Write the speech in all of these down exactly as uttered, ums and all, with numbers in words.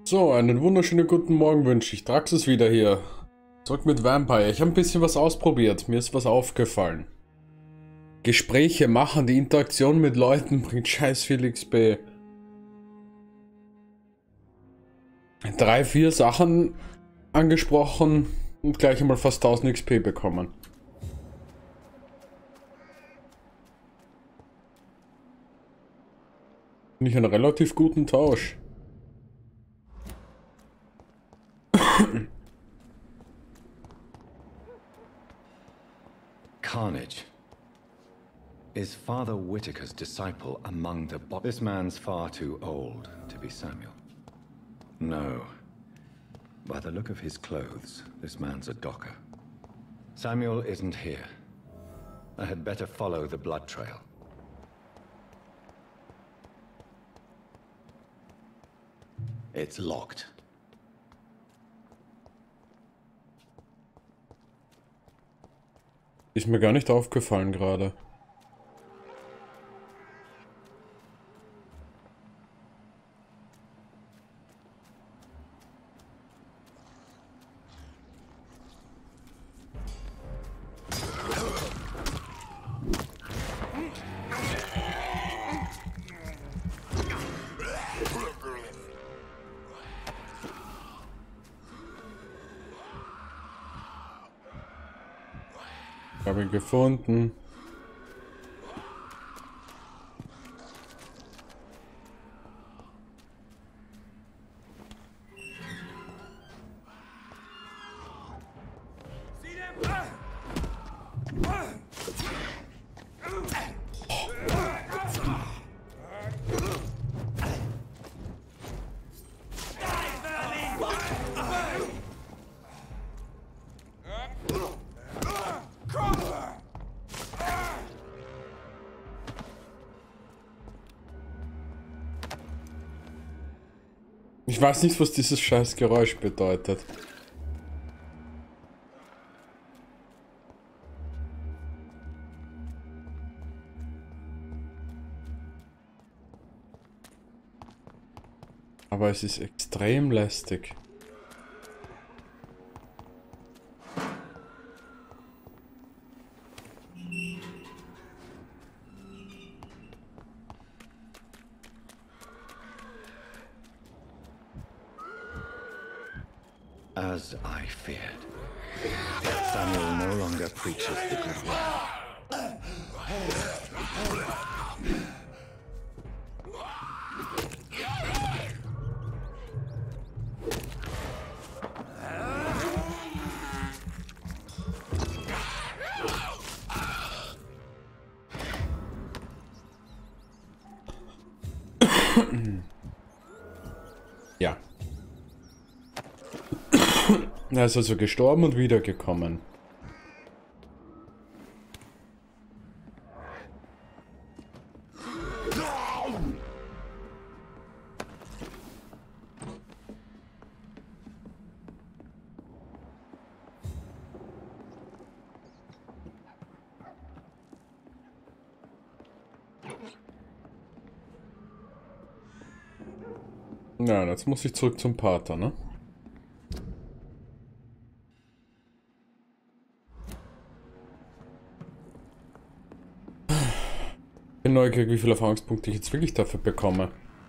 So, einen wunderschönen guten Morgen wünsche ich. Draxis wieder hier. Zurück mit Vampire. Ich habe ein bisschen was ausprobiert. Mir ist was aufgefallen. Gespräche machen, die Interaktion mit Leuten bringt scheiß viel X P. Drei, vier Sachen angesprochen und gleich einmal fast tausend X P bekommen. Finde ich einen relativ guten Tausch. Carnage. Is Father Whitaker's disciple among the bo- This man's far too old to be Samuel. No. By the look of his clothes, this man's a docker. Samuel isn't here. I had better follow the blood trail. It's locked. Ist mir gar nicht aufgefallen gerade. Ich habe ihn gefunden. Ich weiß nicht, was dieses scheiß Geräusch bedeutet. Aber es ist extrem lästig. As I feared. Samuel no longer preaches the good word. Ja. Er ist also gestorben und wiedergekommen. Ja, jetzt muss ich zurück zum Pater, ne? Ich bin neugierig, wie viele Erfahrungspunkte ich jetzt wirklich dafür bekomme.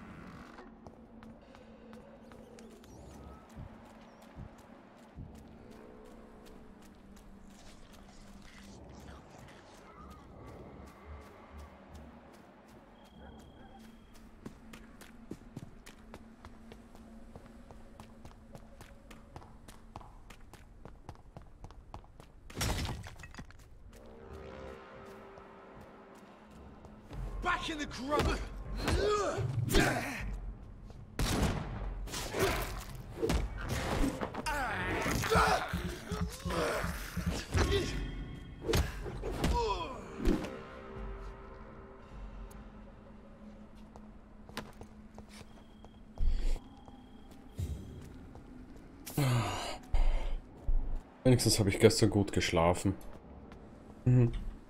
Back in the grub. Wenigstens habe ich gestern gut geschlafen. Mhm.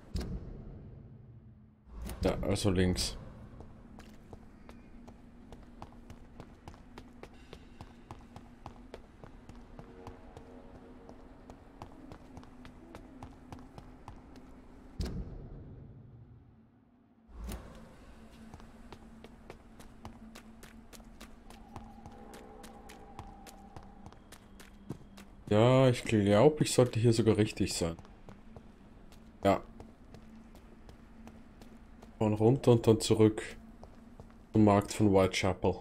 Ja, also links. Ja, ich glaube, ich sollte hier sogar richtig sein. Ja. Von runter und dann zurück zum Markt von Whitechapel.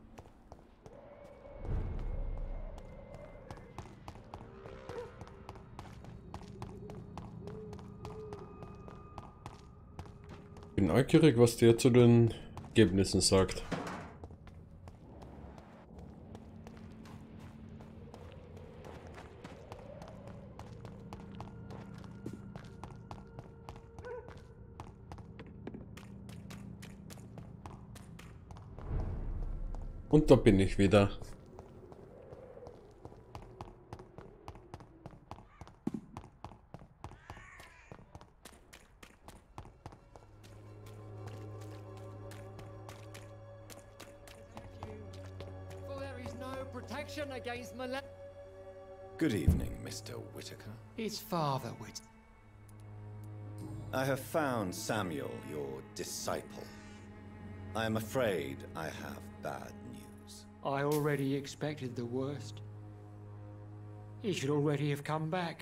Bin neugierig, was der zu den Ergebnissen sagt. Und da bin ich wieder. For there is no protection against male- Good evening, Mister Whitaker. His father, Whit. I have found Samuel, your disciple. I am afraid I have bad news. I already expected the worst. He should already have come back.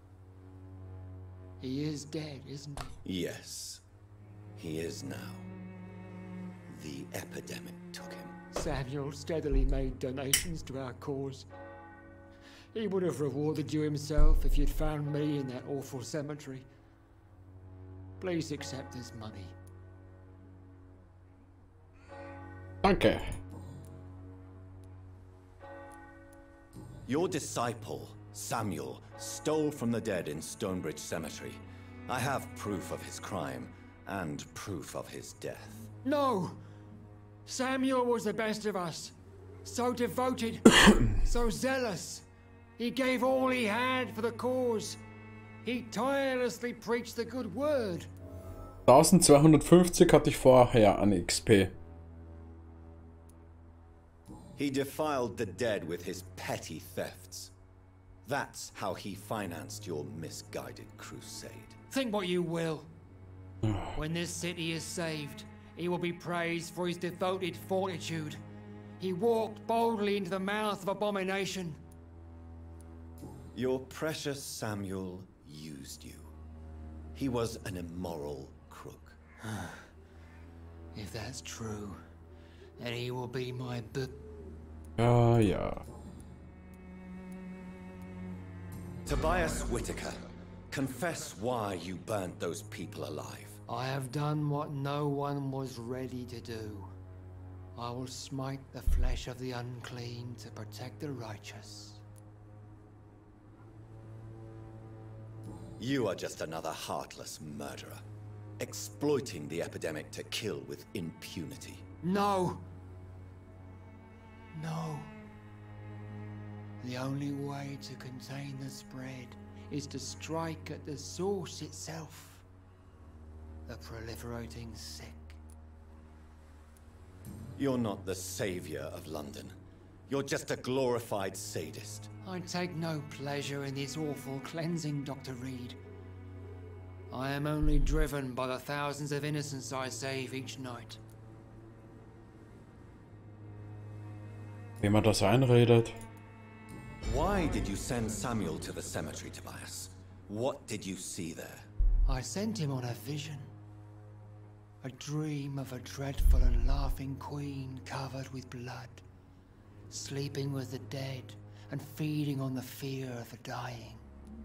He is dead, isn't he? Yes, he is now. The epidemic took him. Samuel steadily made donations to our cause. He would have rewarded you himself if you'd found me in that awful cemetery. Please accept this money. Danke. Your disciple, Samuel, stole from the dead in Stonebridge Cemetery. I have proof of his crime and proof of his death. No! Samuel was the best of us. So devoted, so zealous. He gave all he had for the cause. He tirelessly preached the good word. zwölfhundertfünfzig hatte ich vorher an X P. He defiled the dead with his petty thefts. That's how he financed your misguided crusade. Think what you will. When this city is saved, he will be praised for his devoted fortitude. He walked boldly into the mouth of abomination. Your precious Samuel used you. He was an immoral crook. If that's true, then he will be my bu- Ja, ja. Tobias Whitaker, confess why you burnt those people alive. I have done what no one was ready to do. I will smite the flesh of the unclean to protect the righteous. You are just another heartless murderer, exploiting the epidemic to kill with impunity. No! No. The only way to contain the spread is to strike at the source itself. The proliferating sick. You're not the savior of London. You're just a glorified sadist. I take no pleasure in this awful cleansing, Doctor Reed. I am only driven by the thousands of innocents I save each night. Wie man das einredet. Why did you send Samuel to the cemetery, Tobias? What did you see there? I sent him on a vision. A dream of a dreadful and laughing queen covered with blood, sleeping with the dead and feeding on the fear of the dying.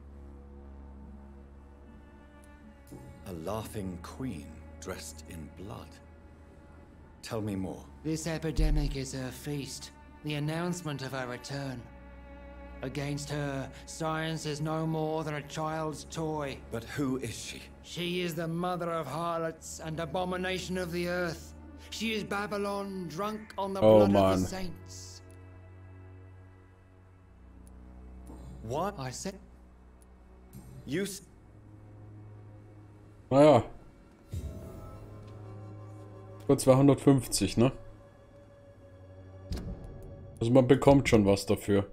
A laughing queen dressed in blood. Tell me more. This epidemic is her feast, the announcement of her return. Against her, science is no more than a child's toy. But who is she? She is the mother of harlots and abomination of the earth. She is Babylon, drunk on the Oh, blood man. of the saints. What? I said, You s- Naja. Für zweihundertfünfzig, ne? Also man bekommt schon was dafür.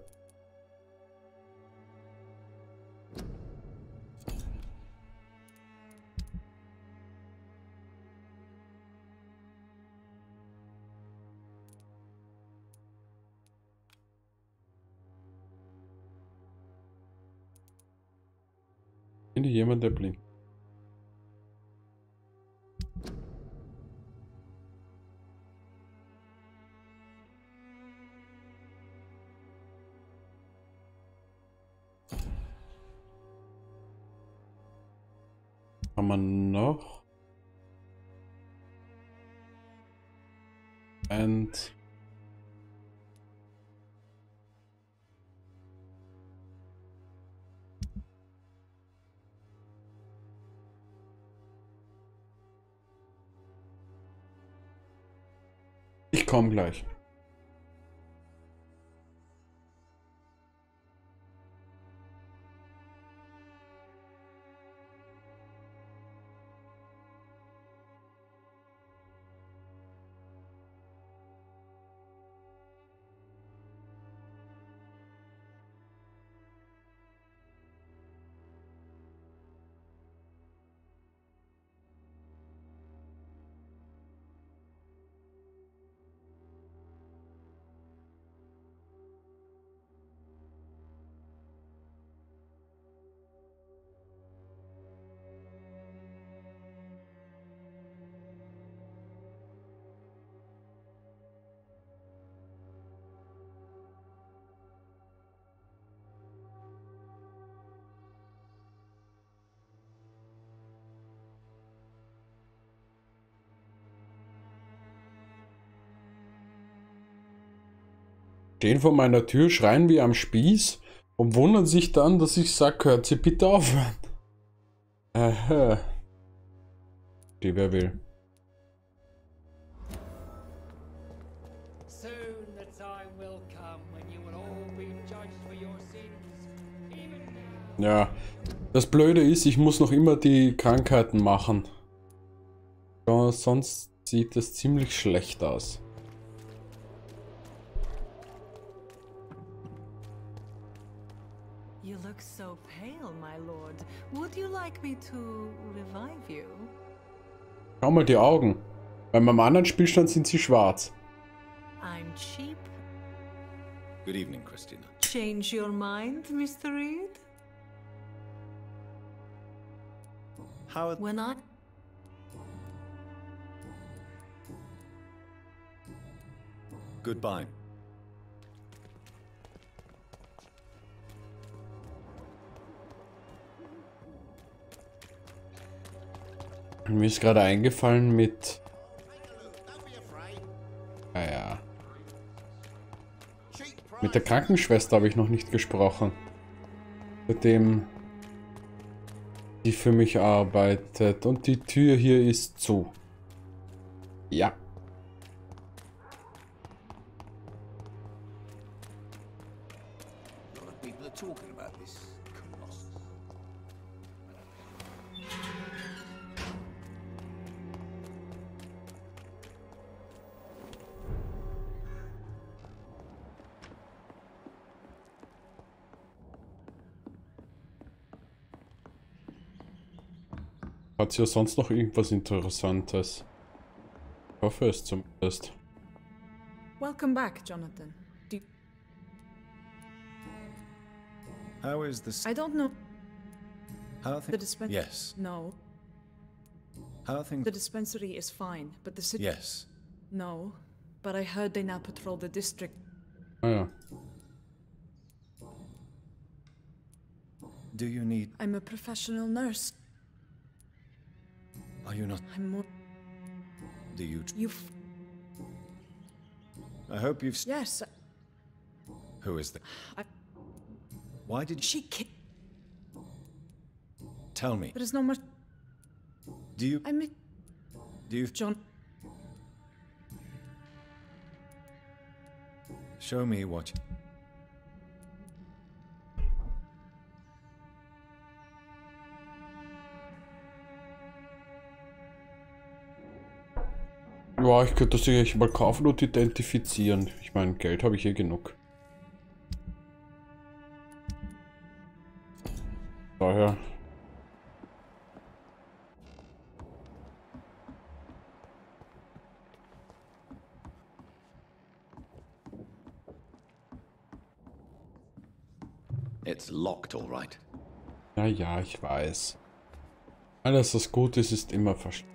Finde jemand, der blind. Haben wir noch? Und ich komme gleich. Stehen vor meiner Tür, schreien wie am Spieß und wundern sich dann, dass ich sage, hört sie bitte aufhören. Aha. Die wer will. Ja, das Blöde ist, ich muss noch immer die Krankheiten machen. Ja, sonst sieht es ziemlich schlecht aus. You look so pale, my lord. Would you like me to revive you? Schau mal die Augen. Bei meinem anderen Spielstand sind sie schwarz. I'm cheap. Good evening, Christina. Change your mind, Mister Reed? How are... We're not. Goodbye. Mir ist gerade eingefallen mit... Ah ja. Mit der Krankenschwester habe ich noch nicht gesprochen. Mit dem... die für mich arbeitet. Und die Tür hier ist zu. Ja. Hat sie ja sonst noch irgendwas Interessantes? Ich hoffe es zumindest. Welcome back, Jonathan. Do How is this? I don't know How are the things? dispensary. Yes. No, How are things? the dispensary is fine, but the city. Yes. No, but I heard they now patrol the district. Ah ja. Do you need? I'm a professional nurse. Are you not? I'm more. Do you? You. I hope you've. Yes, Who is the? I, Why did she? she. Ki- Tell me. There is no much. Do you? I mean, Do you? John. Show me what. Ja, ich könnte das sicherlich mal kaufen und identifizieren. Ich meine, Geld habe ich hier genug. Daher. It's locked, all right. Ja, ja, ich weiß. Alles, was gut ist, ist immer verstanden.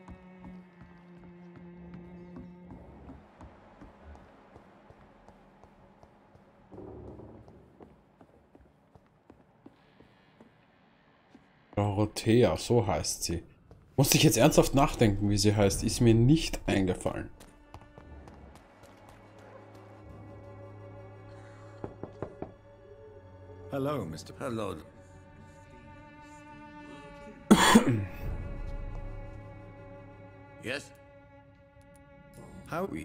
Dorothea, so heißt sie. Musste ich jetzt ernsthaft nachdenken, wie sie heißt. Ist mir nicht eingefallen. Hello, Mister Hello. Yes? How we?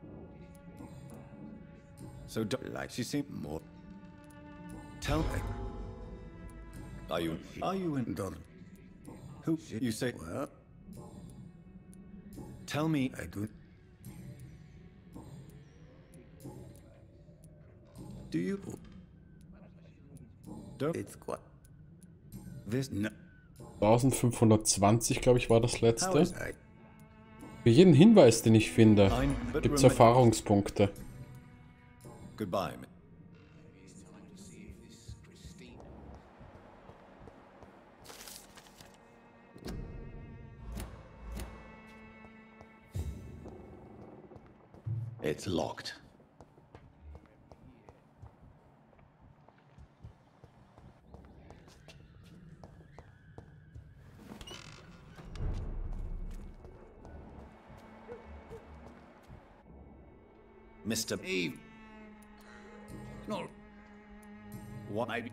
So, do like she seemed more. Tell me. Are you? Are you in? Don? Who? You say? Well. Tell me. I do. Do you? Don't. It's what? This no. eintausendfünfhundertzwanzig, glaube ich, war das letzte. Für jeden Hinweis, den ich finde, gibt es Erfahrungspunkte. Goodbye. It's locked. Mister Eve. No. What? Maybe.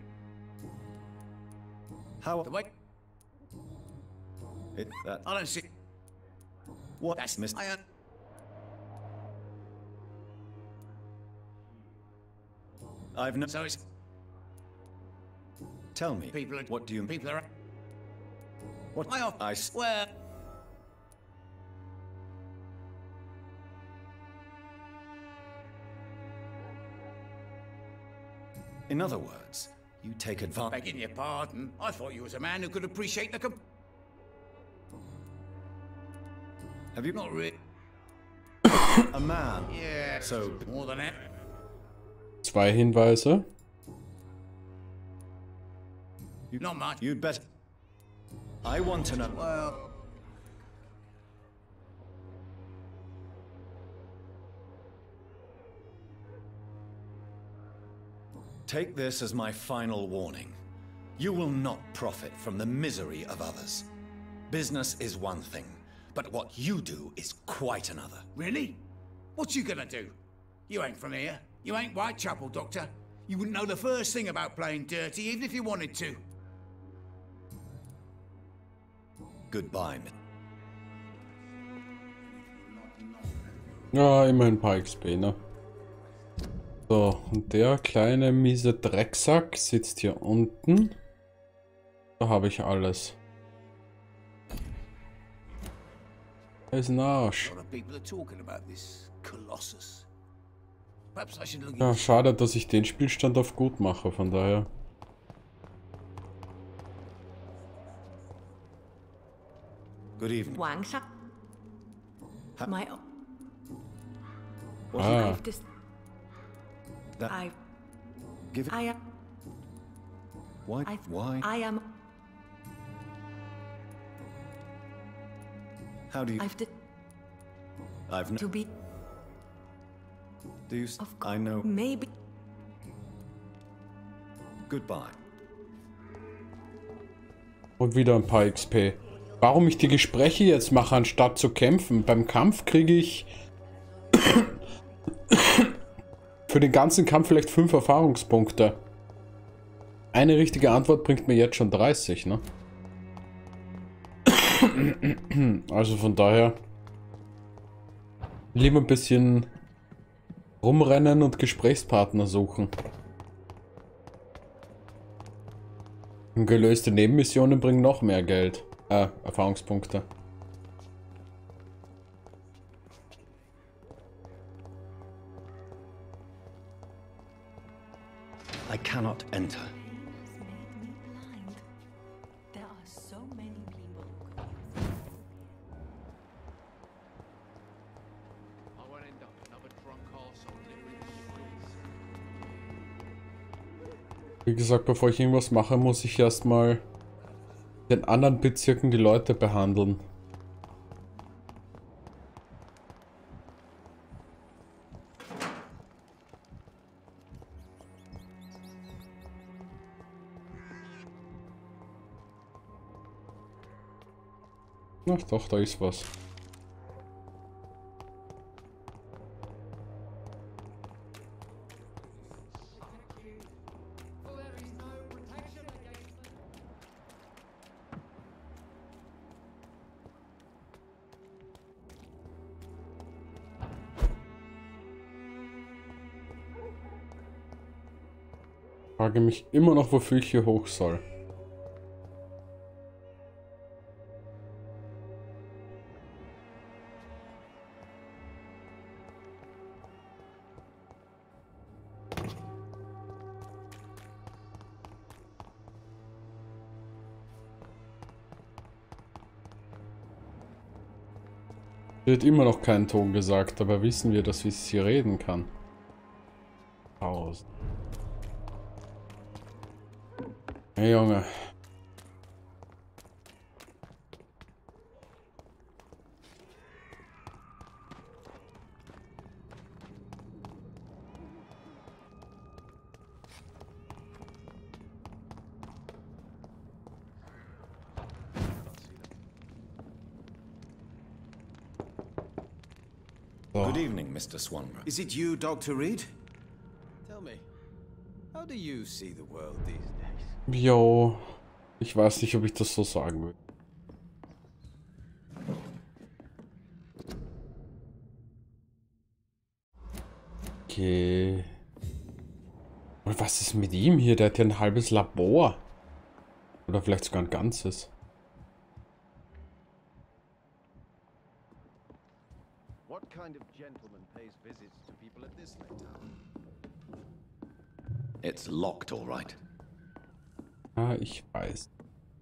How? The way. It. That. I don't see. What? That's Mister I. I've no. So it's. Tell me. People. Are, what do you? People are. What? I. I swear. In other words, you take advantage. Begging your pardon, I thought you was a man who could appreciate the com- Have you not really? A man? Yeah. So more than that. Zwei Hinweise. You, not much. You'd better. I want to know. Well. Take this as my final warning. You will not profit from the misery of others. Business is one thing, but what you do is quite another. Really? What you gonna do? You ain't from here. You ain't Whitechapel, Doctor. You wouldn't know the first thing about playing dirty, even if you wanted to. Goodbye. Ja, immer ein paar X P, ne? So, und der kleine miese Drecksack sitzt hier unten. Da habe ich alles. Er ist ein Arsch. Ja, schade, dass ich den Spielstand auf gut mache, von daher. Good evening. Wang Sha. My. Ah. That I. give it. I am. Why? I. Why? I am. How do you? I've. Did I've. to be. Do you? Of I know. Maybe. Goodbye. Und wieder ein paar X P. Warum ich die Gespräche jetzt mache, anstatt zu kämpfen? Beim Kampf kriege ich für den ganzen Kampf vielleicht fünf Erfahrungspunkte. Eine richtige Antwort bringt mir jetzt schon dreißig, ne? Also von daher lieber ein bisschen rumrennen und Gesprächspartner suchen. Und gelöste Nebenmissionen bringen noch mehr Geld. Äh, Erfahrungspunkte. I cannot enter. There are so many people. I won't end up another drunk arsehole living in the streets. Wie gesagt, bevor ich irgendwas mache, muss ich erstmal in anderen Bezirken die Leute behandeln. Ach doch, da ist was. Ich frage mich immer noch, wofür ich hier hoch soll. Wird immer noch keinen Ton gesagt, aber wissen wir, dass wir es hier reden kann. Aus. Hey Junge. Good evening, Mister Swanborough. Is it you, Doctor Reed? Tell me, how do you see the world these days? Jo, ich weiß nicht, ob ich das so sagen will. Okay. Und was ist mit ihm hier? Der hat ja ein halbes Labor. Oder vielleicht sogar ein ganzes. What kind of gentleman pays visits to people at this late hour? It's locked, all right. Ah, ich weiß.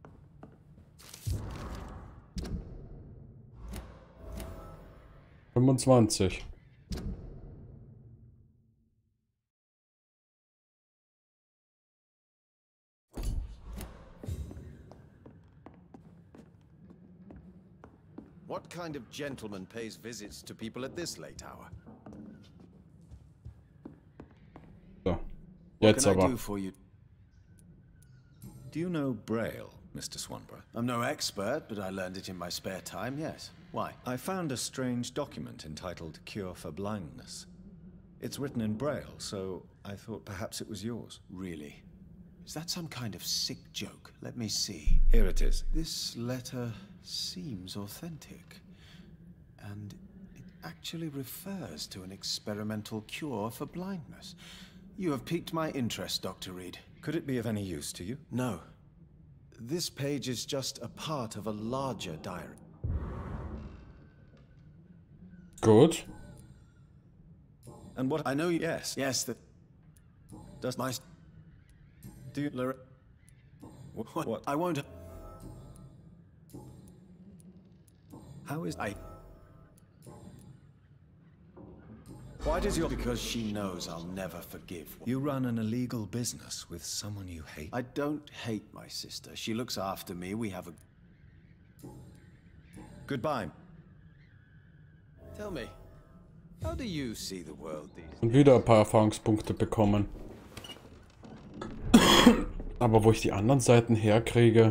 fünfundzwanzig. What kind of gentleman pays visits to people at this late hour? So. What Jetzt can I aber. do for you? Do you know Braille, Mister Swanborough? I'm no expert, but I learned it in my spare time, yes. Why? I found a strange document entitled Cure for Blindness. It's written in Braille, so I thought perhaps it was yours. Really? Is that some kind of sick joke? Let me see. Here it is. This letter seems authentic. And it actually refers to an experimental cure for blindness. You have piqued my interest, Doctor Reed. Could it be of any use to you? No. This page is just a part of a larger diary. Gut. And what I know you... Yes. Yes, that... Does My... do you Lor- what, what? I won't... How is I... Why does your Because she knows I'll never forgive. You run an illegal business with someone you hate? I don't hate my sister. She looks after me. We have a... Goodbye. Tell me, how do you see the world these days? Und wieder ein paar Erfahrungspunkte bekommen. Aber wo ich die anderen Seiten herkriege...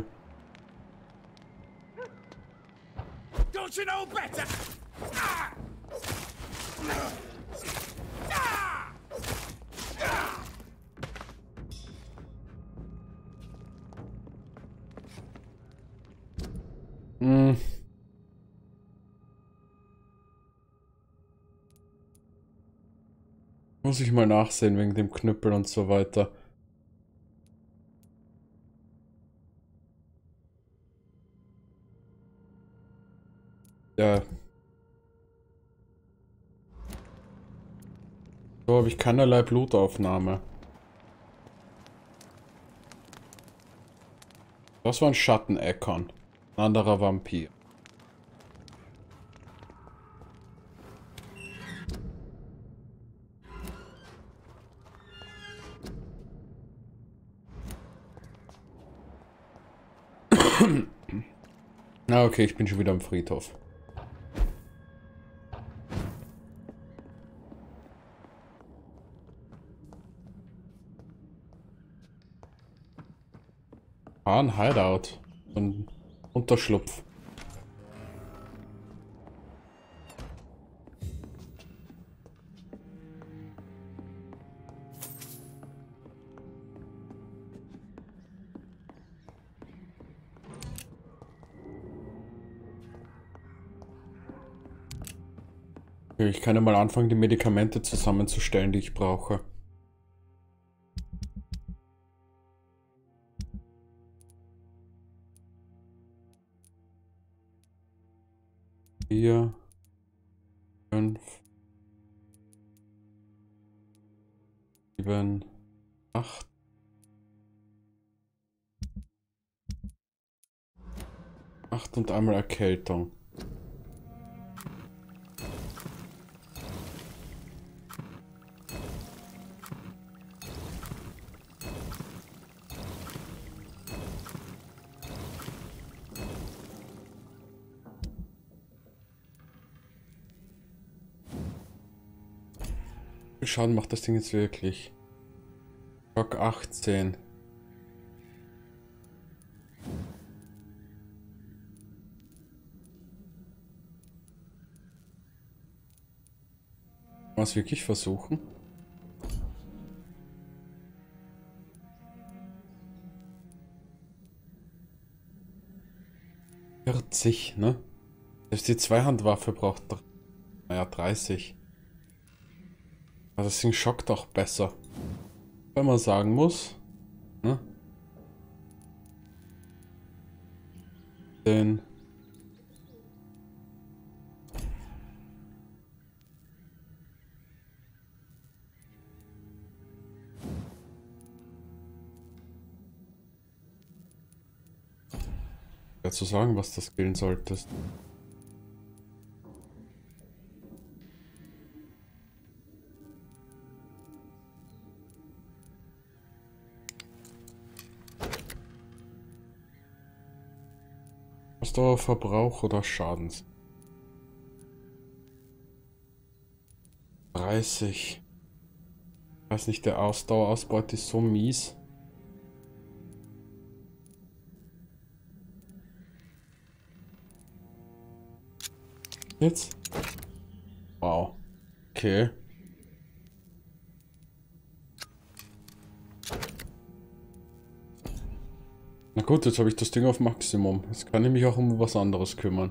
Don't you know better? Ah! Ah! Hm. Muss ich mal nachsehen wegen dem Knüppel und so weiter. Ja. So habe ich keinerlei Blutaufnahme. Das war ein Schatten-Eckon. Ein anderer Vampir. Ah, okay, ich bin schon wieder am Friedhof. Ah, ein Hideout. Ein Unterschlupf. Okay, ich kann ja mal anfangen, die Medikamente zusammenzustellen, die ich brauche. Vier, fünf, sieben, acht. Acht und einmal Erkältung. Wie viel Schaden macht das Ding jetzt wirklich? Schock achtzehn. Was wirklich versuchen? vierzig, ne? Selbst die Zweihandwaffe braucht, naja, dreißig. Also das Ding schockt auch besser. Wenn man sagen muss, ne? Den... Ja, zu sagen, was das killen solltest. Ausdauerverbrauch oder Schadens? dreißig. Ich weiß nicht, der Ausdauerausbeut ist so mies. Jetzt? Wow. Okay. Na gut, jetzt habe ich das Ding auf Maximum. Jetzt kann ich mich auch um was anderes kümmern.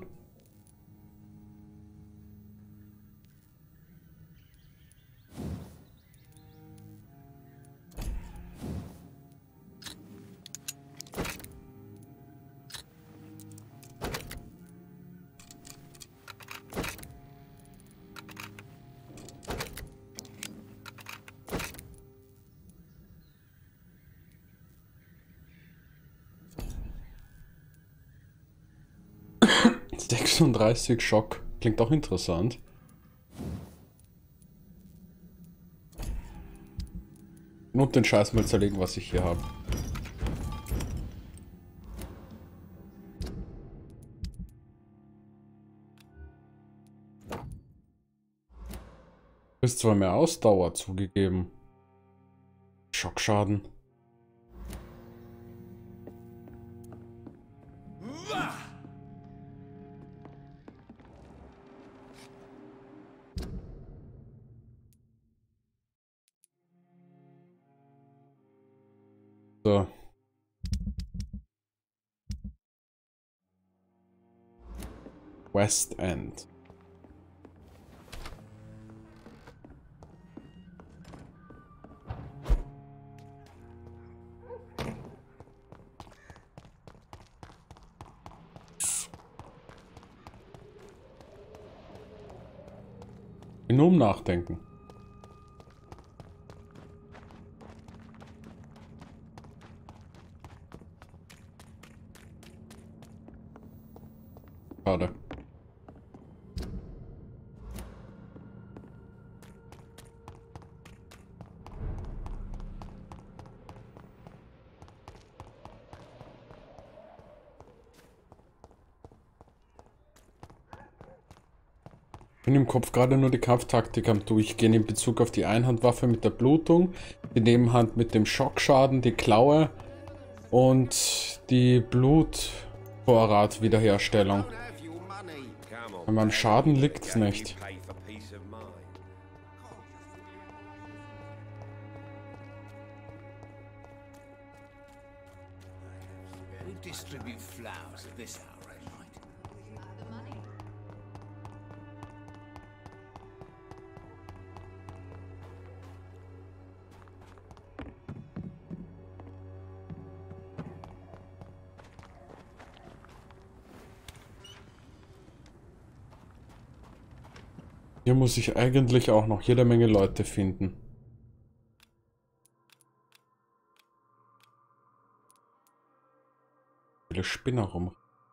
sechsunddreißig Schock. Klingt auch interessant. Und den Scheiß mal zerlegen, was ich hier habe. Ist zwar mehr Ausdauer zugegeben. Schockschaden. So. West End. Nur um nachdenken. Schade. Ich bin im Kopf gerade nur die Kampftaktik am Durchgehen in Bezug auf die Einhandwaffe mit der Blutung, die Nebenhand mit dem Schockschaden, die Klaue und die Blutvorrat-Wiederherstellung. An meinem Schaden liegt es nicht. Distribute flowers at this hour at night. Hier muss ich eigentlich auch noch jede Menge Leute finden. Viele Spinner rum.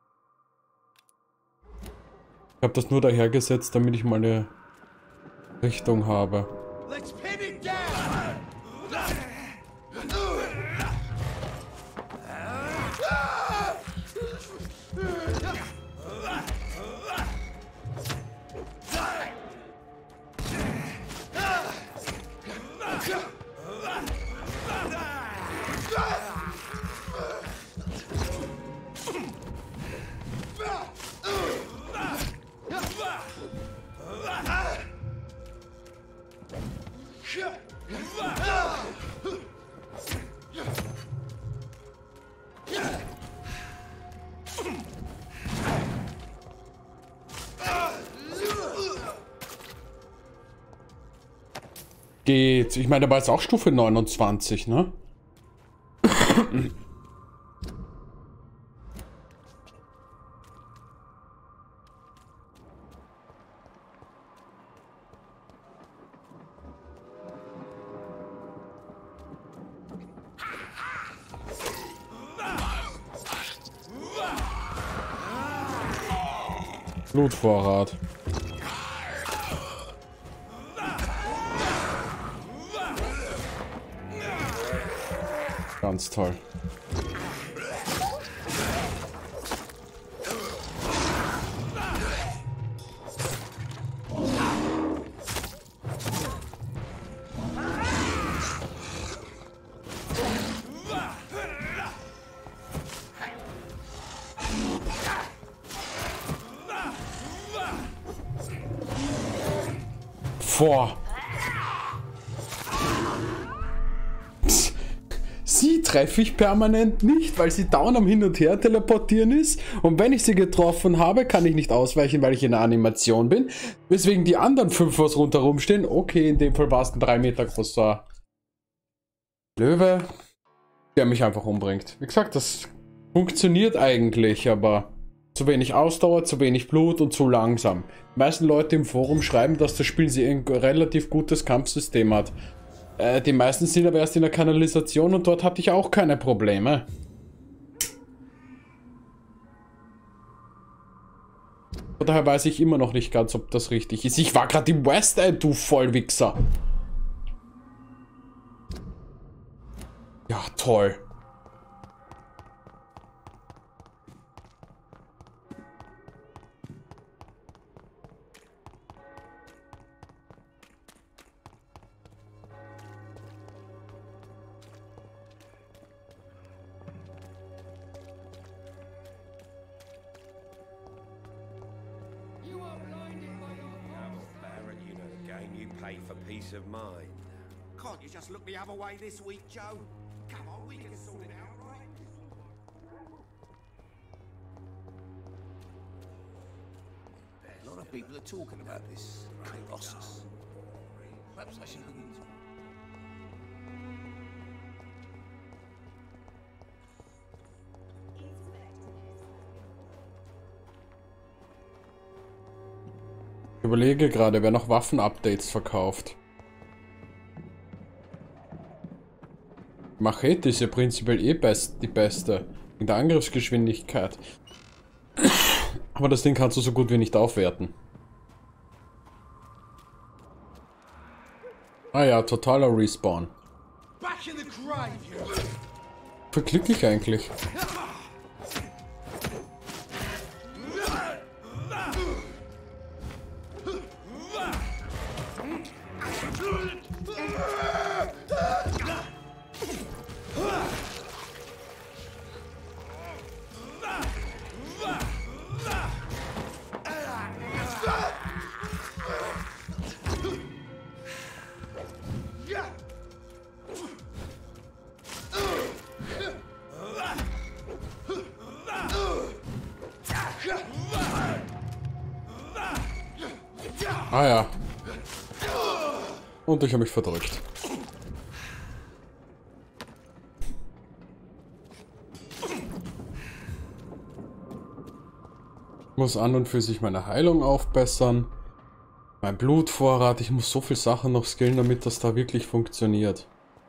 Ich habe das nur dahergesetzt, damit ich mal eine Richtung habe. Geht. Ich meine, da war jetzt auch Stufe neunundzwanzig, ne? Blutvorrat. Ganz toll. Vor. Sie treffe ich permanent nicht, weil sie dauernd am Hin und Her teleportieren ist. Und wenn ich sie getroffen habe, kann ich nicht ausweichen, weil ich in einer Animation bin. Weswegen die anderen fünf, was rundherum stehen. Okay, in dem Fall war es ein drei Meter großer Löwe, der mich einfach umbringt. Wie gesagt, das funktioniert eigentlich, aber zu wenig Ausdauer, zu wenig Blut und zu langsam. Die meisten Leute im Forum schreiben, dass das Spiel ein relativ gutes Kampfsystem hat. Äh, die meisten sind aber erst in der Kanalisation und dort hatte ich auch keine Probleme. Von daher weiß ich immer noch nicht ganz, ob das richtig ist. Ich war gerade im West End, du Vollwichser. Ja, toll. For peace of mind. Can't you just look the other way this week, Joe? Come on, we can sort it out, right? A lot of people are talking about this Colossus. Perhaps I should look into it. Ich überlege gerade, wer noch Waffen-Updates verkauft. Machete ist ja prinzipiell eh best, die beste. In der Angriffsgeschwindigkeit. Aber das Ding kannst du so gut wie nicht aufwerten. Ah ja, totaler Respawn. Verglücklich eigentlich. Ah ja. Und ich habe mich verdrückt. Ich muss an und für sich meine Heilung aufbessern. Mein Blutvorrat. Ich muss so viel Sachen noch skillen, damit das da wirklich funktioniert.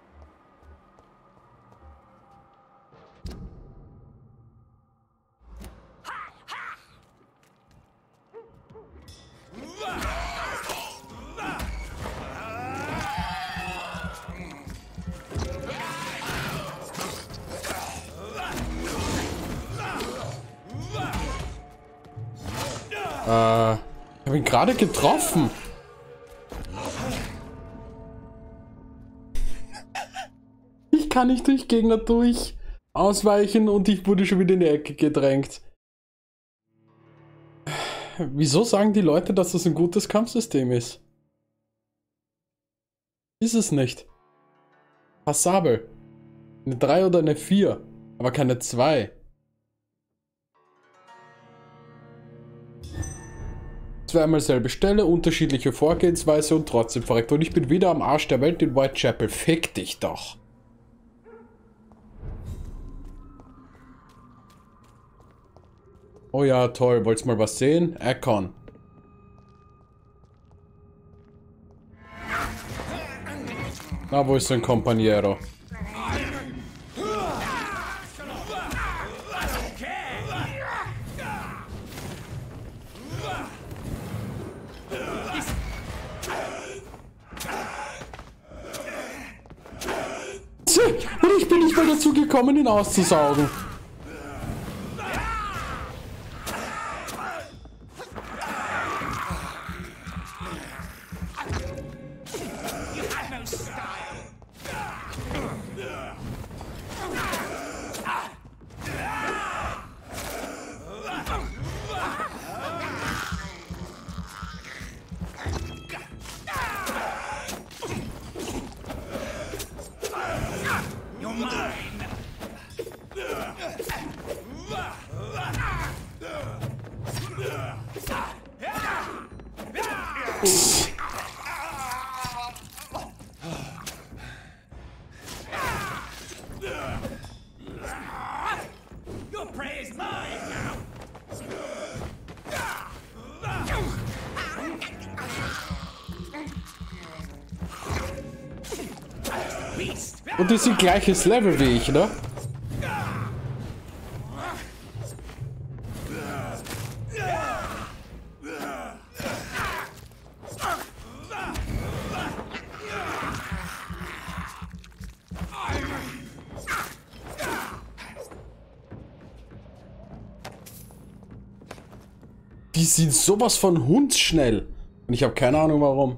Äh, ich habe ihn gerade getroffen. Ich kann nicht durch Gegner durch ausweichen und ich wurde schon wieder in die Ecke gedrängt. Wieso sagen die Leute, dass das ein gutes Kampfsystem ist? Ist es nicht. Passabel. Eine drei oder eine vier, aber keine zwei. Zweimal selbe Stelle, unterschiedliche Vorgehensweise und trotzdem verreckt. Und ich bin wieder am Arsch der Welt in Whitechapel. Fick dich doch. Oh ja, toll. Wollt's mal was sehen? Akon. Na, wo ist dein Companiero? Und ich bin nicht mal dazu gekommen, ihn auszusaugen. Und die sind gleiches Level wie ich, ne? Die sind sowas von hundsschnell. Und ich habe keine Ahnung warum.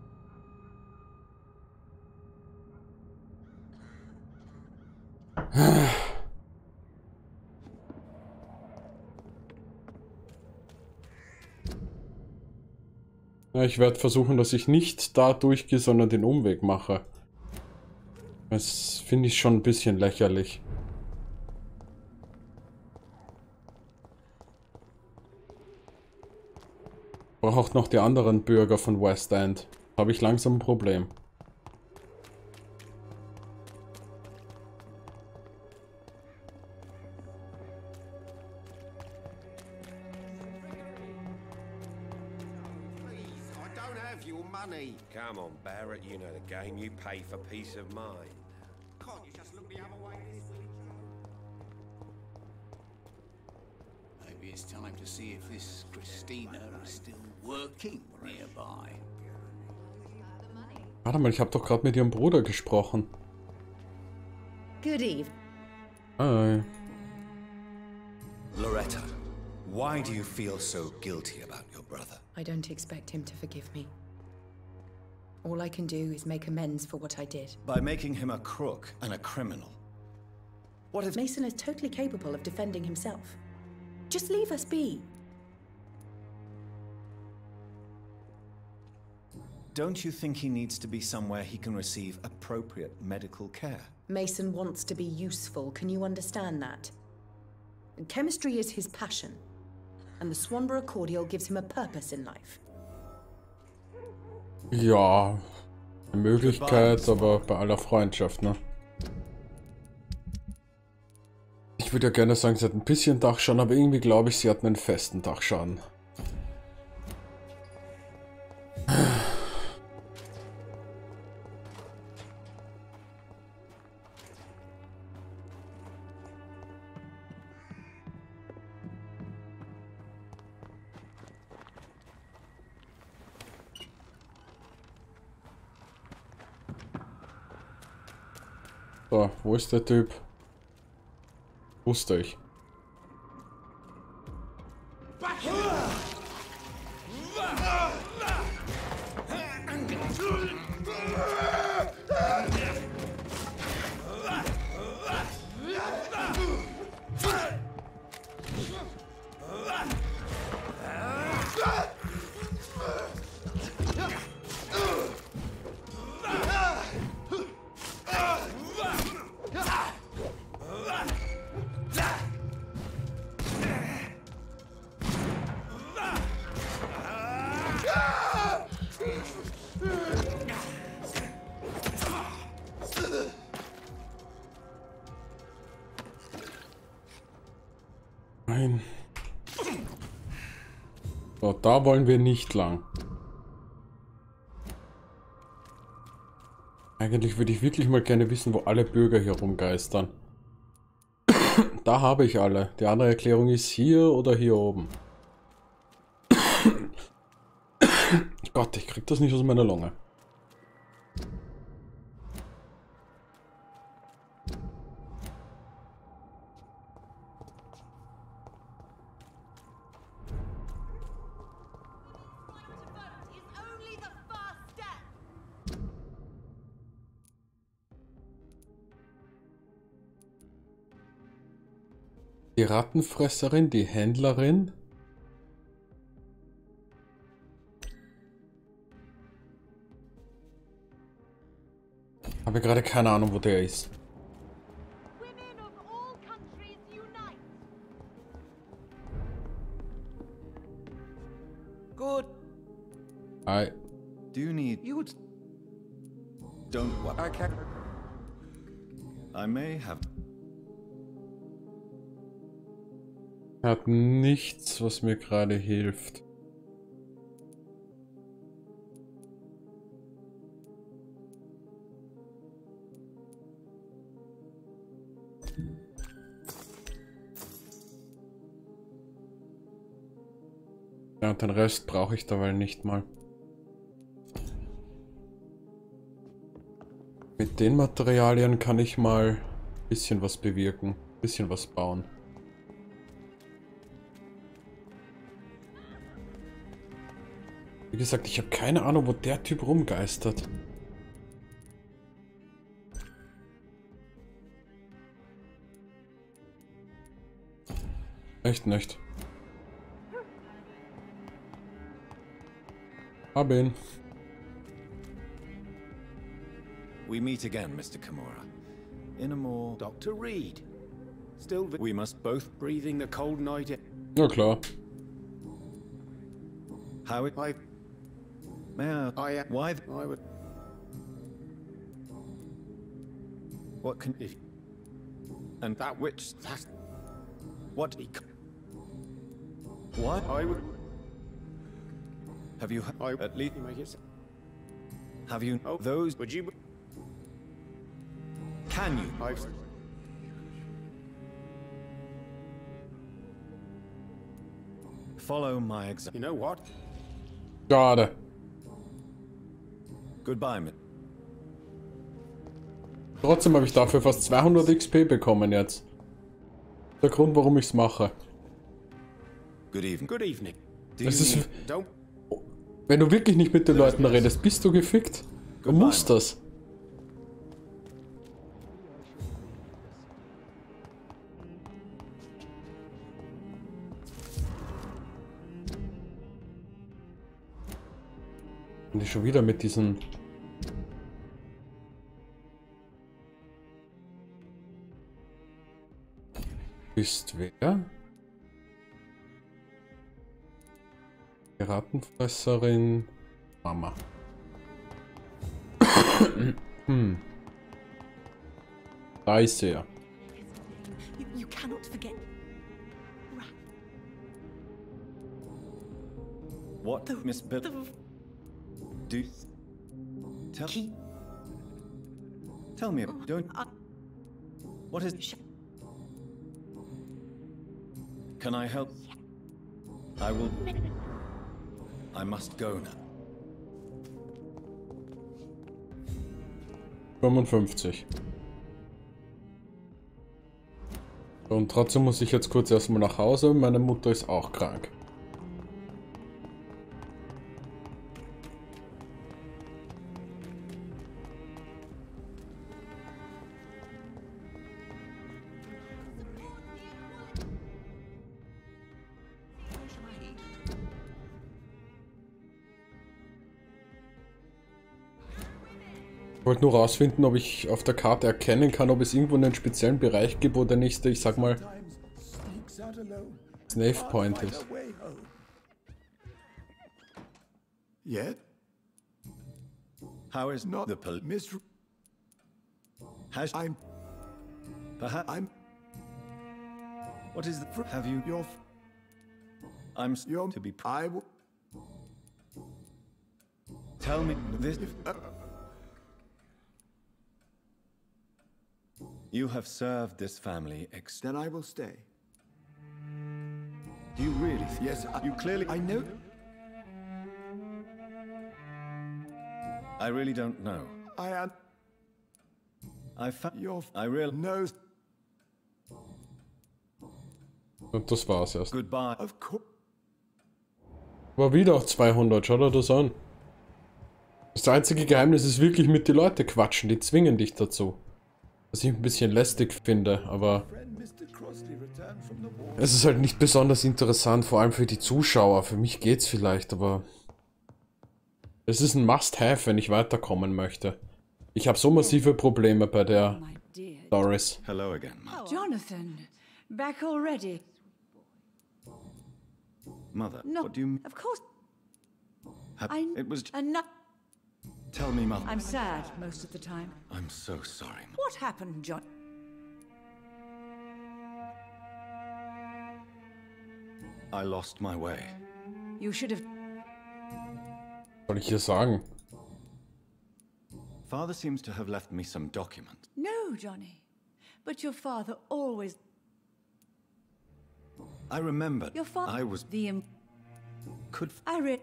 Ja, ich werde versuchen, dass ich nicht da durchgehe, sondern den Umweg mache. Das finde ich schon ein bisschen lächerlich. Brauche auch noch die anderen Bürger von West End. Habe ich langsam ein Problem. Come on, Barrett, you know the game. You pay for peace of mind. Can't you just look the other way this week, Joe? Maybe it's time to see if this Christina is still working nearby. Warte mal, ich habe doch gerade mit ihrem Bruder gesprochen. Good evening. Hi. Loretta, why do you feel so guilty about your brother? I don't expect him to forgive me. All I can do is make amends for what I did. By making him a crook and a criminal. What if Mason is totally capable of defending himself. Just leave us be. Don't you think he needs to be somewhere he can receive appropriate medical care? Mason wants to be useful, can you understand that? Chemistry is his passion, and the Swanborough Cordial gives him a purpose in life. Ja, eine Möglichkeit, aber bei aller Freundschaft, ne? Ich würde ja gerne sagen, sie hat ein bisschen Dachschaden, aber irgendwie glaube ich, sie hat einen festen Dachschaden. So, wo ist der Typ? Wusste ich. Nein. So, da wollen wir nicht lang. Eigentlich würde ich wirklich mal gerne wissen, wo alle Bürger hier rumgeistern. Da habe ich alle. Die andere Erklärung ist hier oder hier oben. Gott, ich krieg das nicht aus meiner Lunge. Die Rattenfresserin, die Händlerin. Habe gerade keine Ahnung, wo der ist. Good. Hi. Do you need... You would... Don't what? I can... I may have... Er hat nichts, was mir gerade hilft. Ja, und den Rest brauche ich dabei nicht mal. Mit den Materialien kann ich mal ein bisschen was bewirken, ein bisschen was bauen. Wie gesagt, ich habe keine Ahnung, wo der Typ rumgeistert. Echt nicht. Hab ihn. We meet again, Mister Kimura. In a more... Doctor Reed. Still... We must both... breathing the cold night air. Ja klar. How it... I... May I... I... Why... I would... What can... If... And That witch... That... what... What? I would... Have you... I... At least... Make it... Have you... Oh, Those... would you... Can you? I've... Follow my example. You know what? Schade. Goodbye, Miss. Trotzdem habe ich dafür fast zweihundert X P bekommen jetzt. Der Grund, warum ich es mache. Good evening. Good evening. Do Das you ist, need... Don't... wenn du wirklich nicht mit den Leuten redest, bist du gefickt. Du Goodbye, musst das. Und ich schon wieder mit diesen... Bist wer? Die Rattenfresserin. Mama. hm. Da ist er. You, you cannot forget. What, The, Miss Bill? the, Do tell he, tell me. Don't. uh, What is? sh- Can I help? I will. I must go now. fünfundfünfzig. Und trotzdem muss ich jetzt kurz erstmal nach Hause. Meine Mutter ist auch krank. Ich wollte nur rausfinden, ob ich auf der Karte erkennen kann, ob es irgendwo einen speziellen Bereich gibt, wo der nächste, ich sag mal, Save Point ist. Yet? How is Not the pol- Miss. Has I'm. perhaps? I'm. What is the? Have you? Your. I'm s- Your. to be. I will. Tell me this. If, uh, You have served this family. Ex then I will stay. Do you really? Th Yes, I, You clearly. I know. I really don't know. I am. I found. Your. I really. No. Und das war's erst. Goodbye. Of course. War wieder auf zweihundert, schau dir das an. Das einzige Geheimnis ist wirklich mit die Leute quatschen, die zwingen dich dazu. Was ich ein bisschen lästig finde, aber es ist halt nicht besonders interessant, vor allem für die Zuschauer. Für mich geht's vielleicht, aber es ist ein Must-Have, wenn ich weiterkommen möchte. Ich habe so massive Probleme bei der My dear. Doris. Hello again, Mother. Jonathan, back already? Mother, No, what do you? of course. Have, I. it was. Enough. Tell me, Mother. I'm sad most of the time. I'm so sorry. What happened, John? I lost my way. You should have. Soll ich hier sagen? Father seems to have left me some document. No, Johnny. But your father always. I remember. Your father. I was. The. Im- Could. I read.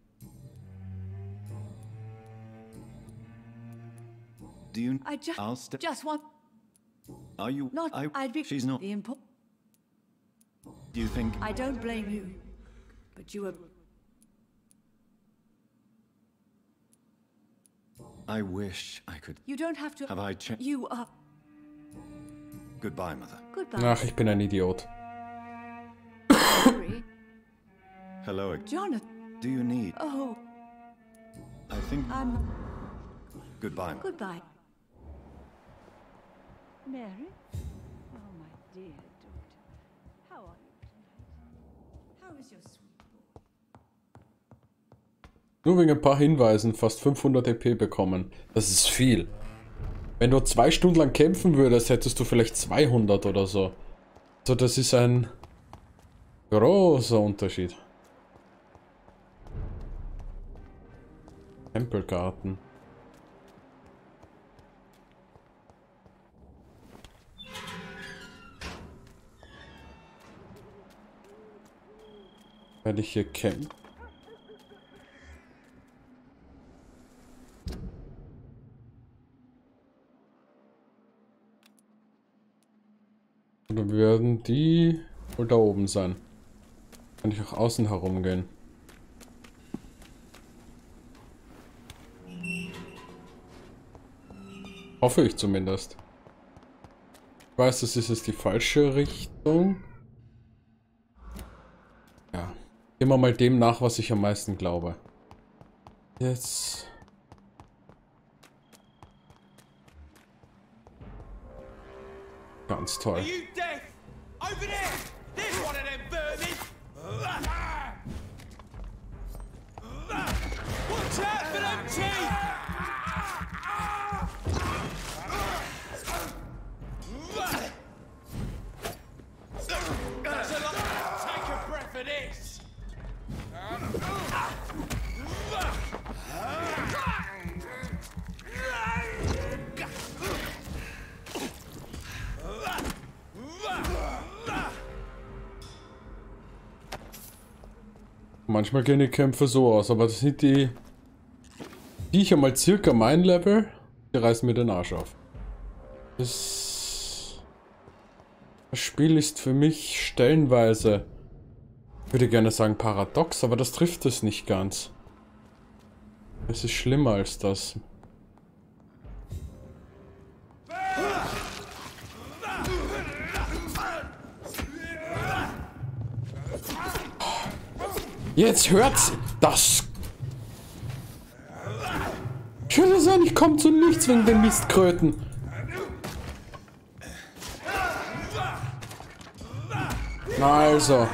Do you? I just. I'll stay. Just want. Are you? Not. I. I'd be. She's not. The impo- Do you think? I don't blame you. But you were. I wish I could. You don't have to. Have I changed? You are. Goodbye, Mother. Goodbye. Ach, ich bin ein Idiot. Sorry. Hello again. Jonathan. Do you need? Oh, I think. I'm. Goodbye. Mother. Goodbye. Mary? Oh, my dear daughter. How are you tonight? How is your sweet boy? Nur wegen ein paar Hinweisen fast fünfhundert E P bekommen. Das ist viel. Wenn du zwei Stunden lang kämpfen würdest, hättest du vielleicht zweihundert oder so. Also das ist ein großer Unterschied. Tempelgarten. Werde ich hier kämpfen? Oder werden die wohl da oben sein? Kann ich auch außen herumgehen? Hoffe ich zumindest. Ich weiß, das ist jetzt die falsche Richtung. Ja. Gehen wir mal dem nach, was ich am meisten glaube. Jetzt. Ganz toll. Are you deaf? Over there! There's one of them vermin! Watch out for them teeth! manchmal gehen die Kämpfe so aus, aber das sind die, die ich einmal circa mein Level, die reißen mir den Arsch auf. Das, das Spiel ist für mich stellenweise, ich würde gerne sagen paradox, aber das trifft es nicht ganz. Es ist schlimmer als das. Jetzt hört's das. Schön sein, ich komme zu nichts wegen den Mistkröten. Na also.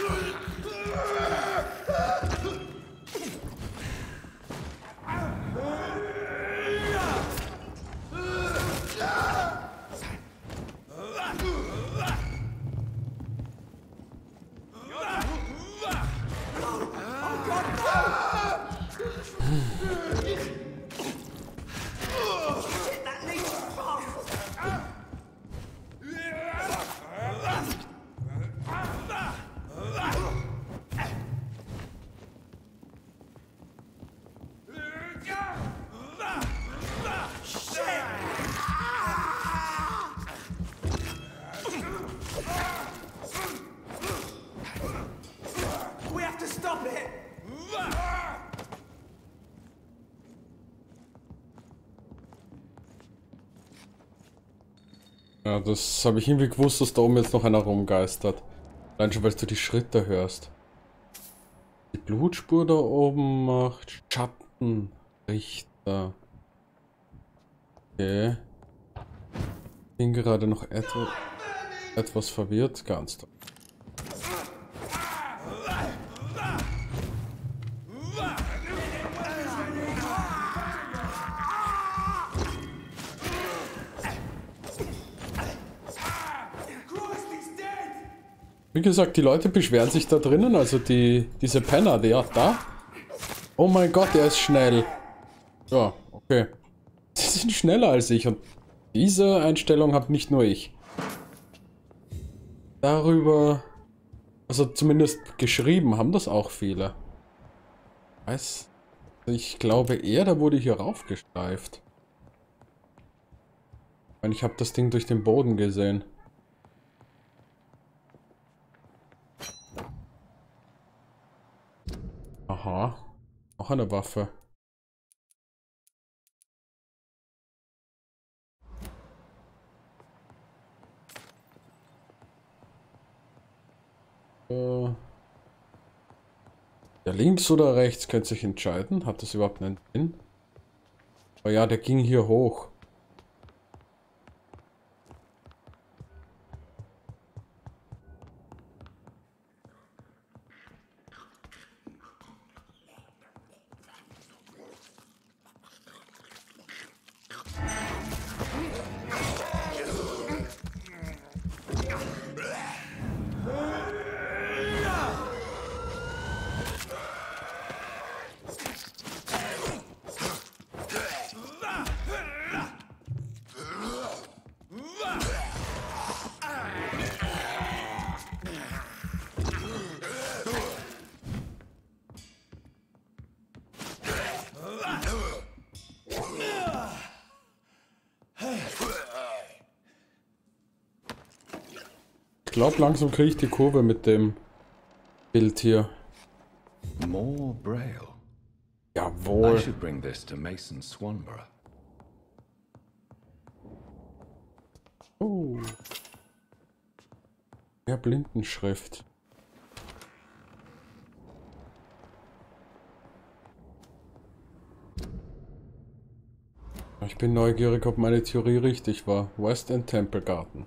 Ja, das habe ich irgendwie gewusst, dass da oben jetzt noch einer rumgeistert. Allein schon, weil du die Schritte hörst. Die Blutspur da oben macht Schattenrichter. Okay. Bin gerade noch etwa, etwas verwirrt, ganz toll. Wie gesagt, die Leute beschweren sich da drinnen, also die, diese Penner, der da. Oh mein Gott, der ist schnell. Ja, okay. Sie sind schneller als ich und diese Einstellung habe nicht nur ich. Darüber, also zumindest geschrieben haben das auch viele. Weiß, ich glaube eher, da wurde hier raufgestreift. Ich meine, ich habe das Ding durch den Boden gesehen. Aha, auch eine Waffe. Äh, der links oder rechts könnte sich entscheiden. Hat das überhaupt einen Sinn? Oh ja, der ging hier hoch. Ich glaube, langsam kriege ich die Kurve mit dem Bild hier. More Braille. Jawohl. I should bring this to Mason Swanborough. Oh. Mehr Blindenschrift. Ich bin neugierig, ob meine Theorie richtig war. West End Temple Garden.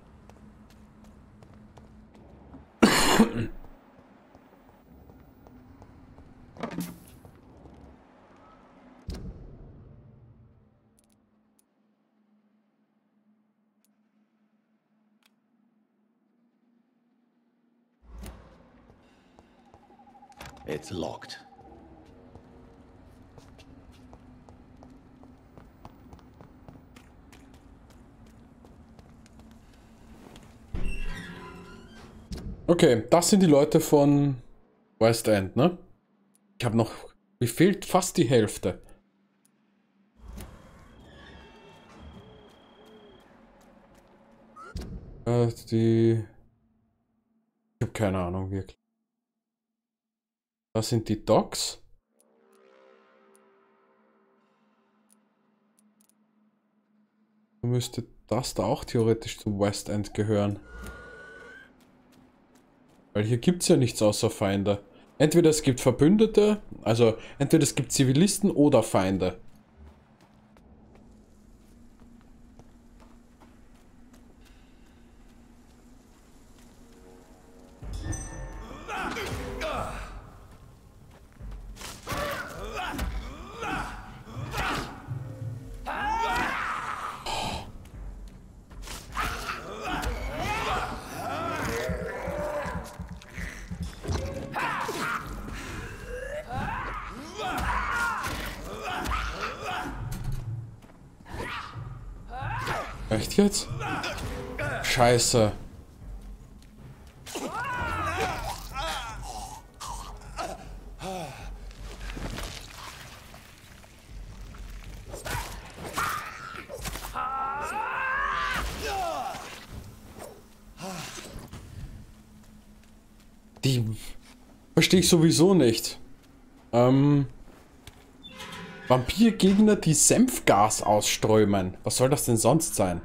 It's locked. Okay, das sind die Leute von West End, ne? Ich habe noch... Mir fehlt fast die Hälfte. Äh, die... Ich habe keine Ahnung, wirklich. Das sind die Docks. Müsste das da auch theoretisch zum West End gehören. Weil hier gibt es ja nichts außer Feinde. Entweder es gibt Verbündete, also entweder es gibt Zivilisten oder Feinde. Echt jetzt? Scheiße. Die verstehe ich sowieso nicht. Ähm... Vampirgegner, die Senfgas ausströmen. Was soll das denn sonst sein?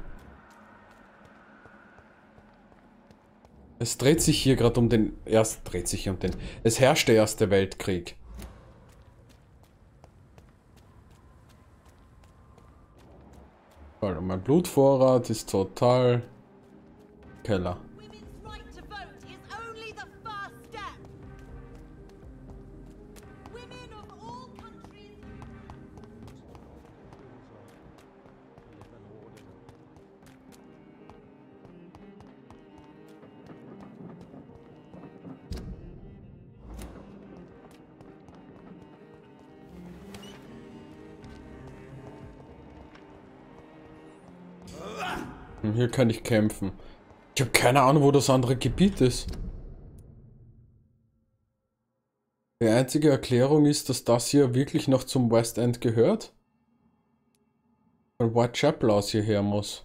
Es dreht sich hier gerade um den... Erst dreht sich um den... Es herrscht der Erste Weltkrieg. Also mein Blutvorrat ist total... Keller. Hier kann ich kämpfen. Ich habe keine Ahnung, wo das andere Gebiet ist. Die einzige Erklärung ist, dass das hier wirklich noch zum West End gehört. Weil Whitechapel aus hierher muss.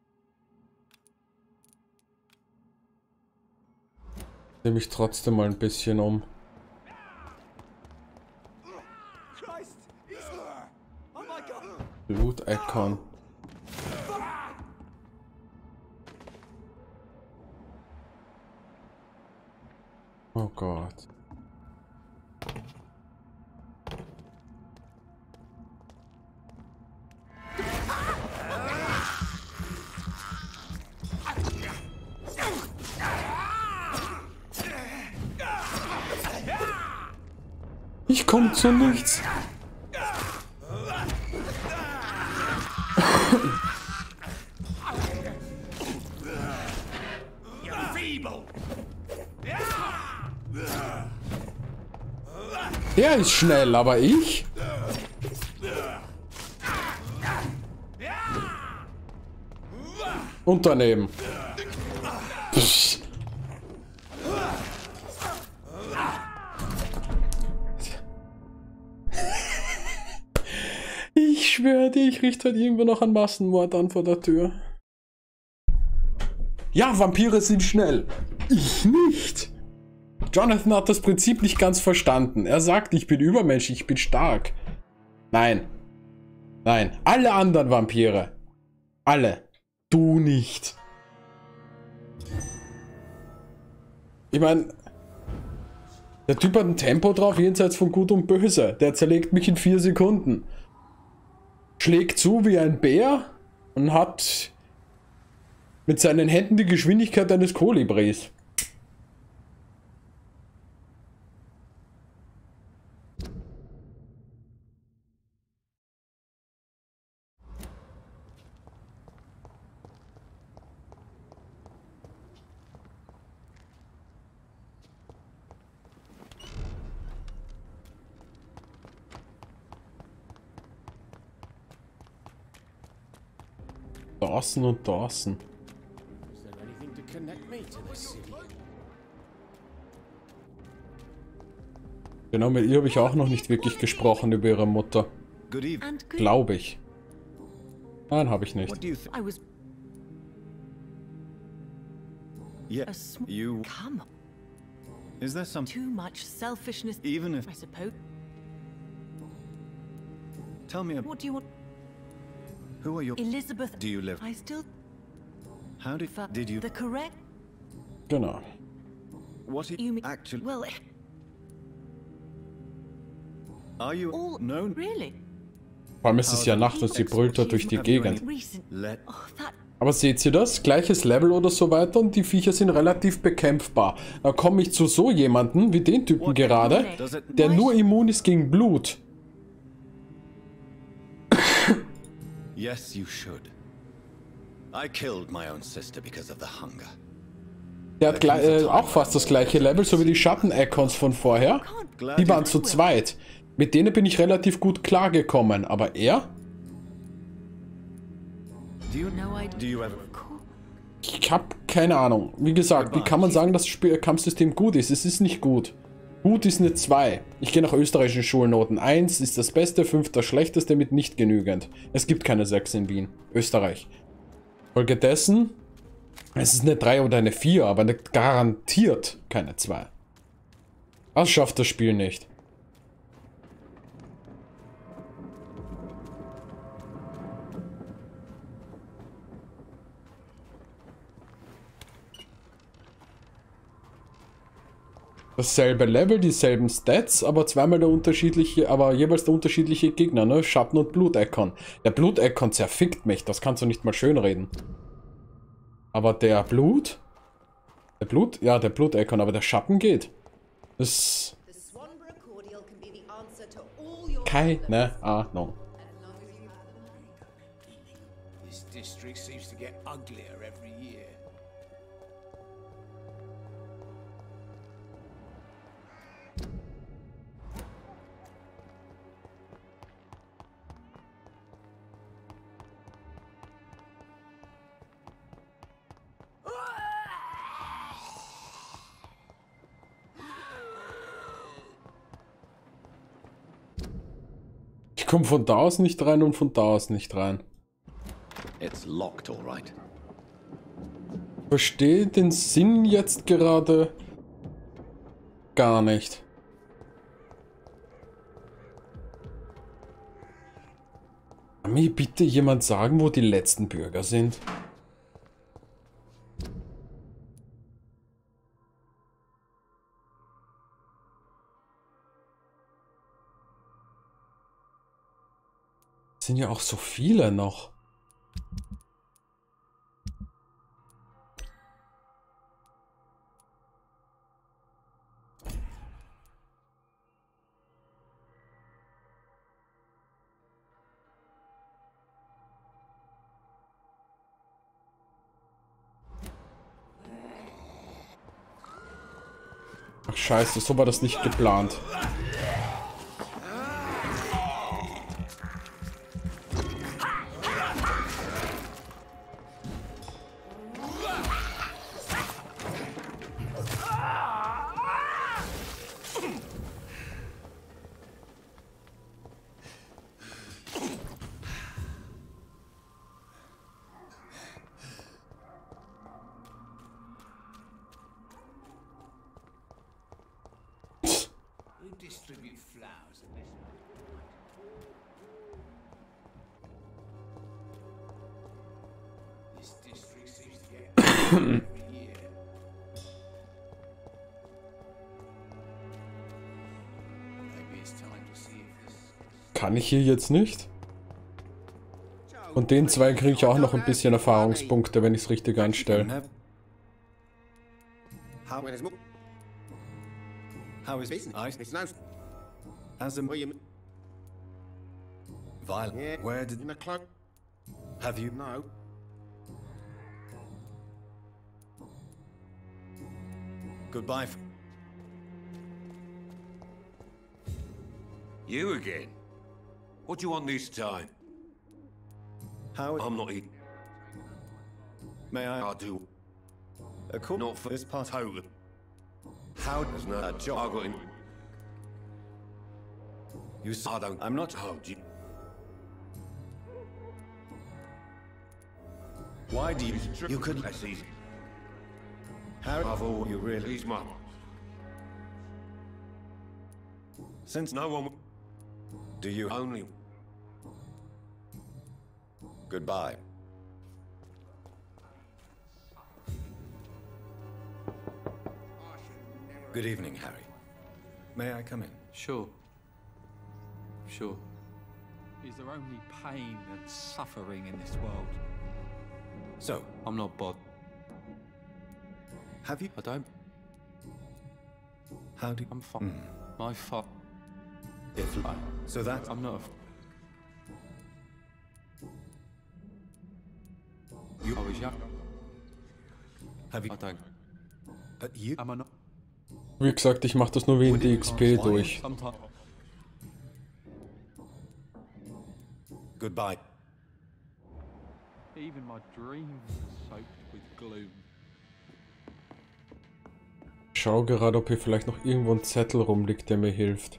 Ich nehme mich trotzdem mal ein bisschen um. Blut-Icon. Oh Gott. Ich komme zu nichts. Der ist schnell, aber ich? Und daneben. Psch. Ich schwöre dir, ich richte halt irgendwo noch einen Massenmord an vor der Tür. Ja, Vampire sind schnell. Ich nicht. Jonathan hat das Prinzip nicht ganz verstanden. Er sagt, ich bin übermenschlich, ich bin stark. Nein. Nein. Alle anderen Vampire. Alle. Du nicht. Ich meine, der Typ hat ein Tempo drauf, jenseits von Gut und Böse. Der zerlegt mich in vier Sekunden. Schlägt zu wie ein Bär und hat mit seinen Händen die Geschwindigkeit eines Kolibris. Dawson und Dawson. Genau, mit ihr habe ich auch noch nicht wirklich gesprochen über ihre Mutter. Glaube ich. Nein, habe ich nicht. I was Yes, you. come on. Is there some? Too much selfishness. Even if. I suppose. Tell me. What do you want? Who are you? Elizabeth. Do you live? I still. How did? Did you? The correct. Genau. What are You mean actually? well? Are you? All No. really? Vor allem ist es ja Nacht und sie brüllt da durch die Gegend. Recent. Let. Oh, that. Aber seht ihr das? Gleiches Level oder so weiter und die Viecher sind relativ bekämpfbar. Da komme ich zu so jemanden, wie den Typen gerade, der nur immun ist gegen Blut. Yes, you should. I killed my own sister because of the hunger. Der hat äh, auch fast das gleiche Level, so wie die Schatten-Icons von vorher. Die waren zu zweit. Mit denen bin ich relativ gut klargekommen, aber er? Do you know? Do you ever? Ich hab keine Ahnung. Wie gesagt, wie kann man sagen, dass das Spiel Kampfsystem gut ist? Es ist nicht gut. Gut ist eine zwei. Ich gehe nach österreichischen Schulnoten. eins ist das Beste, fünf das Schlechteste mit nicht genügend. Es gibt keine sechs in Wien. Österreich. Folge dessen, es ist eine drei oder eine vier, aber eine garantiert keine zwei. Das schafft das Spiel nicht. Dasselbe Level, dieselben Stats, aber zweimal der unterschiedliche, aber jeweils der unterschiedliche Gegner, ne? Schatten und Blut-Icon. Der Blut-Icon zerfickt mich, das kannst du nicht mal schönreden. Aber der Blut? Der Blut? Ja, der Blut-Icon, aber der Schatten geht. Das... Keine Ahnung. This district seems to get uglier every year. Ich komme von da aus nicht rein und von da aus nicht rein. It's locked, all right. Verstehe den Sinn jetzt gerade gar nicht. Kann mir bitte jemand sagen, wo die letzten Bürger sind? Es sind ja auch so viele noch. Ach scheiße, so war das nicht geplant. Distribute flowers at this This district seems to get every year. Maybe it's time to see if this. Kann ich hier jetzt nicht? Und den zwei kriege ich auch noch ein bisschen Erfahrungspunkte, wenn ich es richtig einstelle. How is business? I it's no. As a William. Violet. Yeah. Where did in the cloak? Have you? No. Goodbye. You again? What do you want this time? How? I'm not eating. May I? I do. A cool. Not for this part. Total. How does no a job? I got him. You saw them. I'm not. Oh, you... Why do you? You could. That's easy. Harry, I've all... you really? He's my... Since No one... do you? Only... Goodbye. Good evening, Harry. May I come in? Sure. Sure. Is there only pain and suffering in this world? So, I'm not bothered. have you? I don't. How do? I'm fine. My fault. If I, so that I'm not. A you I was young. have you? I don't. But you. Am I not? Wie gesagt, ich mache das nur wegen die X P durch. Sometimes. Goodbye. Even my dreams are soaked with gloom. Ich schau gerade, ob hier vielleicht noch irgendwo ein Zettel rumliegt, der mir hilft.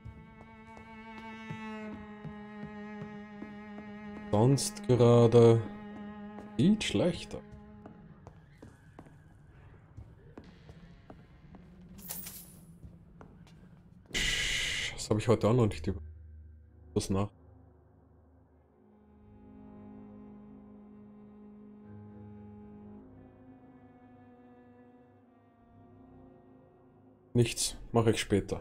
Sonst gerade sieht schlechter. Das habe ich heute auch noch nicht über. Was nach? Nichts, mache ich später.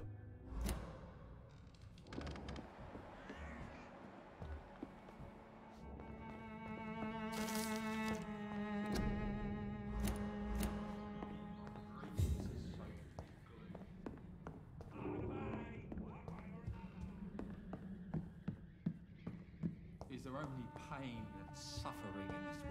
Is there only pain and suffering in this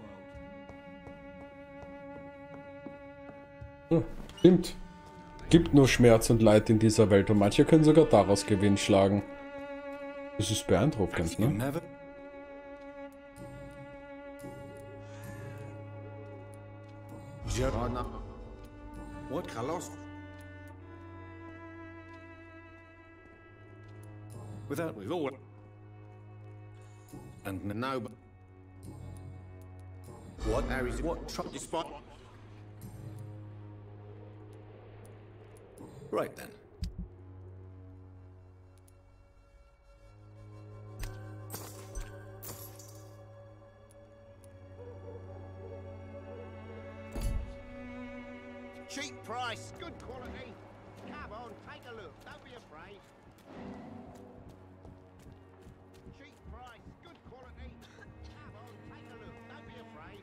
world? Ja, stimmt. Gibt nur Schmerz und Leid in dieser Welt und manche können sogar daraus Gewinn schlagen. Das ist beeindruckend, You ne? never. Oh, no. What? Carlos? Without. We've all... And n- No, but... what? Harry's... What? Tr Despite... right then. Cheap price, good quality. Come on, take a look. Don't be afraid. Cheap price, good quality. Come on, take a look. Don't be afraid.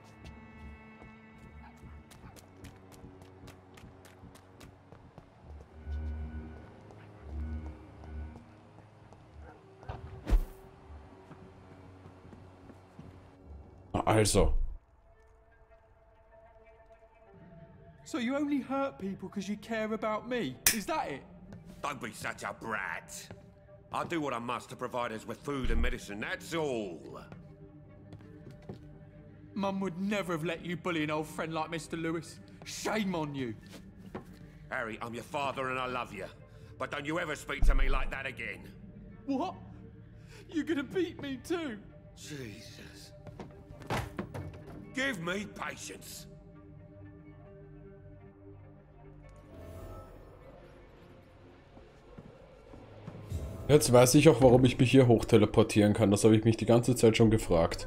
Also. So you only hurt people because you care about me? Is that it? Don't be such a brat. I do what I must to provide us with food and medicine, that's all. Mum would never have let you bully an old friend like Mister Lewis. Shame on you. Harry, I'm your father and I love you. But don't you ever speak to me like that again. What? You're gonna beat me too? Jesus. Give me patience. Jetzt weiß ich auch, warum ich mich hier hoch teleportieren kann. Das habe ich mich die ganze Zeit schon gefragt.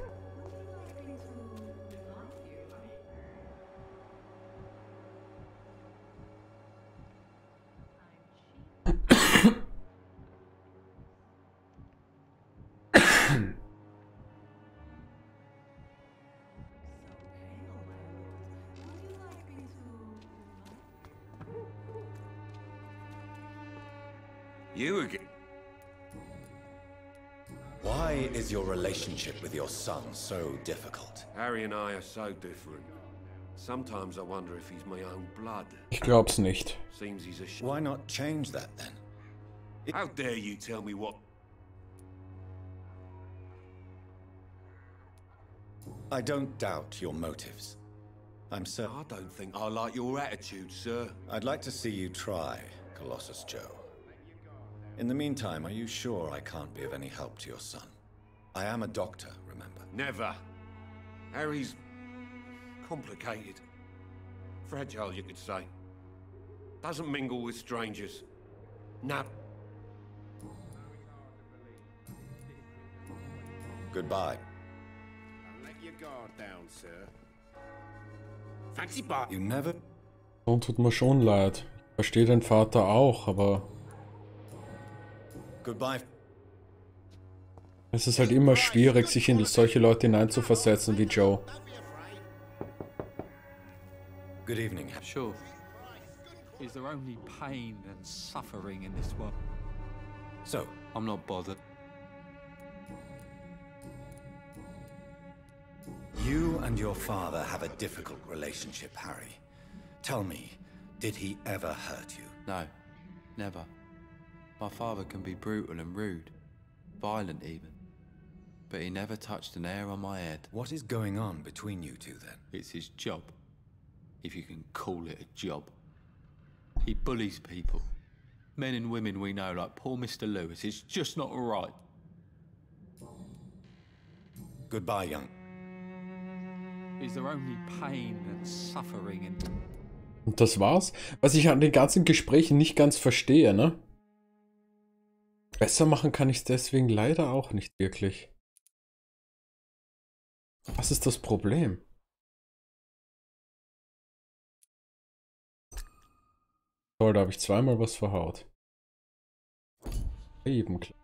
You again? Why is your relationship with your son so difficult? Harry and I are so different. Sometimes I wonder if he's my own blood. Ich glaub's nicht. Seems he's a sh- Why not change that then? How dare you tell me what? I don't doubt your motives. I'm so. I don't think I like your attitude, sir. I'd like to see you try, Colossus Joe. In the meantime, are you sure I can't be of any help to your son? I am a doctor, remember? Never. Harry's complicated. Fragile, you could say. Doesn't mingle with strangers. No. Goodbye. Let your guard down, sir. Fancy bar. You never... Sohn tut mir schon leid. Ich verstehe den Vater auch, aber... Goodbye. Es ist halt immer schwierig, sich in solche Leute hineinzuversetzen wie Joe. Good evening. Sure. Is there only pain and suffering in this world? So, I'm not bothered. You and your father have a difficult relationship, Harry. Tell me, did he ever hurt you? No, never. My father can be brutal and rude, violent even. But he never touched an hair on my head. What is going on between you two then? It's his job, if you can call it a job. He bullies people. Men and women we know, like poor Mister Lewis. It's just not right. Goodbye, young. Is there only pain and suffering in... Und das war's? Was ich an den ganzen Gesprächen nicht ganz verstehe, ne? Besser machen kann ich es deswegen leider auch nicht wirklich. Was ist das Problem? Toll, da habe ich zweimal was verhaut. Eben klar.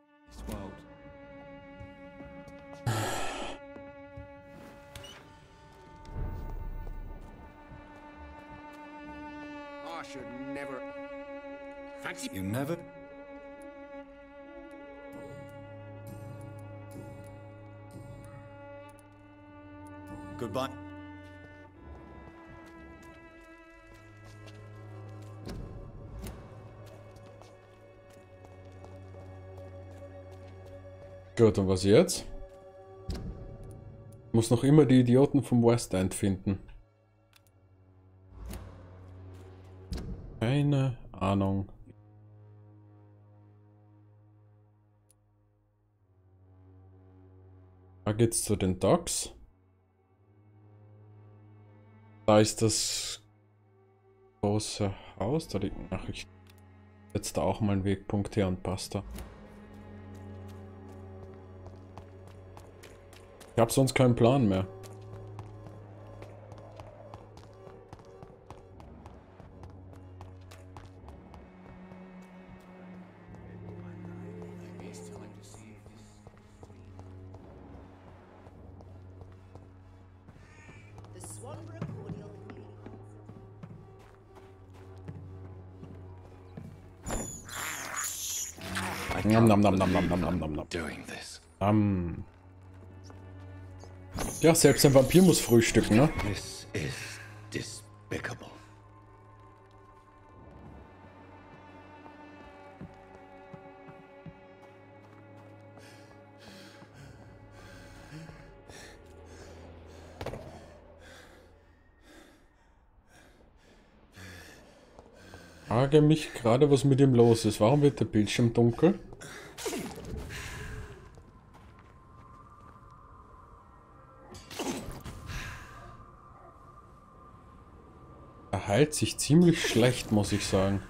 I should never... Fancy... You never... Goodbye. Gut, und was jetzt? Ich muss noch immer die Idioten vom West End finden. Keine Ahnung. Da geht's zu den Docks. Da ist das große Haus. Da liegt... Ach, ich setze da auch mal einen Wegpunkt her und basta. Ich habe sonst keinen Plan mehr. Nom nom nom nom nom nom nom nom nom. Um. Ja, selbst ein Vampir muss frühstücken, ne? This is despicable. Ich frage mich gerade, was mit ihm los ist. Warum wird der Bildschirm dunkel? Er heilt sich ziemlich schlecht, muss ich sagen.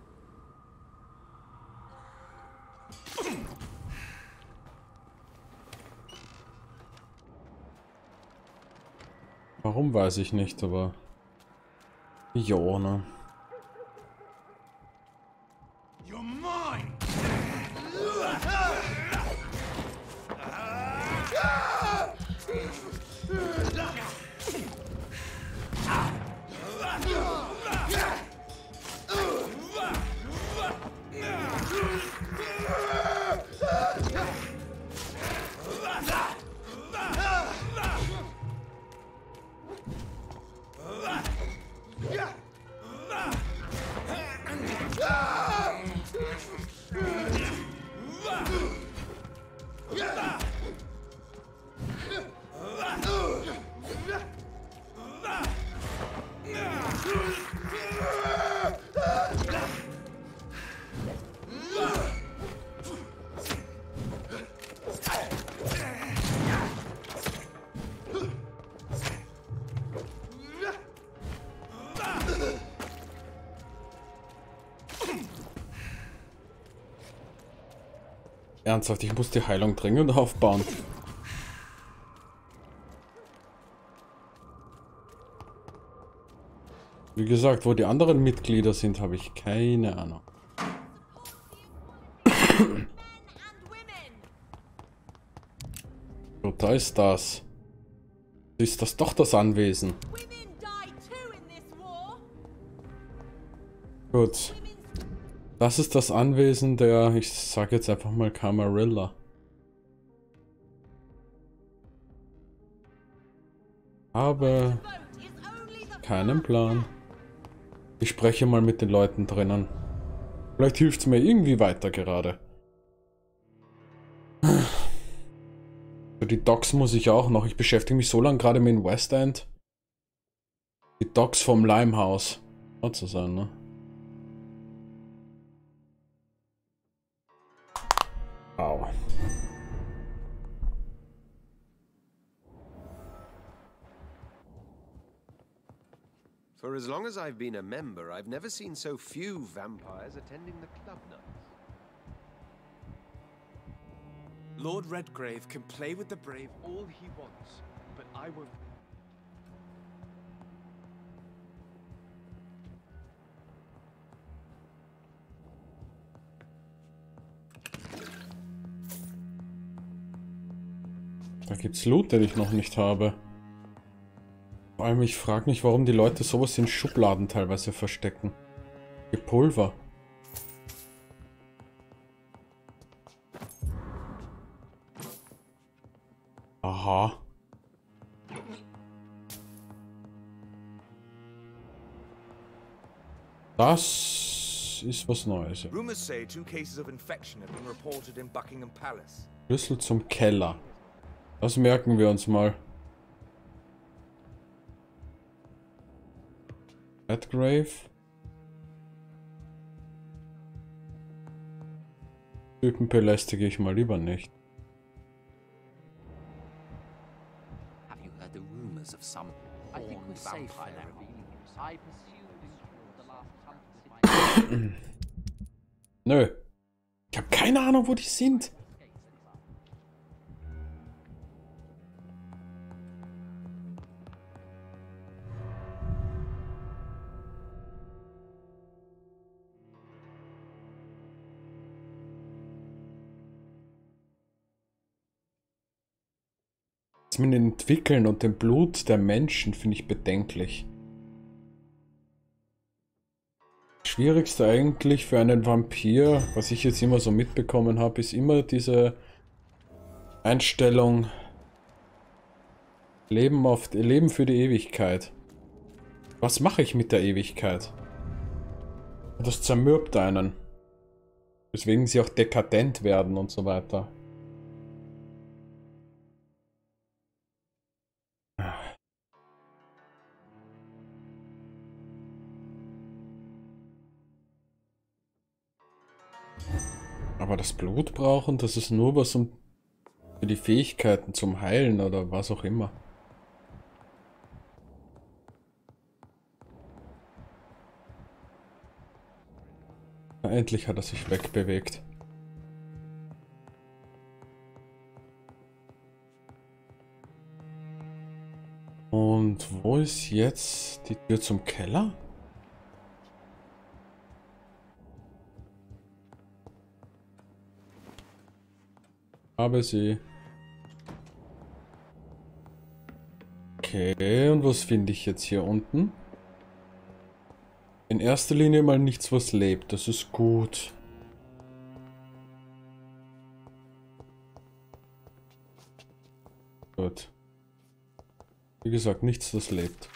Warum, weiß ich nicht, aber... Jo, ne? Ernsthaft, ich muss die Heilung dringend aufbauen. Wie gesagt, wo die anderen Mitglieder sind, habe ich keine Ahnung. So, da ist das. Ist das doch das Anwesen? Gut. Das ist das Anwesen der, ich sage jetzt einfach mal Camarilla. Habe keinen Plan. Ich spreche mal mit den Leuten drinnen. Vielleicht hilft es mir irgendwie weiter gerade. Die Docks muss ich auch noch. Ich beschäftige mich so lange gerade mit dem West End. Die Docks vom Limehouse. Hat zu sein, ne? Au. For as long as I've been a member, I've never seen so few vampires attending the club nights. Lord Redgrave can play with the brave all he wants, but I won't. Da gibt's Loot, den ich noch nicht habe. Vor allem, ich frage mich, warum die Leute sowas in Schubladen teilweise verstecken. Ihr Pulver. Aha. Das ist was Neues. Rumors say two cases of infection have been reported in Buckingham Palace. Schlüssel zum Keller. Das merken wir uns mal. Redgrave. Typen belästige ich mal lieber nicht. Have you heard the rumors of some I think we're safe there. I pursued and killed the last hunter. Nö. Ich habe keine Ahnung, wo die sind. Das mit dem Entwickeln und dem Blut der Menschen finde ich bedenklich. Das Schwierigste eigentlich für einen Vampir, was ich jetzt immer so mitbekommen habe, ist immer diese Einstellung Leben, auf, Leben für die Ewigkeit. Was mache ich mit der Ewigkeit? Das zermürbt einen. Weswegen sie auch dekadent werden und so weiter. Aber das Blut brauchen, das ist nur was um für die Fähigkeiten zum Heilen oder was auch immer. Ja, endlich hat er sich wegbewegt. Und wo ist jetzt die Tür zum Keller? Habe sie. Okay, und was finde ich jetzt hier unten? In erster Linie mal nichts, was lebt. Das ist gut. Gut. Wie gesagt, nichts, das lebt.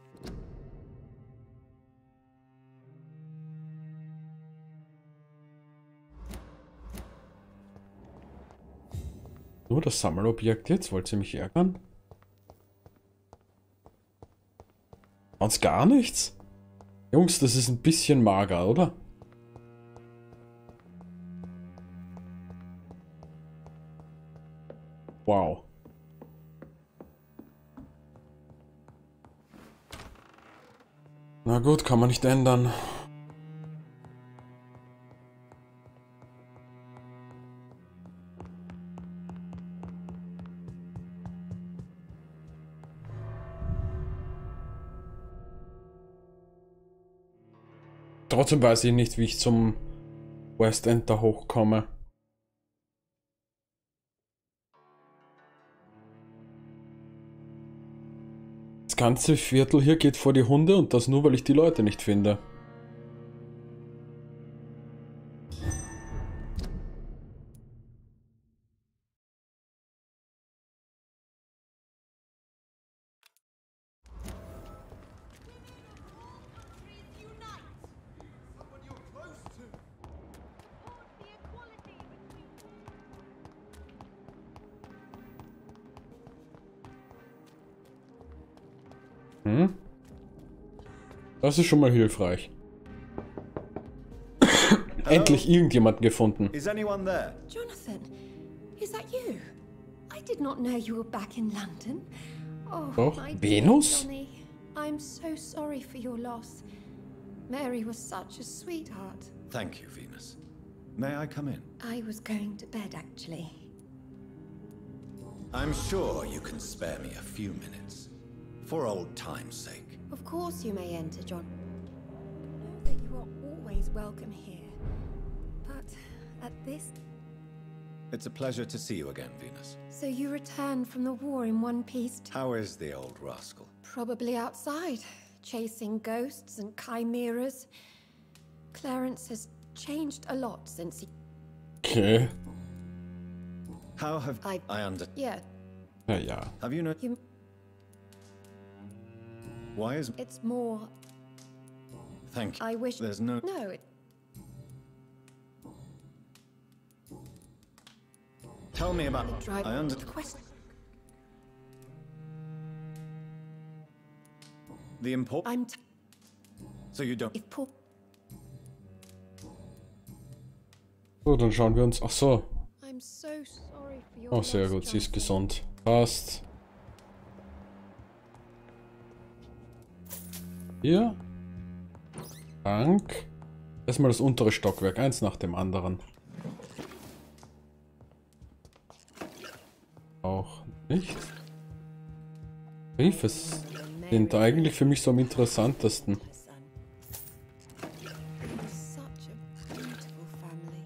Nur das Sammelobjekt jetzt? Wollt ihr mich ärgern? Sonst gar nichts? Jungs, das ist ein bisschen mager, oder? Wow. Na gut, kann man nicht ändern. Trotzdem weiß ich nicht, wie ich zum West End da hochkomme. Das ganze Viertel hier geht vor die Hunde und das nur, weil ich die Leute nicht finde. Hm? Das ist schon mal hilfreich. Endlich irgendjemand gefunden. Is anyone there? Jonathan, is that you? I did not know you were back in London. Oh, Doch, my Venus? dear Johnny, I'm so sorry for your loss. Mary was such a sweetheart. Thank you, Venus. May I come in? I was going to bed, actually. I'm sure you can spare me a few minutes. For old time's sake. Of course you may enter, John. Know that you are always welcome here. But at this... It's a pleasure to see you again, Venus. So you returned from the war in one piece? How is the old rascal? Probably outside, chasing ghosts and chimeras. Clarence has changed a lot since he... Okay. How have I... I under... Yeah. Ja, ja. Have you no... You... Why is... It's more... Thank you. I wish... There's no... No, it... Tell me about... Drive... I under... The quest... The import... I'm... T so you don't... if Paul... So, dann schauen wir uns... Ach so. I'm so sorry for your Oh, sehr loss, gut. Sie ist Jonathan. gesund. Passt. Hier. Dank. Erstmal das untere Stockwerk. Eins nach dem anderen. Auch nicht. Briefe sind eigentlich für mich so am interessantesten. Such a beautiful family.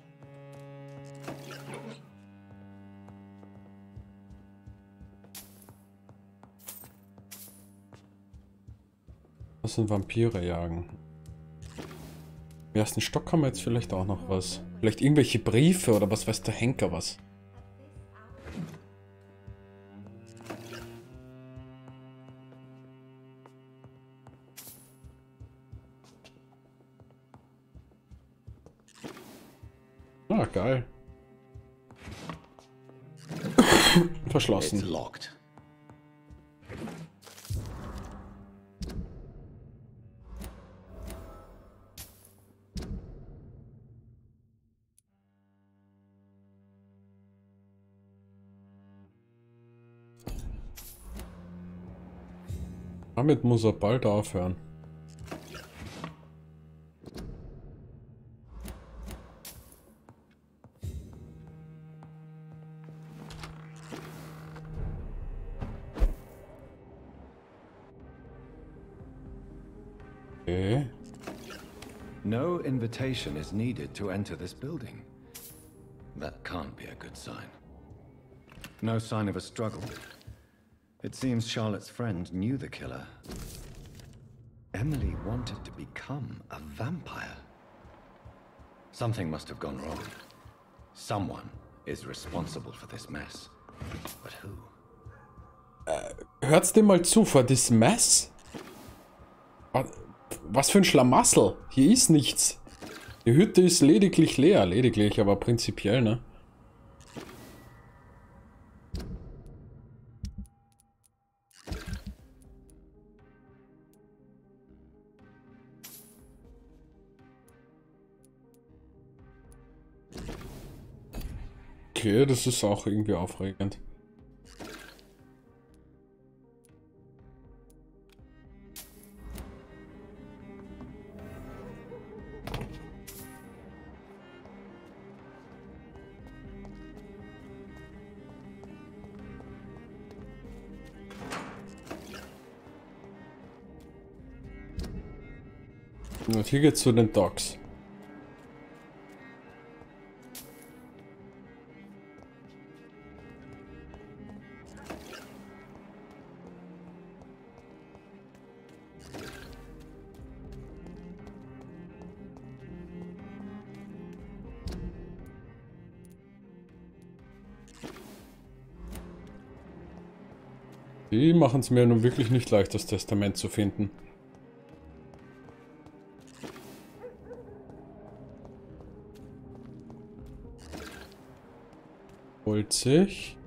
Das sind Vampire jagen. Im ersten Stock haben wir jetzt vielleicht auch noch was. Vielleicht irgendwelche Briefe oder was weiß der Henker was. Ah, geil. Verschlossen. It's locked. Damit muss er bald aufhören. Okay. No invitation is needed to enter this building. That can't be a good sign. No sign of a struggle. It seems Charlotte's friend knew the killer. Emily wanted to become a vampire. Something must have gone wrong. Someone is responsible for this mess. But who? Äh, hört's dem mal zu, for this mess? Was für ein Schlamassel. Hier ist nichts. Die Hütte ist lediglich leer. Lediglich, aber prinzipiell, ne? Okay, das ist auch irgendwie aufregend. Und hier geht's zu den Docks. Die machen es mir nun wirklich nicht leicht, das Testament zu finden. Holt sich.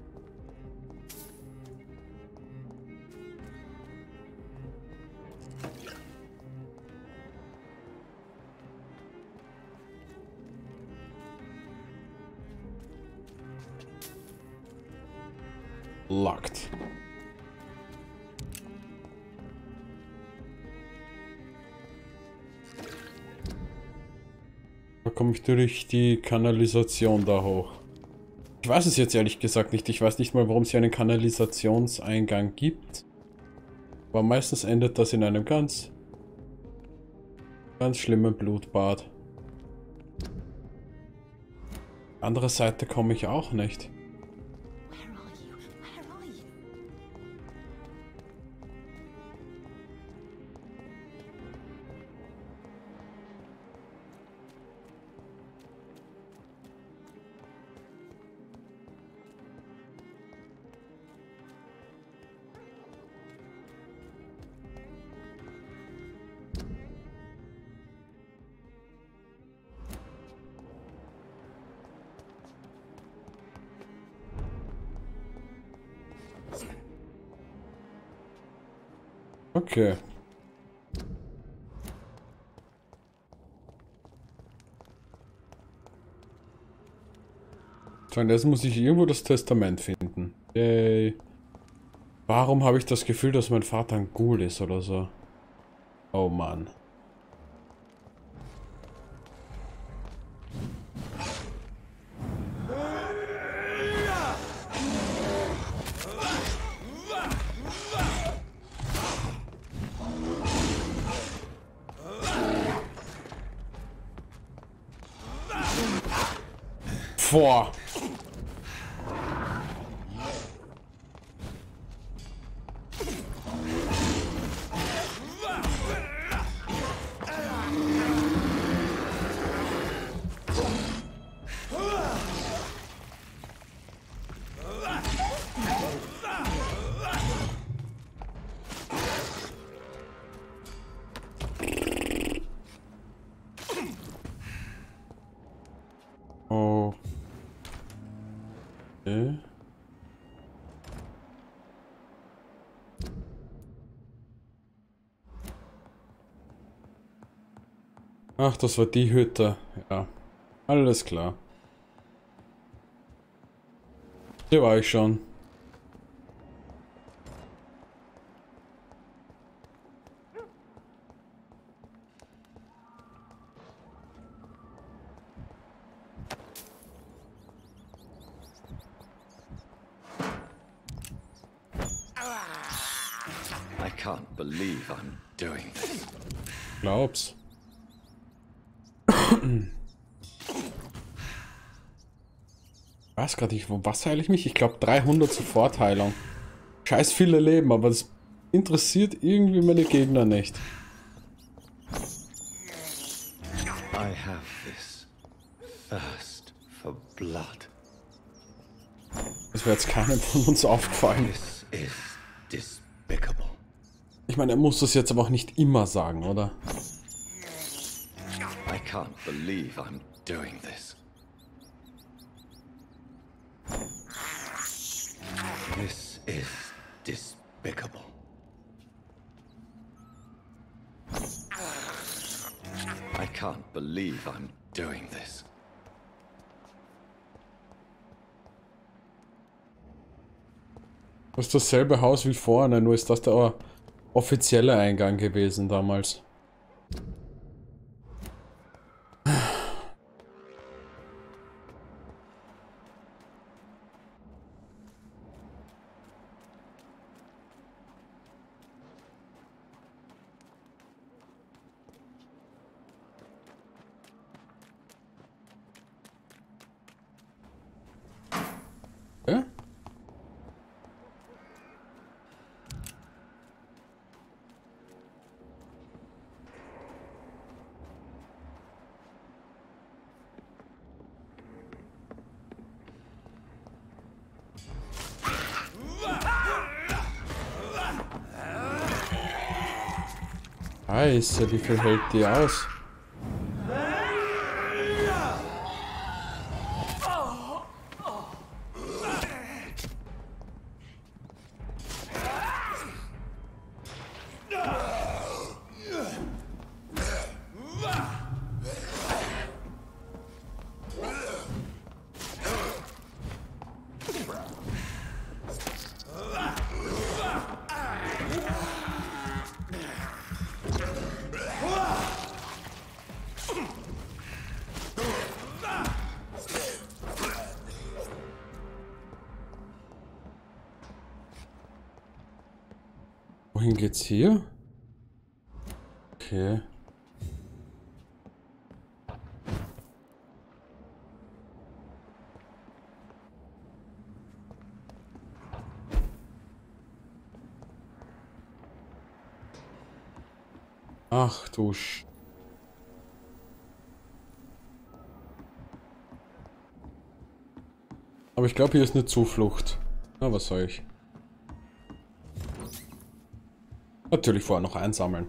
Locked. Da komme ich durch die Kanalisation da hoch. Ich weiß es jetzt ehrlich gesagt nicht. Ich weiß nicht mal, warum es hier einen Kanalisationseingang gibt. Aber meistens endet das in einem ganz, ganz schlimmen Blutbad. Andere Seite komme ich auch nicht. Okay. So, und jetzt muss ich irgendwo das Testament finden. Yay. Warum habe ich das Gefühl, dass mein Vater ein Ghoul ist oder so? Oh Mann. Vor. Oh. Okay. Ach, das war die Hütte. Ja. Alles klar. Hier war ich schon. I can't believe I'm doing this. Glaub's. Ich weiß gerade nicht, wo was heile ich mich? Ich glaube dreihundert Sofortheilung. Scheiß viele Leben, aber das interessiert irgendwie meine Gegner nicht. I have this thirst for blood. Das wäre jetzt keinem von uns aufgefallen. This is despicable. Ich meine, er muss das jetzt aber auch nicht immer sagen, oder? I can't believe I'm doing this. This is despicable. I can't believe I'm doing this. Das ist dasselbe Haus wie vorne, nur ist das der offizielle Eingang gewesen damals. Scheiße, wie viel hält die aus? Wohin geht's hier? Okay. Ach du Sch... Aber ich glaube, hier ist eine Zuflucht. Na, was soll ich? Natürlich vorher noch einsammeln.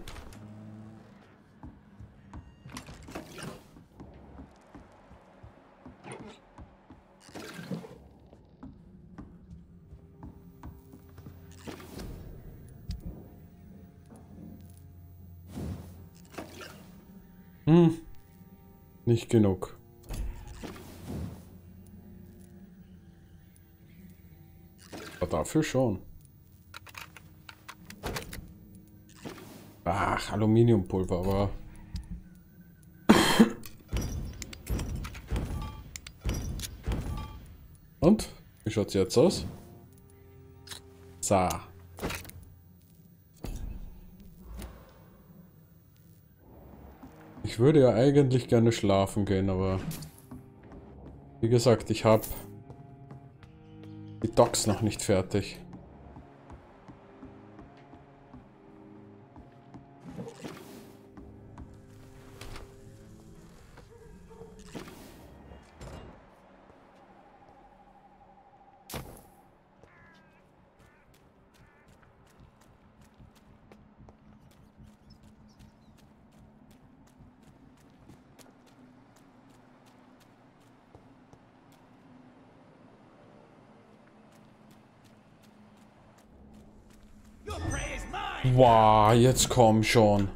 Hm, nicht genug. Aber dafür schon. Ach, Aluminiumpulver, aber... Und? Wie schaut's jetzt aus? So. Ich würde ja eigentlich gerne schlafen gehen, aber... Wie gesagt, ich habe die Docks noch nicht fertig. Wow, jetzt komm schon.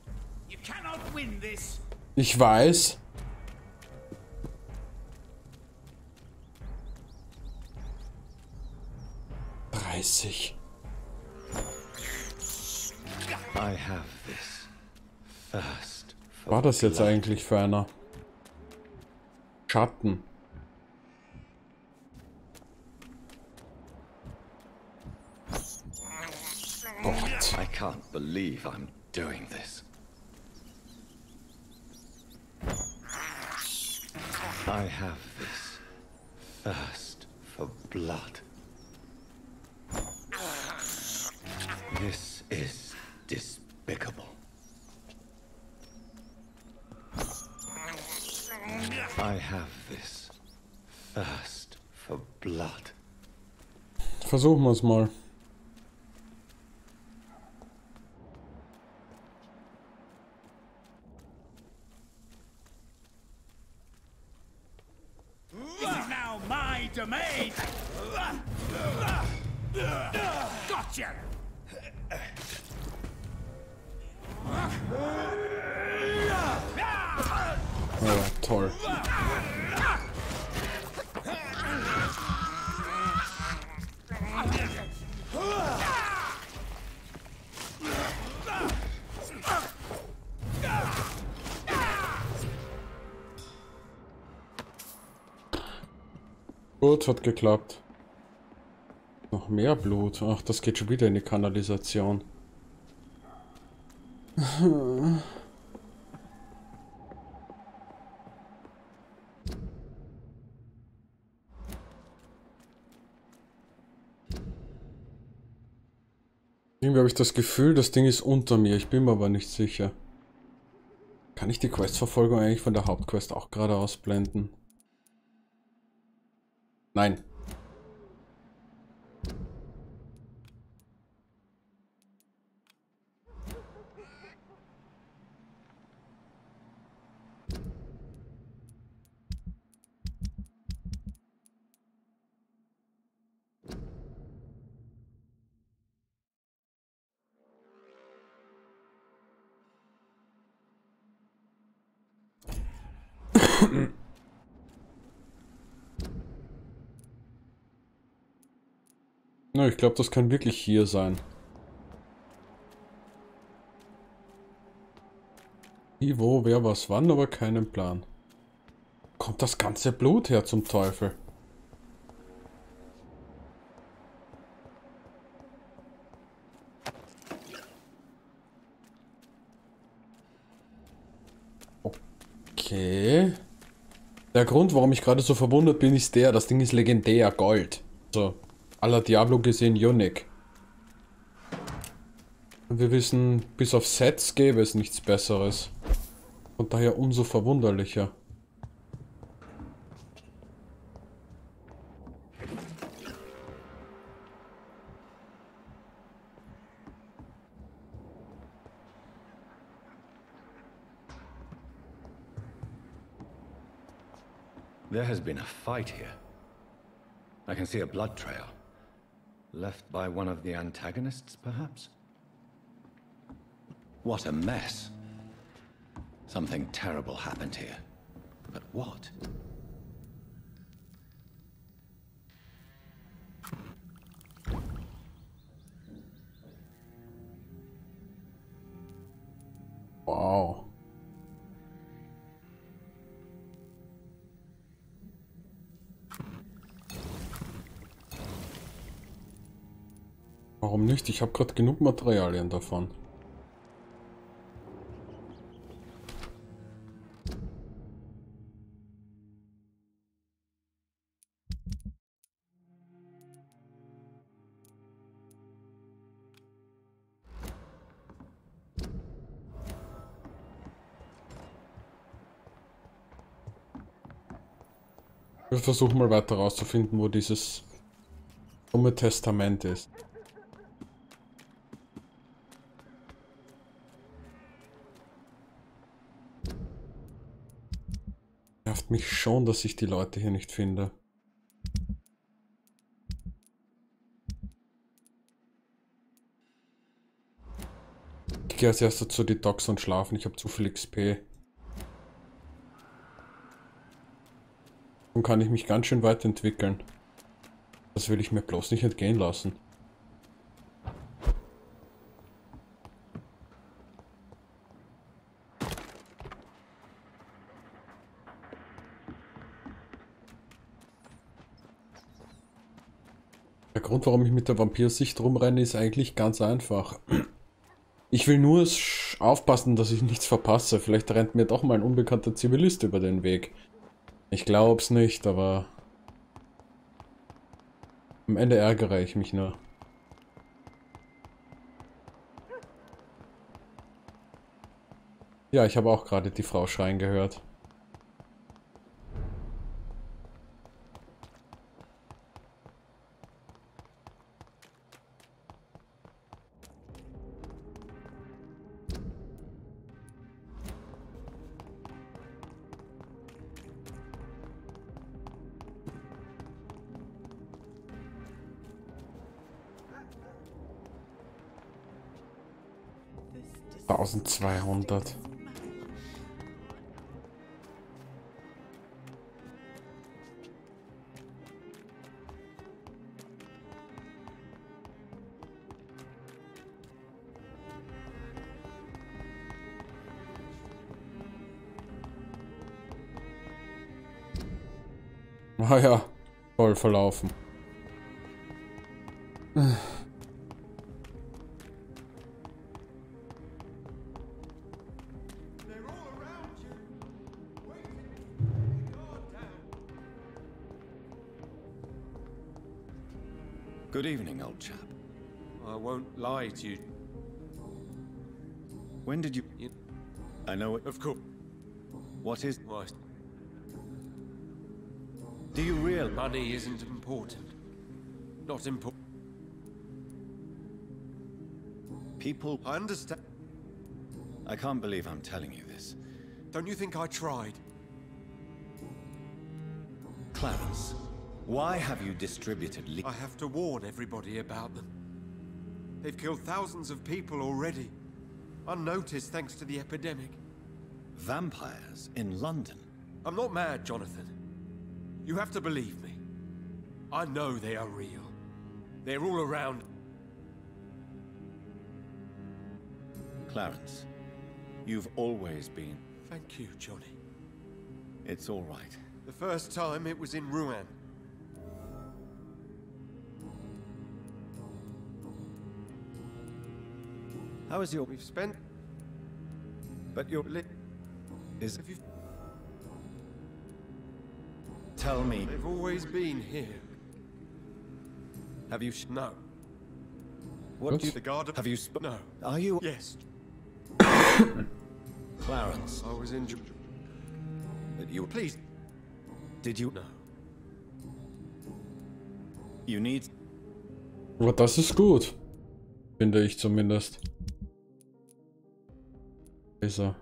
Ich weiß. dreißig. War das jetzt eigentlich für einer? Schatten. I can't believe I'm doing this. I have this thirst for blood. This is despicable. I have this thirst for blood. Versuchen wir es mal. Domain. Gotcha. Oh, toll. Gut, hat geklappt. Noch mehr Blut. Ach, das geht schon wieder in die Kanalisation. Irgendwie habe ich das Gefühl, das Ding ist unter mir. Ich bin mir aber nicht sicher. Kann ich die Questverfolgung eigentlich von der Hauptquest auch gerade ausblenden? Nein. Na, ich glaube, das kann wirklich hier sein. Wie, wo, wer, was, wann, aber keinen Plan. Kommt das ganze Blut her zum Teufel? Okay. Der Grund, warum ich gerade so verwundert bin, ist der, das Ding ist legendär Gold. So, à la Diablo gesehen unique. Und wir wissen, bis auf Sets gäbe es nichts Besseres. Und daher umso verwunderlicher. There has been a fight here. I can see a blood trail. Left by one of the antagonists, perhaps? What a mess. Something terrible happened here. But what? Wow. Warum nicht? Ich habe gerade genug Materialien davon. Wir versuchen mal weiter herauszufinden, wo dieses dumme Testament ist. Nervt mich schon, dass ich die Leute hier nicht finde. Ich gehe als erstes zu Detox und schlafen, ich habe zu viel X P. Dann kann ich mich ganz schön weiterentwickeln. Das will ich mir bloß nicht entgehen lassen. Der Grund, warum ich mit der Vampirsicht rumrenne, ist eigentlich ganz einfach. Ich will nur aufpassen, dass ich nichts verpasse. Vielleicht rennt mir doch mal ein unbekannter Zivilist über den Weg. Ich glaub's nicht, aber am Ende ärgere ich mich nur. Ja, ich habe auch gerade die Frau schreien gehört. eintausendzweihundert. Ah ja, voll verlaufen. Good evening, old chap. I won't lie to you. When did you... you... I know it... Of course. What is... What? Do you realize... Money isn't important. Not important. People... I understand. I can't believe I'm telling you this. Don't you think I tried? Clarence, why have you distributed le- I have to warn everybody about them. They've killed thousands of people already. Unnoticed thanks to the epidemic. Vampires in London? I'm not mad, Jonathan. You have to believe me. I know they are real. They're all around. Clarence, you've always been... Thank you, Johnny. It's all right. The first time it was in Rouen. How is your... We've spent... But your... Li is... Have you... Tell me... They've always been here. Have you... Sh No. What What? do you... The guard... Have you... Sp No. Are you... Yes. Clarence. I was in... But you... Please. Did you... No. You need... Aber das ist gut. Finde ich zumindest. Ist er.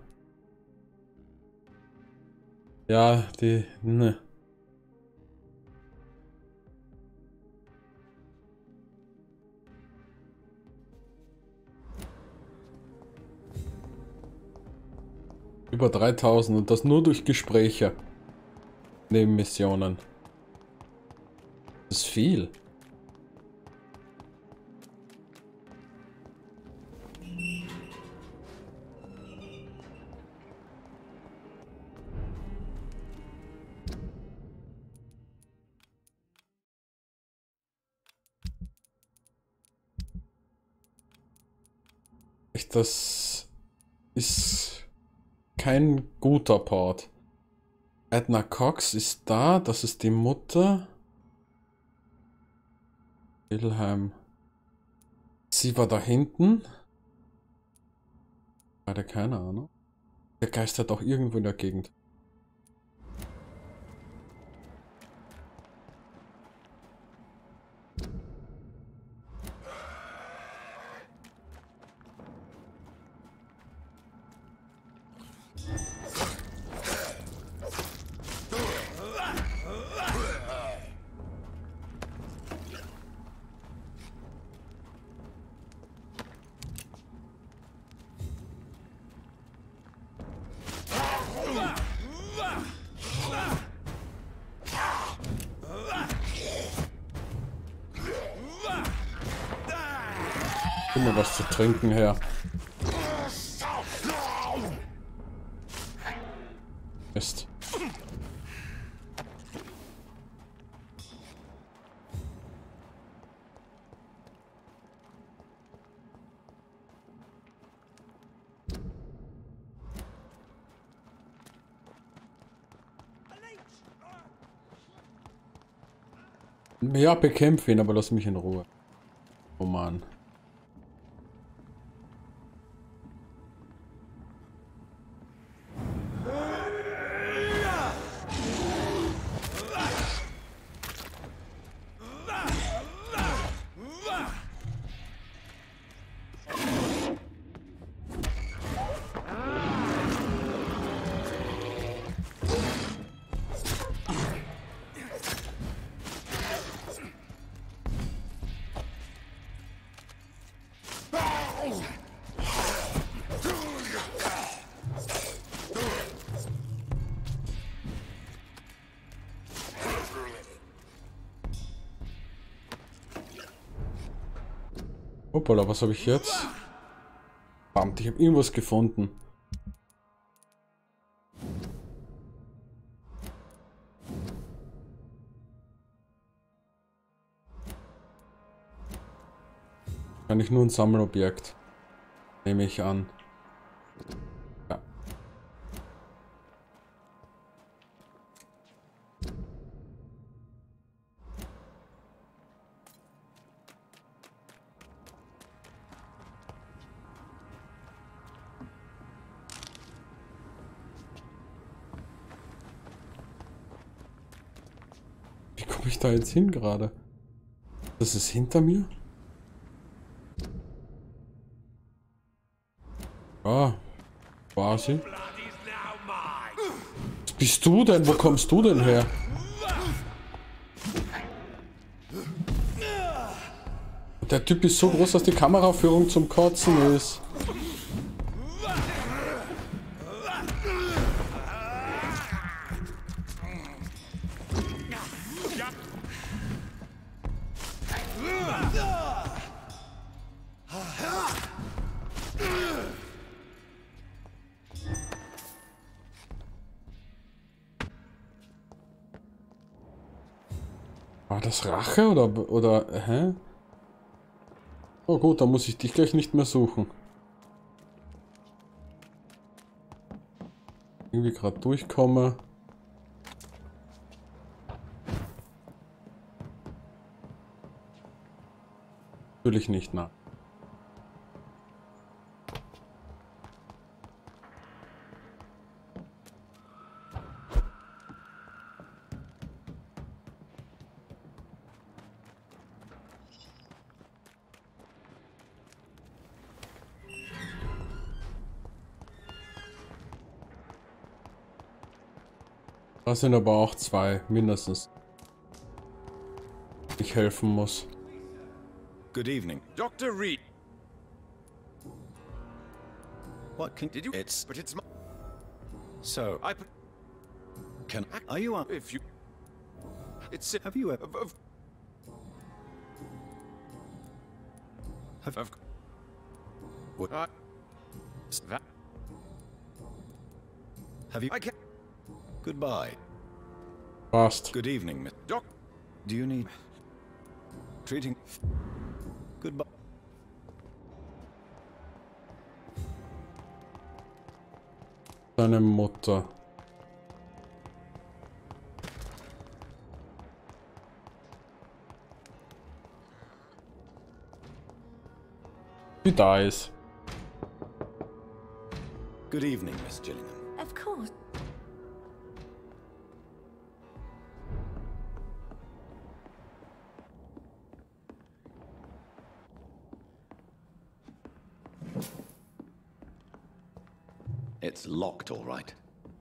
Ja, die... Ne. Über dreitausend und das nur durch Gespräche. Nebenmissionen. Das ist viel. Echt, das ist kein guter Part. Edna Cox ist da, das ist die Mutter. Wilhelm. Sie war da hinten. Hatte keine Ahnung. Der Geist hat auch irgendwo in der Gegend. Gib mir was zu trinken her. Mist. Ja, bekämpfe ihn, aber lass mich in Ruhe. Oh Mann. Hoppala, was habe ich jetzt? Verdammt, ich habe irgendwas gefunden. Wahrscheinlich nur ein Sammelobjekt. Nehme ich an. Ja. Wie komme ich da jetzt hin gerade? Das ist hinter mir? Ah, quasi. Was bist du denn? Wo kommst du denn her? Der Typ ist so groß, dass die Kameraführung zum Kotzen ist. War das Rache oder, oder, hä? Oh gut, dann muss ich dich gleich nicht mehr suchen. Irgendwie gerade durchkomme. Natürlich nicht, na. Das sind aber auch zwei, mindestens. Ich helfen muss. Good evening. Doctor Reed. What can Did you? It's But it's my. so. I. Can are you up? If you. It's. Have you ever? Of. of Have, of what? I. That. Have you? I can. Goodbye. Fast. Good evening, Miss Doc. Do you need treating? Goodbye. Deine Mutter. Die da ist. Good evening, Miss Gillingham. Of course. It's locked, all right.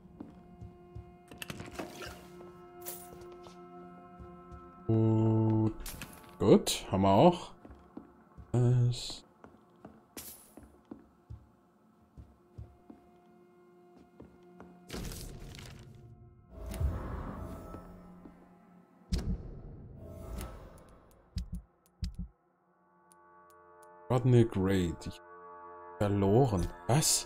Gut. Gut, haben wir auch. Es Rodney Gray. Ich verloren. Was?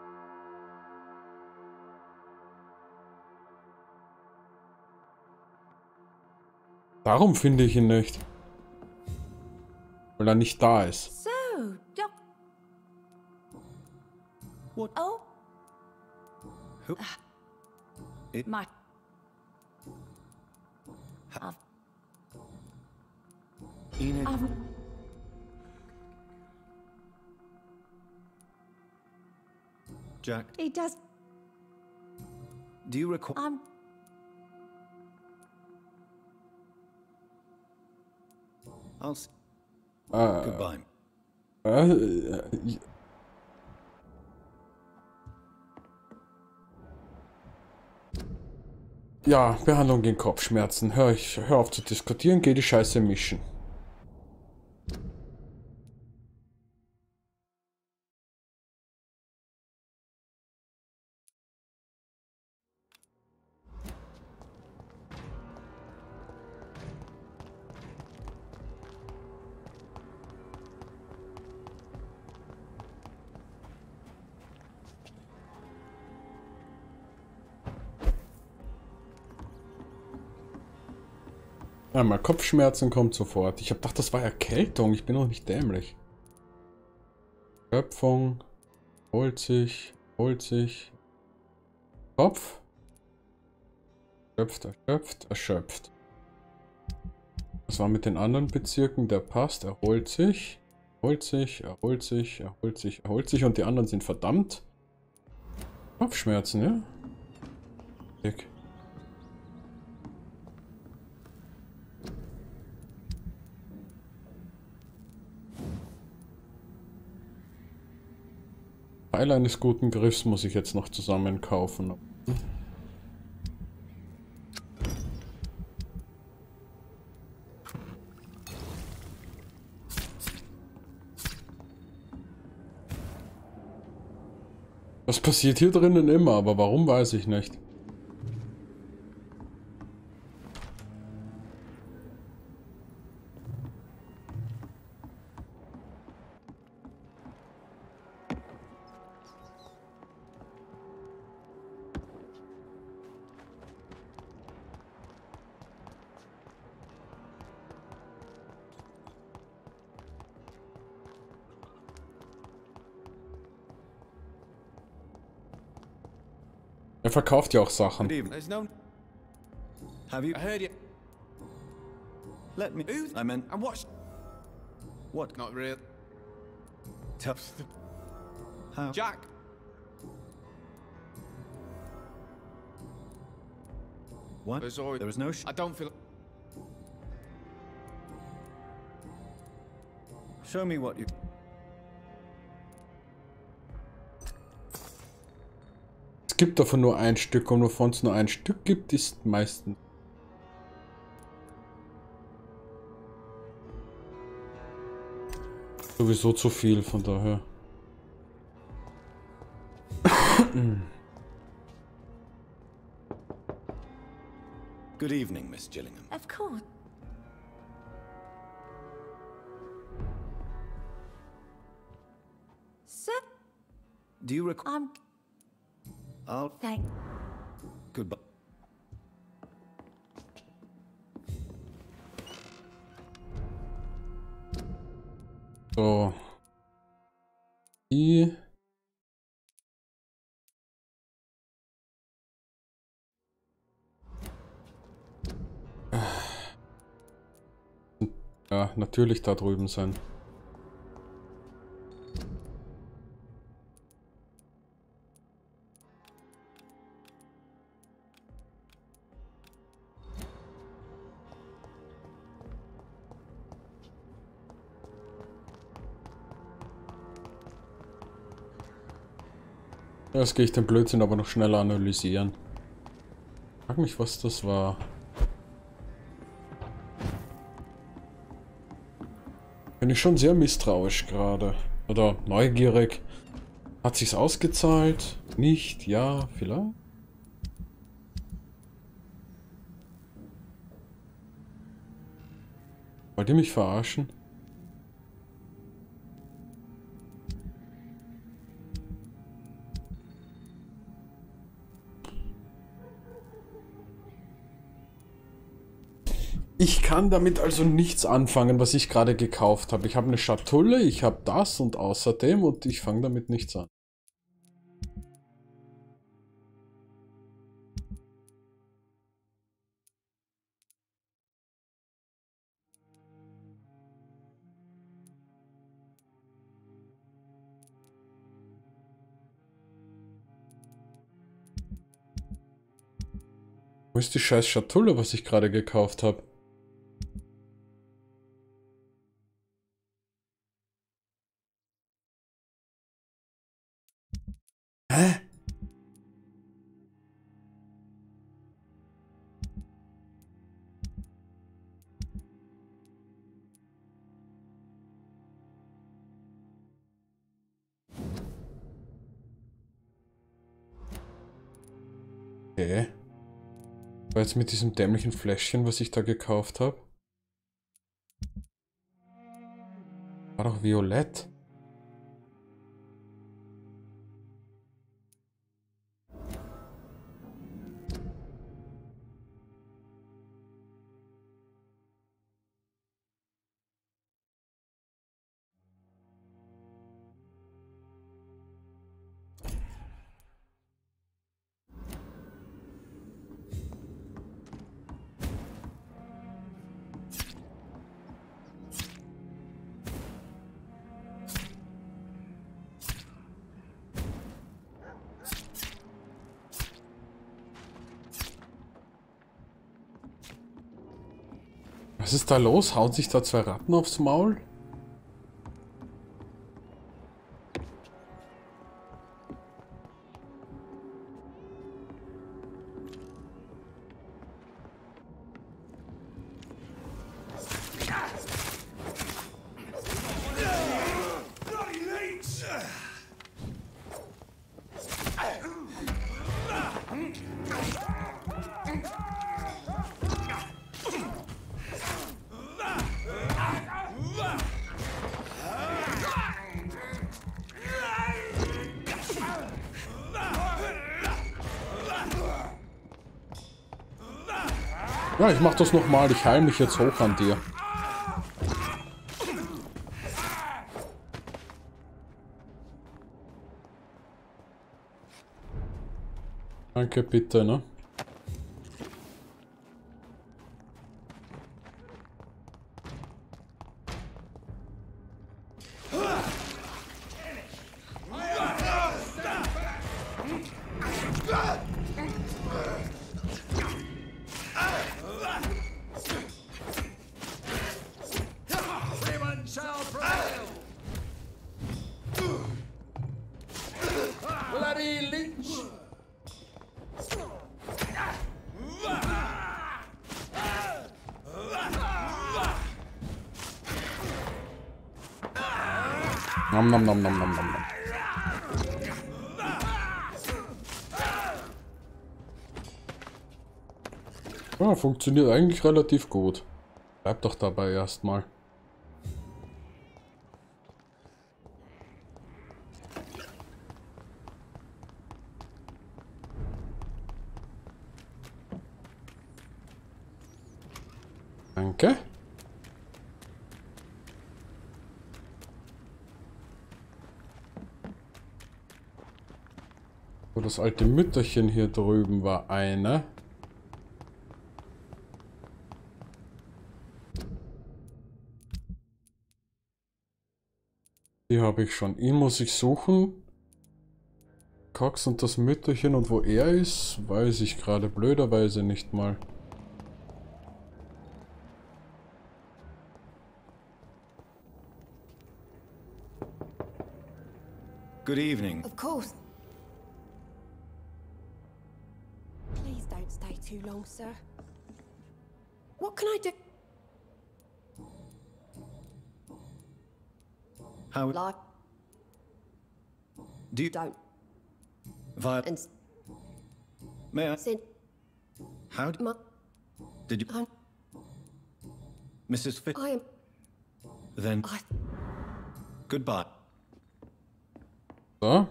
Darum finde ich ihn nicht. Weil er nicht da ist. So, Doc. What? Oh. Who? It. My. Uh, Enid. um, Jack. he does. Do you recall? Um. I'll. S Äh, Goodbye. Äh, äh, ja, Behandlung gegen Kopfschmerzen. Hör, ich, hör auf zu diskutieren, geh die Scheiße mischen. Einmal Kopfschmerzen kommt sofort. Ich hab gedacht, das war Erkältung. Ich bin noch nicht dämlich. Schöpfung. Holt sich. Holt sich. Kopf. Erschöpft, erschöpft, erschöpft. Was war mit den anderen Bezirken? Der passt. Erholt sich. Erholt sich, erholt sich, erholt sich, erholt sich. Und die anderen sind verdammt. Kopfschmerzen, ja? Dick. Teil eines guten Griffs muss ich jetzt noch zusammen kaufen. Das passiert hier drinnen immer, aber warum, weiß ich nicht. Er verkauft ja auch Sachen. There's no... Have you... I heard you. Let me... I meant... And what's... What? Not real. Tough. How? Jack. What? There's always... There was no sh... I don't feel... Show me what you... Es gibt davon nur ein Stück und wovon es nur ein Stück gibt, ist meistens. Sowieso zu viel, von daher. Good evening, Miss Gillingham. Of course. Sir, Do you recall... I'm... I'll... Thank... Goodbye. So. Die. Ja, natürlich da drüben sein. Jetzt gehe ich den Blödsinn aber noch schneller analysieren. Ich frage mich, was das war. Bin ich schon sehr misstrauisch gerade. Oder neugierig. Hat sich's ausgezahlt? Nicht? Ja? Vielleicht? Wollt ihr mich verarschen? Ich kann damit also nichts anfangen, was ich gerade gekauft habe. Ich habe eine Schatulle, ich habe das und außerdem und ich fange damit nichts an. Wo ist die scheiß Schatulle, was ich gerade gekauft habe? Hä? Okay. War jetzt mit diesem dämlichen Fläschchen, was ich da gekauft habe? War doch violett. Was ist da los? Hauen sich da zwei Ratten aufs Maul? Ja, ich mach das nochmal. Ich heile mich jetzt hoch an dir. Danke, bitte, ne? Bloody leech! Nom nom nom nom nom nom nom. Ja, funktioniert eigentlich relativ gut. Bleib doch dabei erstmal. Danke. Oh, das alte Mütterchen hier drüben war eine. Die habe ich schon. Ihn muss ich suchen. Cox und das Mütterchen, und wo er ist, weiß ich gerade blöderweise nicht mal. Good evening. Of course. Please don't stay too long, sir. What can I do? How Like, do you don't. Vi And May I? send How d my. did you I'm, Missus Fit? I am. Then I. goodbye. So.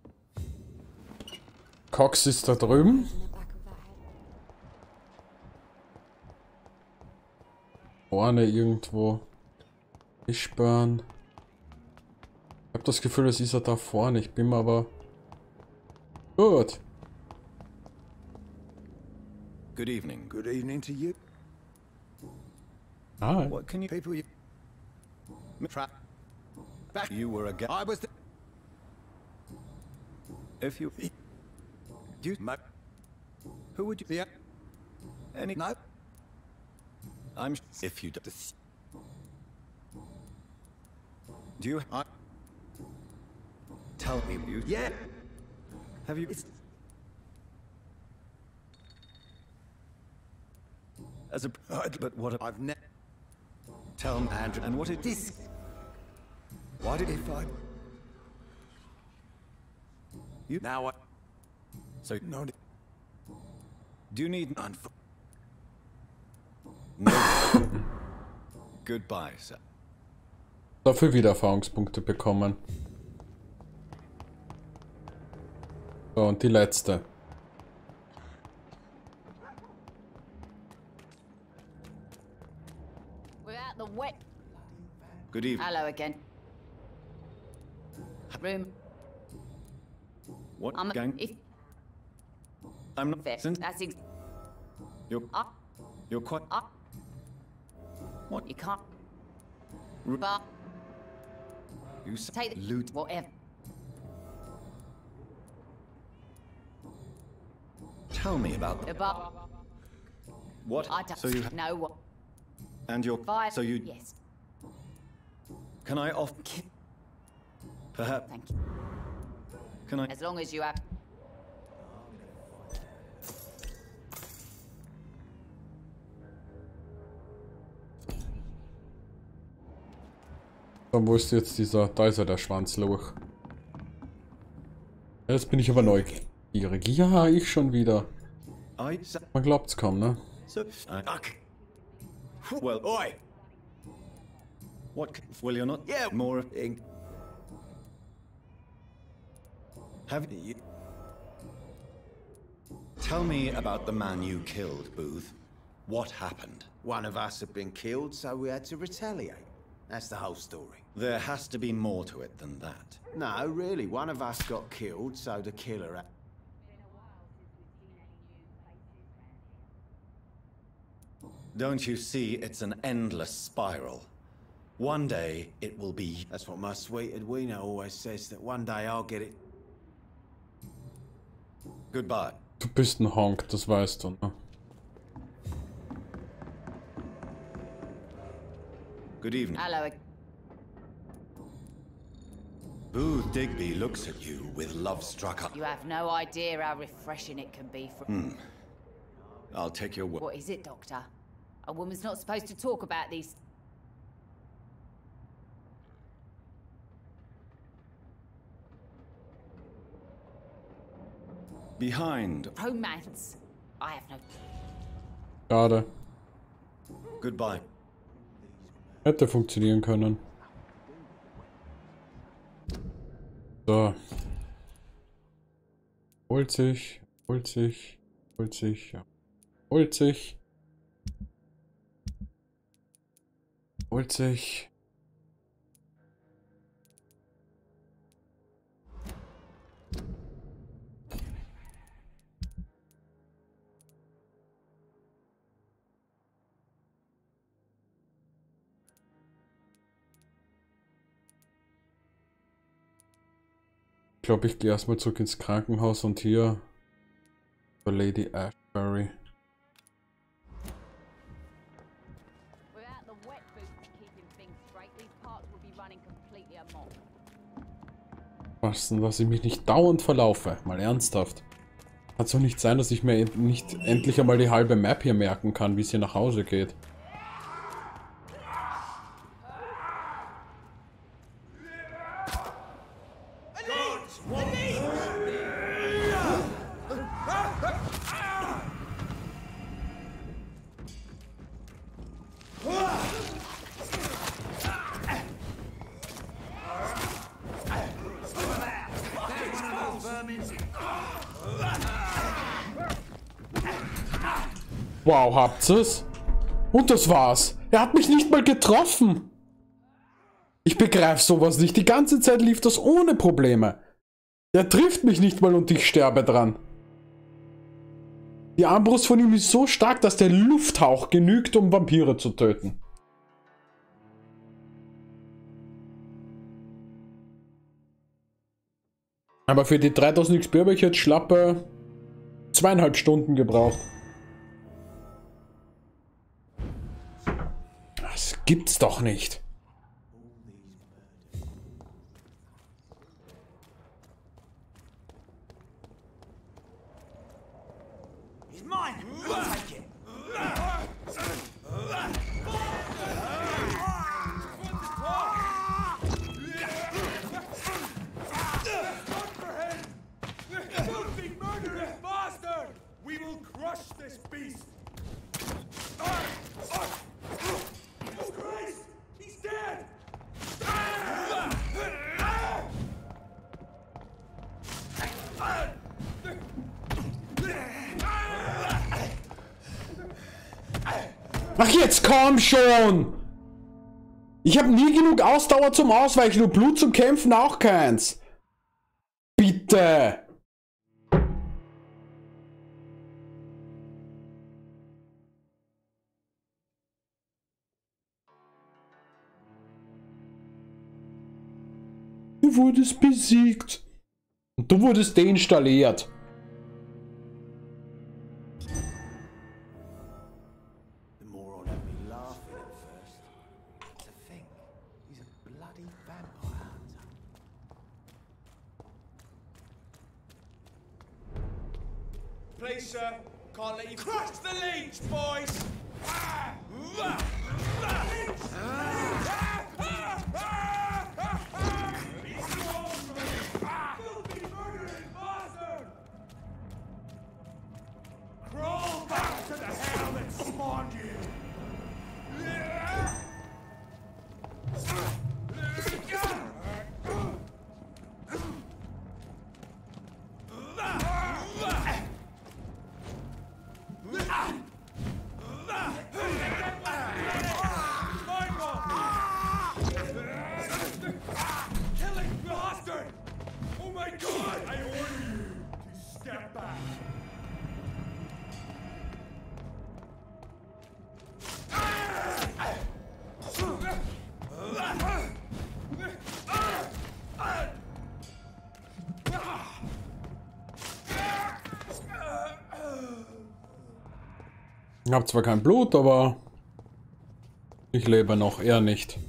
Cox ist da drüben. Vorne irgendwo. Fishburn. Ich habe das Gefühl, es ist er da vorne. Ich bin mir aber... Gut. Good evening. Good evening to you. Hi. What can you people you trap back? You were a guy. I was the... If you you My... who would you Yeah. any No. I'm if you do, do you I... tell me you Yeah. have you It's... as a but what a, I've never... tell me Andrew and what it This... Why did if I... You Now I... so No... do you need Unf... no goodbye sir. Dafür wieder Erfahrungspunkte bekommen. So, und die letzte. We're out the wet. Good evening. Hello again. Room. What I'm gang? If I'm not fair. since That's ex you're up. you're quite Up. What? You can't. Ru- But you s- take the loot. whatever. Tell me about The them. bar. What? I don't So you know what. and your Five. so you Yes. can I off perhaps Thank you. can I As long as you have. So, wo ist jetzt dieser... Da ist ja der Schwanzloch. Jetzt bin ich aber neugierig. Ja, ich schon wieder. I sa- Man glaubt's kaum, ne? so I, Fuck. well Oi! what c- will you not Yeah. more In... have you tell me about the man you killed, Booth. What happened? One of us had been killed, so we had to retaliate. That's the whole story. There has to be more to it than that. No, really, one of us got killed, so the killer... had- Don't you see it's an endless spiral? One day it will be... That's what my sweet Edwina always says, that one day I'll get it. Goodbye. Du bist ein Honk, das weißt du, ne? Good evening. Hello. Booth Digby looks at you with love-struck eyes. You have no idea how refreshing it can be for... Hmm. I'll take your word. What is it, Doctor? A woman's not supposed to talk about these... Behind. Romance. I have no... Schade. Goodbye. Hätte funktionieren können. So. Holt sich, holt sich, holt sich, ja. Holt sich. Holt sich. Ich glaube, ich gehe erstmal zurück ins Krankenhaus und hier bei Lady Ashbury. Was denn, dass ich mich nicht dauernd verlaufe? Mal ernsthaft. Kann es doch nicht sein, dass ich mir nicht endlich einmal die halbe Map hier merken kann, wie es hier nach Hause geht. Wow, habt's es? Und das war's. Er hat mich nicht mal getroffen. Ich begreife sowas nicht. Die ganze Zeit lief das ohne Probleme. Er trifft mich nicht mal und ich sterbe dran. Die Armbrust von ihm ist so stark, dass der Lufthauch genügt, um Vampire zu töten. Aber für die dreitausend X P habe ich jetzt schlappe zweieinhalb Stunden gebraucht. Das gibt's doch nicht. Ach jetzt komm schon! Ich habe nie genug Ausdauer zum Ausweichen und Blut zum Kämpfen auch keins. Bitte! Du wurdest besiegt. Und du wurdest deinstalliert. Please, sir, can't let you crush the leech, boys! Filthy murdering bastard! Crawl back to the hell that spawned you! Killing bastard! Oh my god! I order you to step back. Ich habe zwar kein Blut, aber ich lebe noch, eher nicht.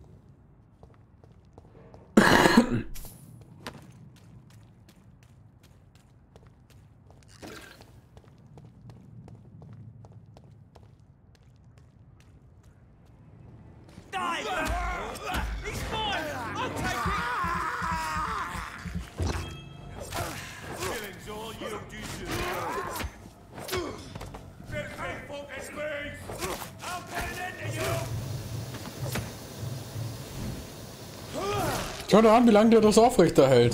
Schau dir an, wie lange der das aufrechterhält.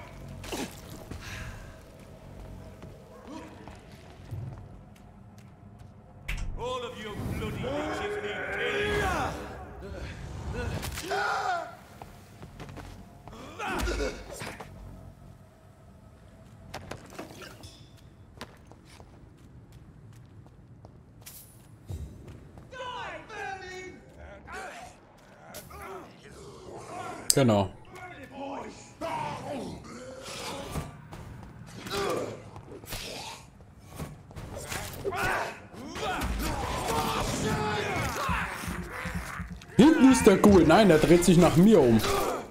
Genau. Hinten ist der Ghoul. Nein, er dreht sich nach mir um.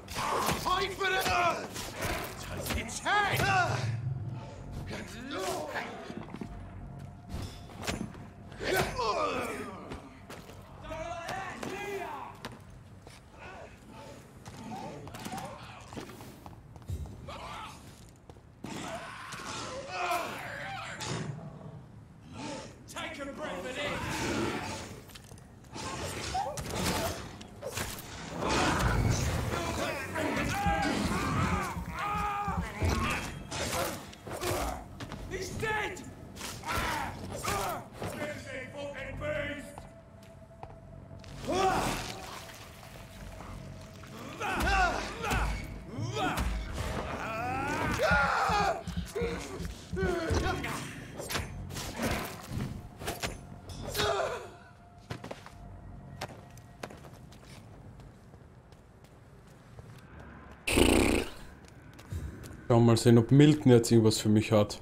Schauen wir mal sehen, ob Milton jetzt irgendwas für mich hat.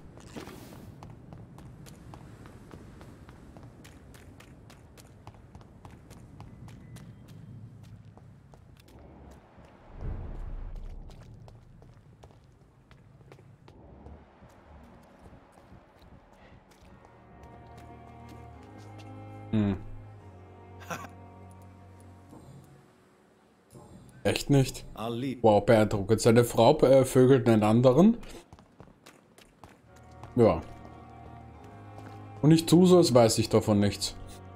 Hm. Echt nicht? Wow, beeindruckend. Seine Frau äh, vögelt einen anderen. Ja. Und ich tue so, als weiß ich davon nichts.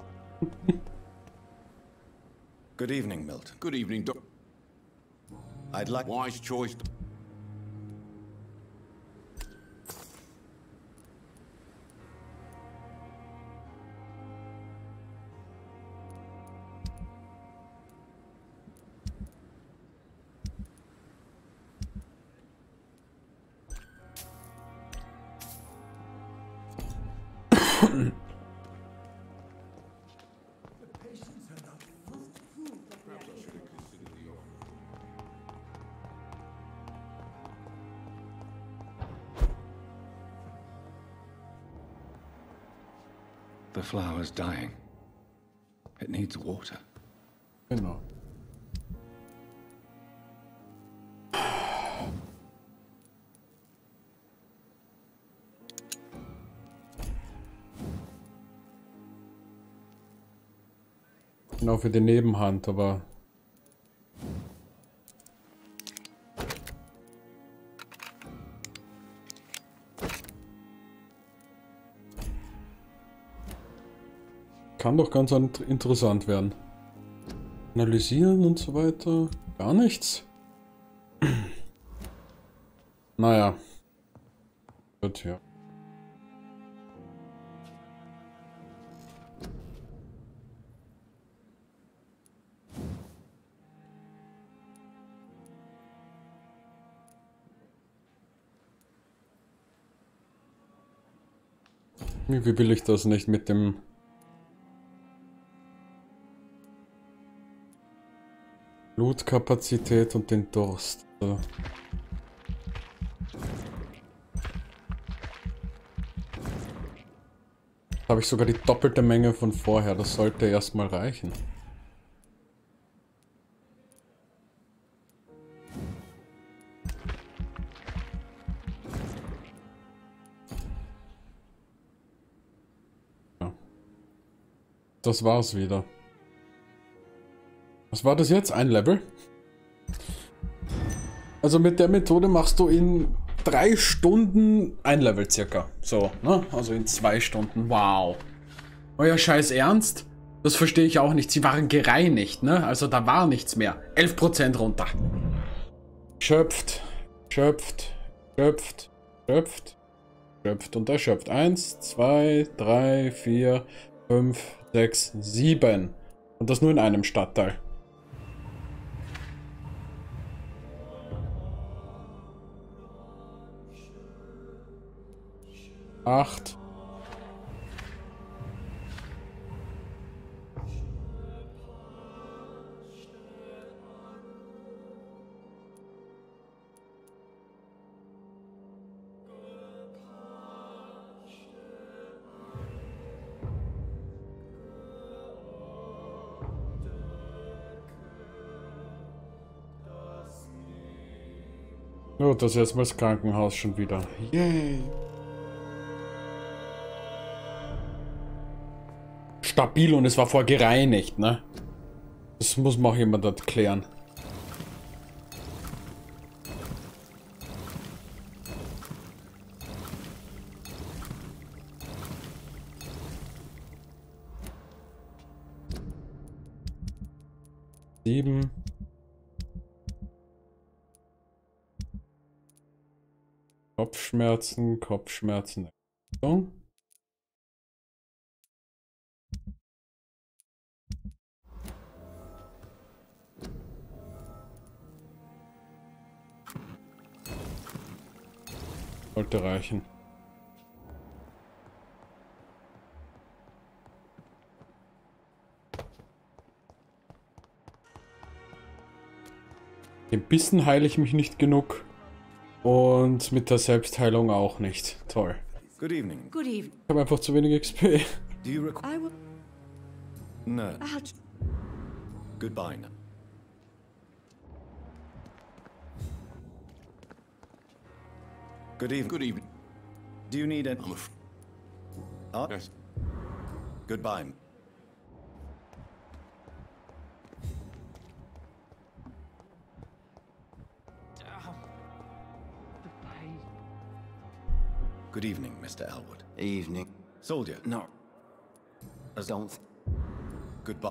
Good evening, Milt. Good evening, Doc. I'd like... Wise choice. The flower's dying. It needs water. Genau. Genau für die Nebenhand, aber... Kann doch ganz interessant werden. Analysieren und so weiter. Gar nichts. Naja. Gut, ja. Wie will ich das nicht mit dem... Blutkapazität und den Durst. So. Habe ich sogar die doppelte Menge von vorher. Das sollte erstmal reichen. Ja. Das war's wieder. Was war das jetzt? Ein Level? Also mit der Methode machst du in drei Stunden ein Level circa. So, ne? Also in zwei Stunden. Wow. Euer Scheiß Ernst? Das verstehe ich auch nicht. Sie waren gereinigt, ne? Also da war nichts mehr. elf Prozent runter. Schöpft, schöpft, schöpft, schöpft, schöpft und erschöpft. Eins, zwei, drei, vier, fünf, sechs, sieben. Und das nur in einem Stadtteil. Acht. Oh, das ist erstmal das Krankenhaus schon wieder. Yay! Stabil und es war vorher gereinigt, ne? Das muss mal jemand erklären. Sieben. Kopfschmerzen, Kopfschmerzen. So. Sollte reichen. Den Bissen heile ich mich nicht genug. Und mit der Selbstheilung auch nicht. Toll. Good evening. Good evening. Ich habe einfach zu wenig X P. Do you require? I will. No. I'll... Goodbye. Now. Good evening. Good evening. Do you need any? I'm af- Ah? Yes. Goodbye. Good evening, Mister Elwood. Evening. Soldier. No. I don't. Th Goodbye.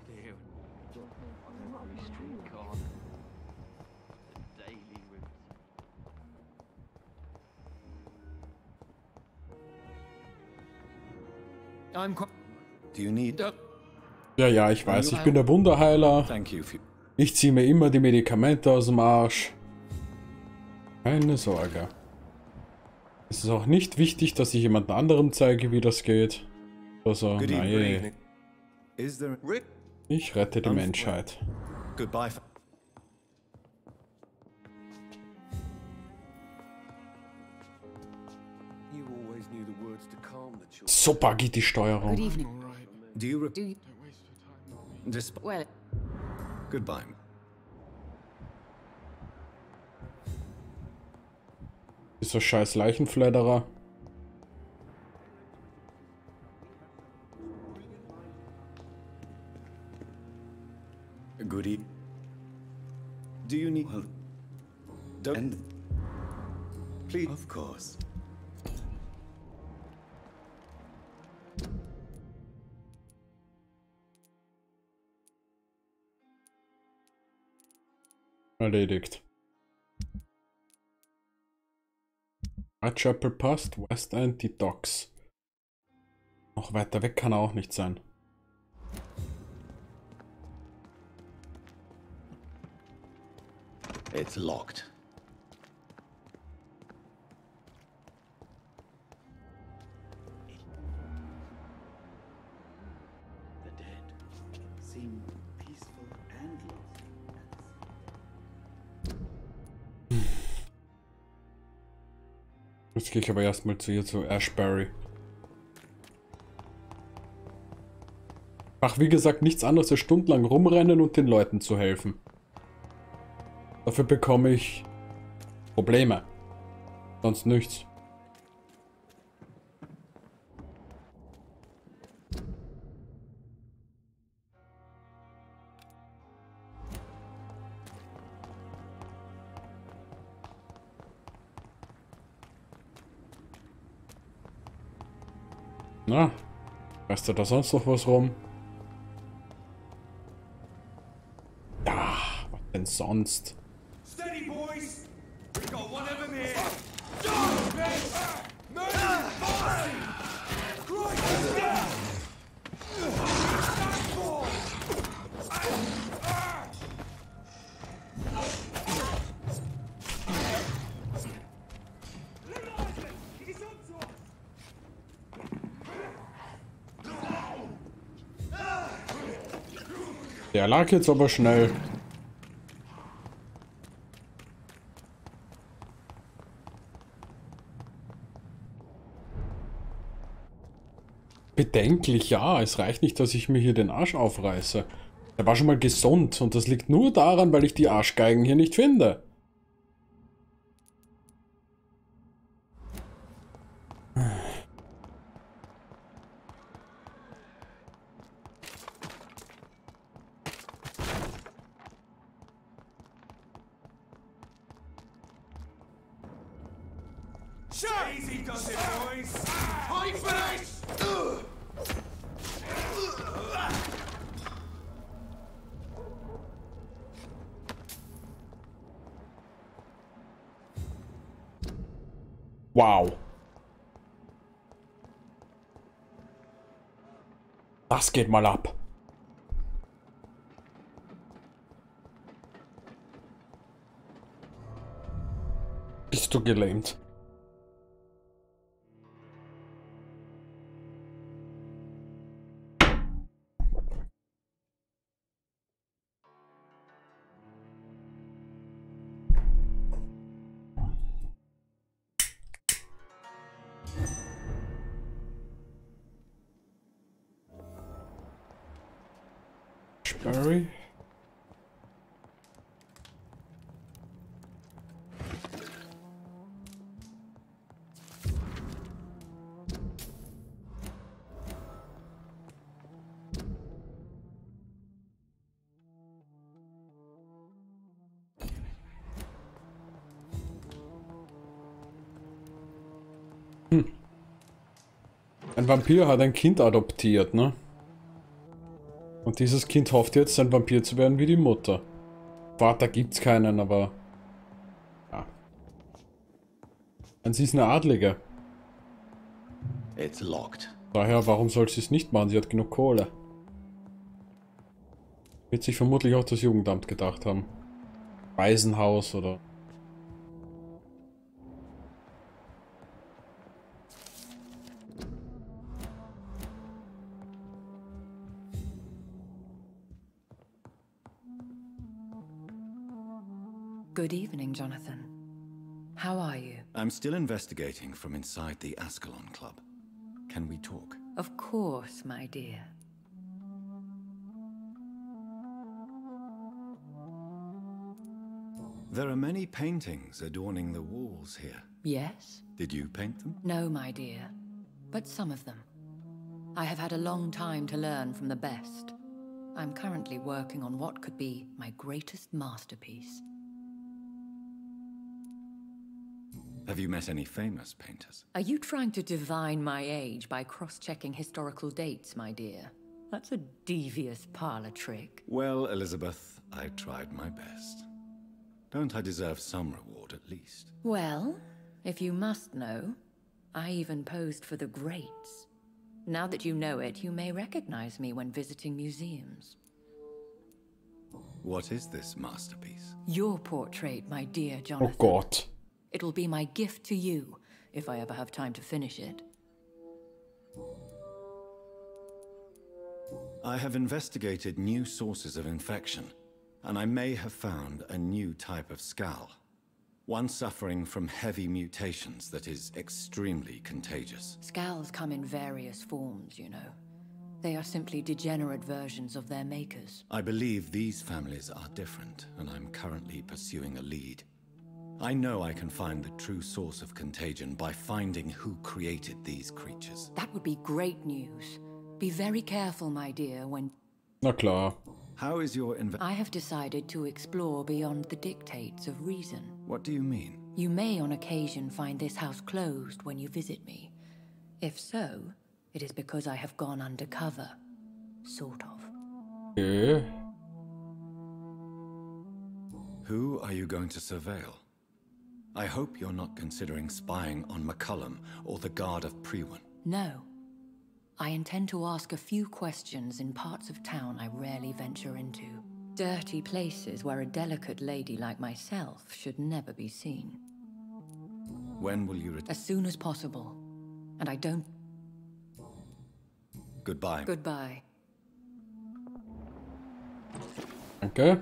I'm quite. Do you need? Ja, ja, ich weiß, ich bin der Wunderheiler. Thank you. For... Ich ziehe mir immer die Medikamente aus dem Arsch. Keine Sorge. Es ist auch nicht wichtig, dass ich jemand anderem zeige, wie das geht. Also, Good nein. evening. Is there... Ich rette die Menschheit. Goodbye. You always knew the words to calm the children. Super geht die Steuerung. Good evening. Do you... Re Do you... Disp Well, Goodbye. Dieser scheiß Leichenfledderer. Goodie. Do you need... Well, don't... Please. Of course. Erledigt. Whitechapel passt, West End die Docks. Noch weiter weg kann er auch nicht sein. It's locked. The dead seem peaceful and lost. Jetzt gehe ich aber erstmal zu ihr, zu Ashbury. mache wie gesagt nichts anderes als stundenlang rumrennen und den Leuten zu helfen. Dafür bekomme ich Probleme. Sonst nichts. Na, weißt du da sonst noch was rum? Ja, was denn sonst? Steady, boys! We got one of them here! Der lag jetzt aber schnell. Bedenklich, ja. Es reicht nicht, dass ich mir hier den Arsch aufreiße. Er war schon mal gesund und das liegt nur daran, weil ich die Arschgeigen hier nicht finde. Easy does it, boys! Fight for this! Wow. Das geht mal ab. Bist du gelähmt? Barry? Hm. Ein Vampir hat ein Kind adoptiert, ne? Und dieses Kind hofft jetzt, ein Vampir zu werden wie die Mutter. Vater gibt's keinen, aber... Ja. Und sie ist eine Adlige. It's locked. Daher, warum soll sie es nicht machen? Sie hat genug Kohle. Wird sich vermutlich auch das Jugendamt gedacht haben. Waisenhaus oder... Good evening, Jonathan. How are you? I'm still investigating from inside the Ascalon Club. Can we talk? Of course, my dear. There are many paintings adorning the walls here. Yes? Did you paint them? No, my dear. But some of them. I have had a long time to learn from the best. I'm currently working on what could be my greatest masterpiece. Have you met any famous painters? Are you trying to divine my age by cross-checking historical dates, my dear? That's a devious parlor trick. Well, Elizabeth, I tried my best. Don't I deserve some reward at least? Well, if you must know, I even posed for the greats. Now that you know it, you may recognize me when visiting museums. What is this masterpiece? Your portrait, my dear Jonathan. Oh God. It'll be my gift to you, if I ever have time to finish it. I have investigated new sources of infection, and I may have found a new type of Skal. One suffering from heavy mutations that is extremely contagious. Skals come in various forms, you know. They are simply degenerate versions of their makers. I believe these families are different, and I'm currently pursuing a lead. I know I can find the true source of contagion by finding who created these creatures. That would be great news. Be very careful, my dear, when... Na klar. How is your inv- I have decided to explore beyond the dictates of reason. What do you mean? You may on occasion find this house closed when you visit me. If so, it is because I have gone undercover. Sort of. Okay. Who are you going to surveil? I hope you're not considering spying on McCullum or the Guard of Priwen. No. I intend to ask a few questions in parts of town I rarely venture into. Dirty places where a delicate lady like myself should never be seen. When will you return? As soon as possible. And I don't... Goodbye. Goodbye. Okay.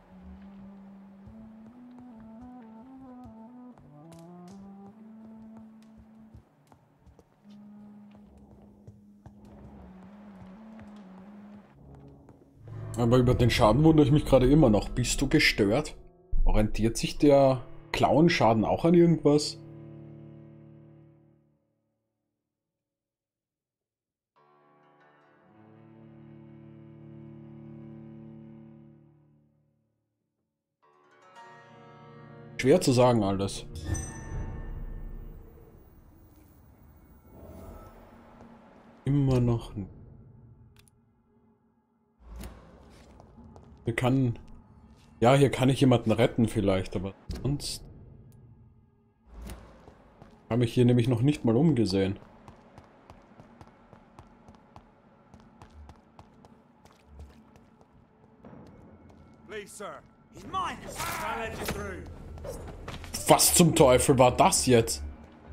Aber über den Schaden wundere ich mich gerade immer noch. Bist du gestört? Orientiert sich der Klauenschaden auch an irgendwas? Schwer zu sagen alles. Immer noch. Hier kann... Ja, hier kann ich jemanden retten vielleicht, aber sonst... Habe ich hier nämlich noch nicht mal umgesehen. Please, sir. He's mine. I'll let you through. Was zum Teufel war das jetzt?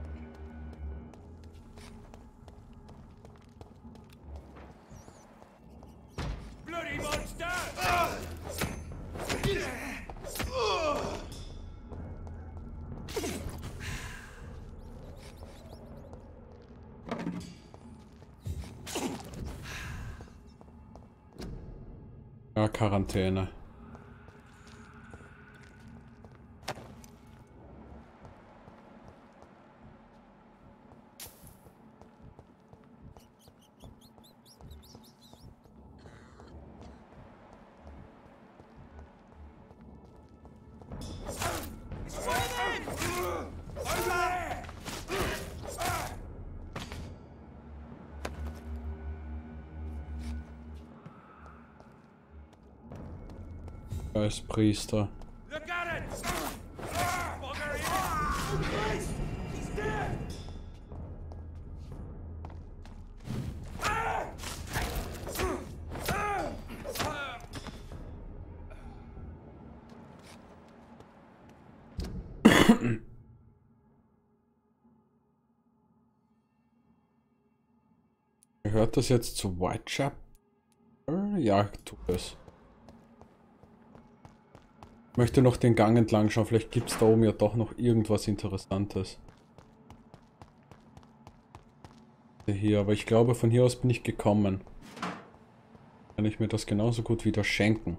Bloody monster! Ja, Quarantäne. Als Priester. Look at it! Bugger it! He's dead! Gehört das jetzt zu Whitechapel? Ja, tut es. Ich möchte noch den Gang entlang schauen, vielleicht gibt es da oben ja doch noch irgendwas Interessantes. Hier, aber ich glaube, von hier aus bin ich gekommen. Kann ich mir das genauso gut wieder schenken.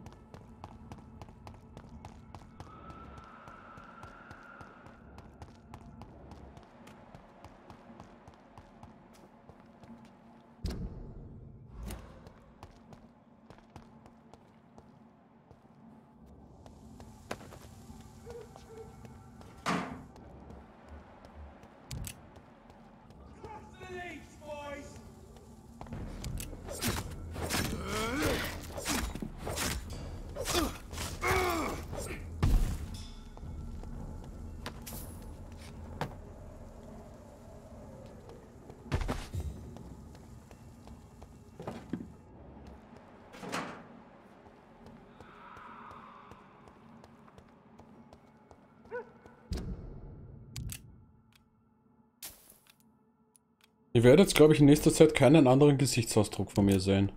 Ihr werdet jetzt, glaube ich, in nächster Zeit keinen anderen Gesichtsausdruck von mir sehen.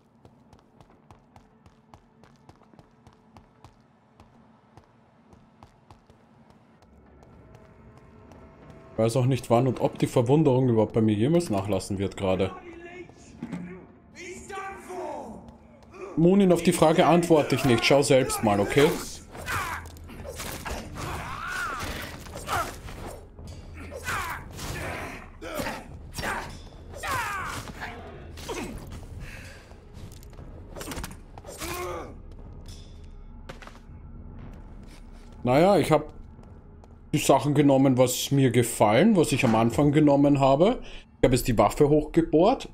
Ich weiß auch nicht, wann und ob die Verwunderung überhaupt bei mir jemals nachlassen wird gerade. He's Munin, auf die Frage antworte ich nicht. Schau selbst mal, okay? Naja, ich habe die Sachen genommen, was mir gefallen, was ich am Anfang genommen habe. Ich habe jetzt die Waffe hochgebohrt.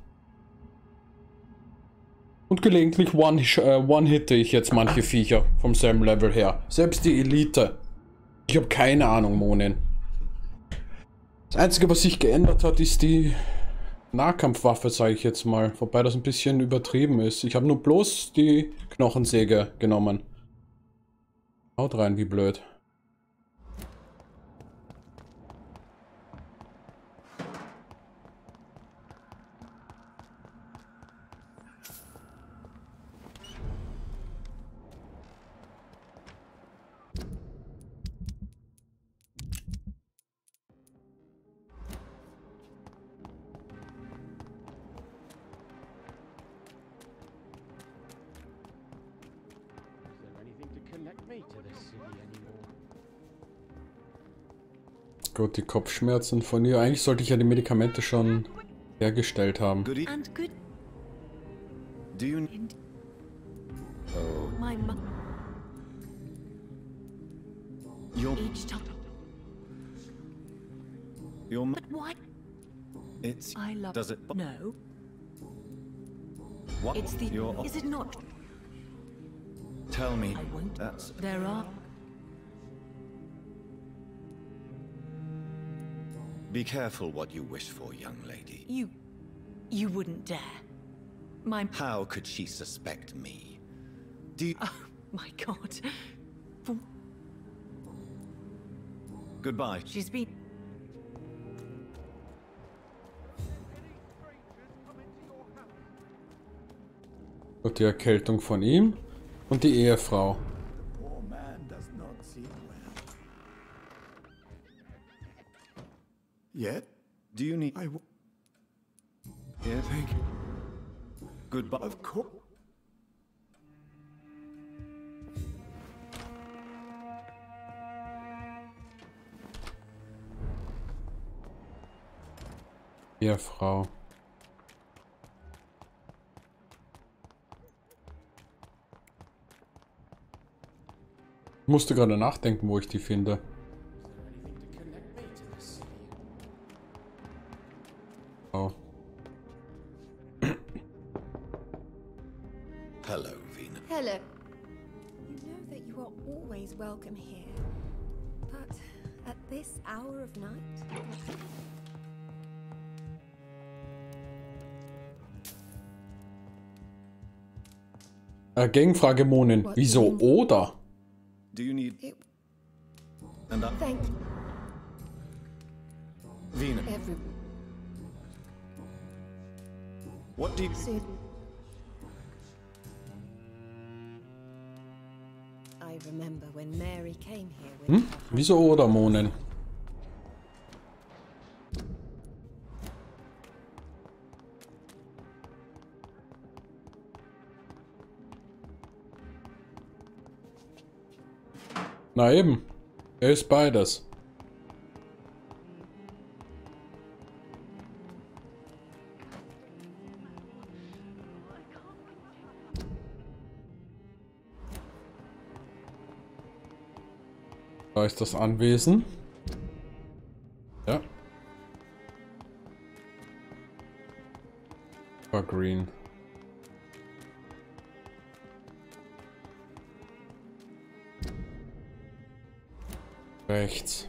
Und gelegentlich one, äh, one-hitte ich jetzt manche Viecher vom selben Level her. Selbst die Elite. Ich habe keine Ahnung, Monin. Das Einzige, was sich geändert hat, ist die Nahkampfwaffe, sage ich jetzt mal. Wobei das ein bisschen übertrieben ist. Ich habe nur bloß die Knochensäge genommen. Haut rein, wie blöd. Gut, die Kopfschmerzen von ihr. Eigentlich sollte ich ja die Medikamente schon hergestellt haben. And good. Do you Oh. My mom. Your Each time. your But why? It's I love. Does it No. What? It's the. Your Is it not? Tell me. I won't. That's There are. Be careful what you wish for, young lady. You. You wouldn't dare. My. How could she suspect me? Do you... Oh my God. For... Goodbye. She's been. Und die Erkältung von ihm und die Ehefrau. Poor man does not seem well. Yet? Do you need... I w Yes? Thank you. Goodbye. Of course. Ehefrau. Ich musste gerade nachdenken, wo ich die finde. Oh. Hello, Vina. Hello. You know that you are always welcome here. But at this hour of night? Äh, Gegenfrage, Monin. Wieso oder? Do you need... It... And I... Thank you. Vina. Every... What do you... Soon. I remember when Mary came here with Hm? Wieso oder, Monin? Na eben. Er ist beides. Da ist das Anwesen. Ja. War green. Rechts.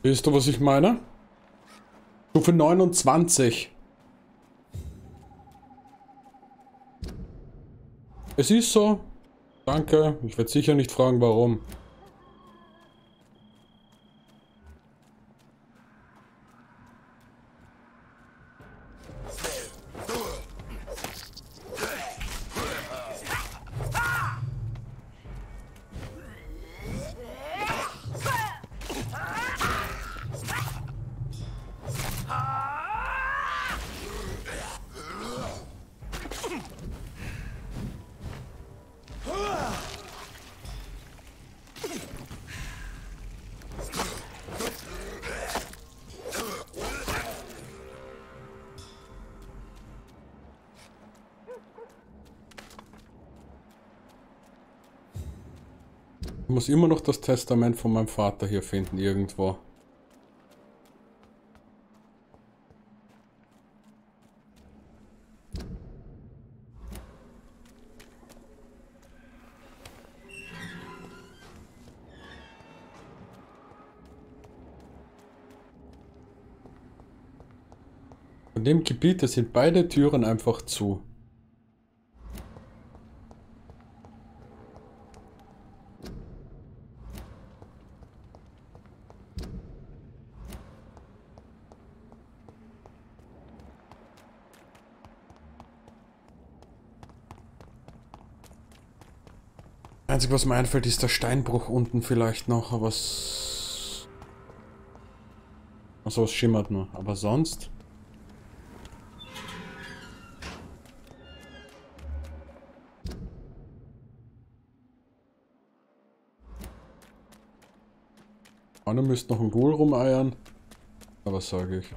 Siehst du, was ich meine? Stufe neunundzwanzig. Es ist so. Danke. Ich werde sicher nicht fragen, warum. Ich muss immer noch das Testament von meinem Vater hier finden, irgendwo. Von dem Gebiet sind beide Türen einfach zu. Das Einzige, was mir einfällt, ist der Steinbruch unten vielleicht noch, aber es... Achso, es schimmert nur, aber sonst... Vorne müsste noch ein Ghoul rumeiern, aber was sage ich?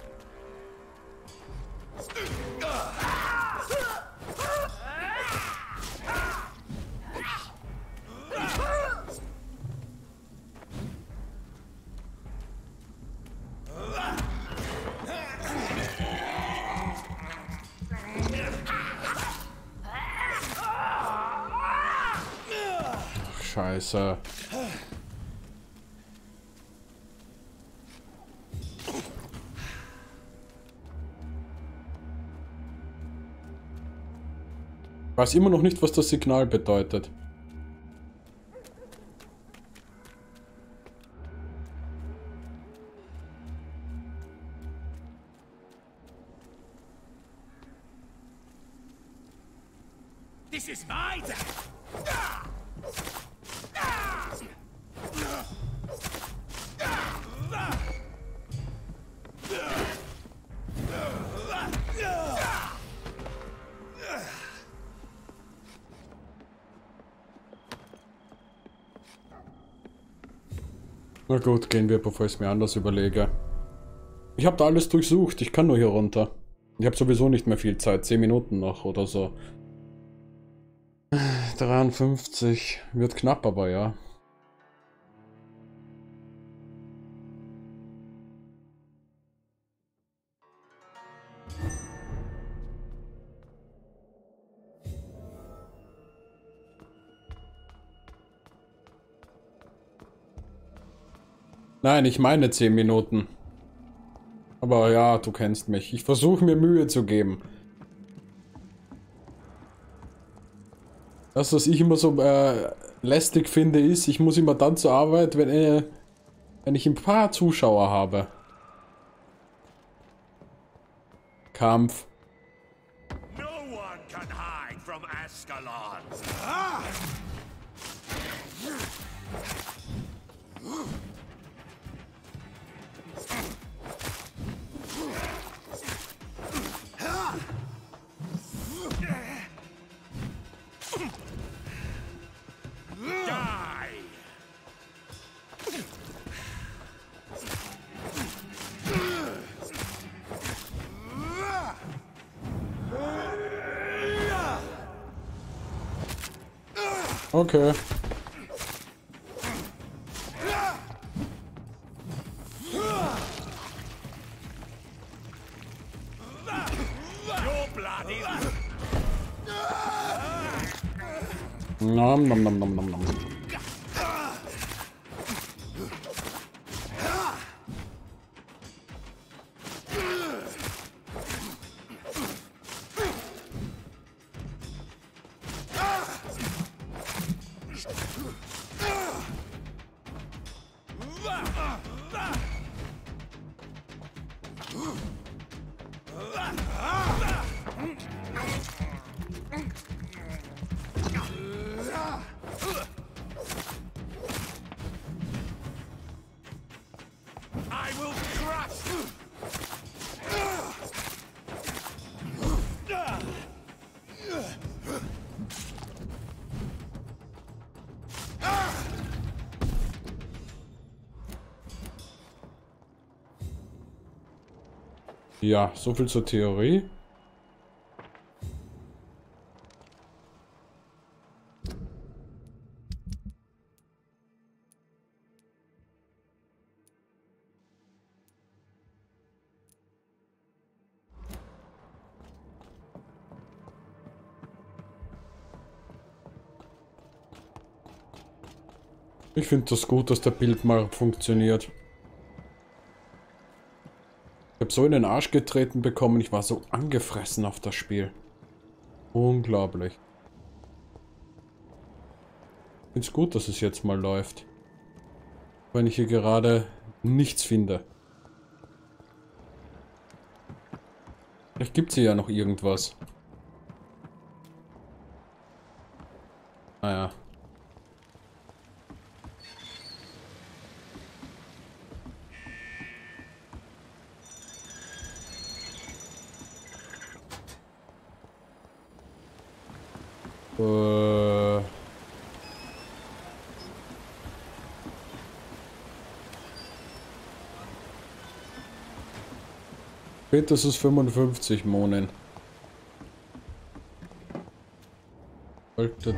Scheiße. Ich weiß immer noch nicht, was das Signal bedeutet. This is my death. Na gut, gehen wir, bevor ich es mir anders überlege. Ich habe da alles durchsucht, ich kann nur hier runter. Ich habe sowieso nicht mehr viel Zeit, zehn Minuten noch oder so. dreiundfünfzig, wird knapp, aber ja. Nein, ich meine zehn Minuten. Aber ja, du kennst mich. Ich versuche mir Mühe zu geben. Das, was ich immer so äh, lästig finde, ist, ich muss immer dann zur Arbeit, wenn, äh, wenn ich ein paar Zuschauer habe. Kampf. No one can hide from Ascalon. Ah! Okay. Nom nom nom nom nom nom. I will crush. Ja, so viel zur Theorie. Ich finde das gut, dass der Bild mal funktioniert. Ich habe so in den Arsch getreten bekommen, ich war so angefressen auf das Spiel. Unglaublich. Ich finde es gut, dass es jetzt mal läuft. Wenn ich hier gerade nichts finde. Vielleicht gibt es hier ja noch irgendwas. Naja. Äh. Spätestens fünfundfünfzig Monen. Alter.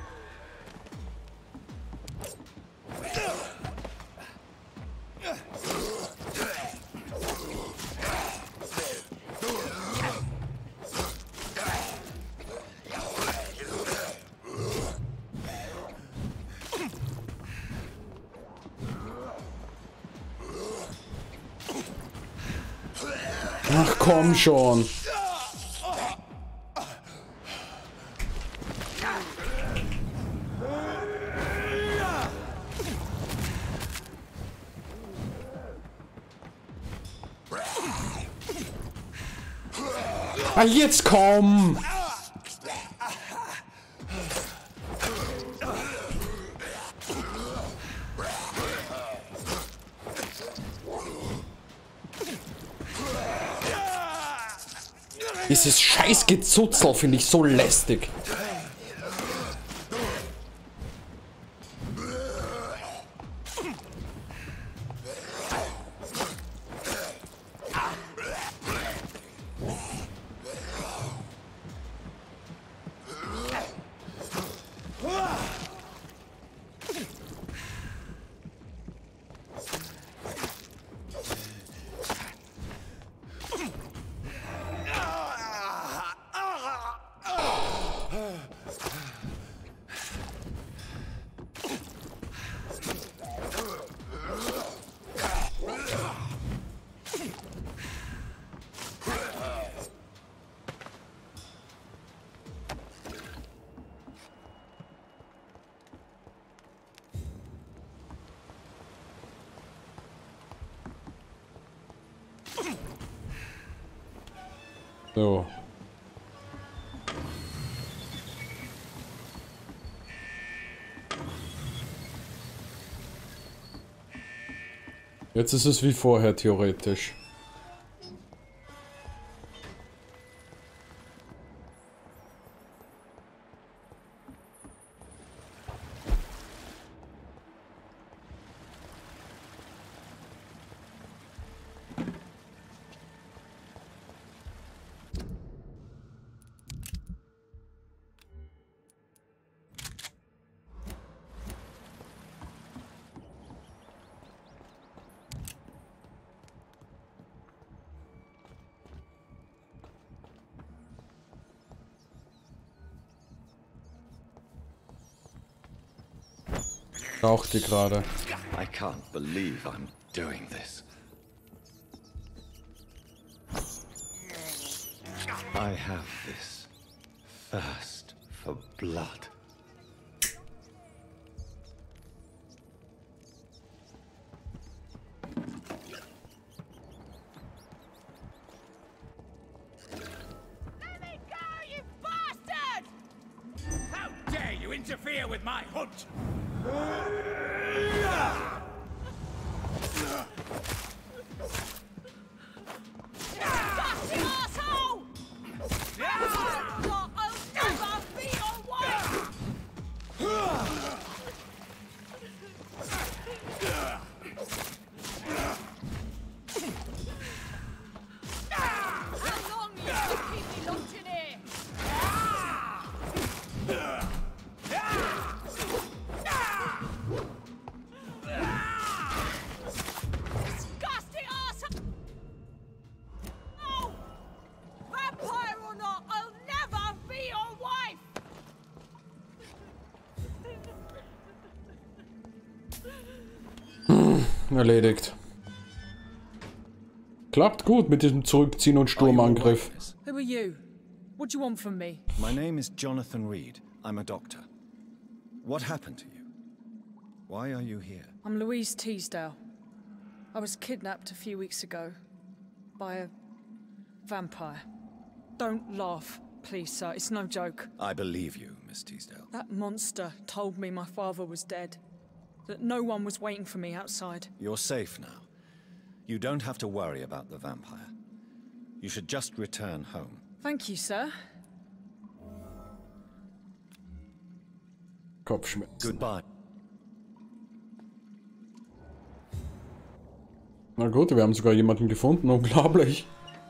Ach komm schon. Ah, jetzt komm! Dieses scheiß Gezutzel finde ich so lästig. So. Jetzt ist es wie vorher theoretisch. Raucht die gerade. I can't believe I'm doing this. I have this thirst for blood. interfere with my hunt! Dirty asshole! I'll never be your wife! How long you gonna keep me locked in here? Disgusting asshole! Oh! Vampire or not, I'll never be your wife! Erledigt. Klappt gut mit diesem Zurückziehen und Sturmangriff. Who are you? What do you want from me? My name is Jonathan Reed. I'm a doctor. What happened to you? Why are you here? I'm Louise Teasdale. I was kidnapped a few weeks ago by a vampire. Don't laugh, please, sir. It's no joke. I believe you, Miss Teasdale. That monster told me my father was dead. That no one was waiting for me outside. You're safe now. You don't have to worry about the vampire. You should just return home. Thank you, sir. Kopfschmerzen. Goodbye. Na gut, wir haben sogar jemanden gefunden. Unglaublich.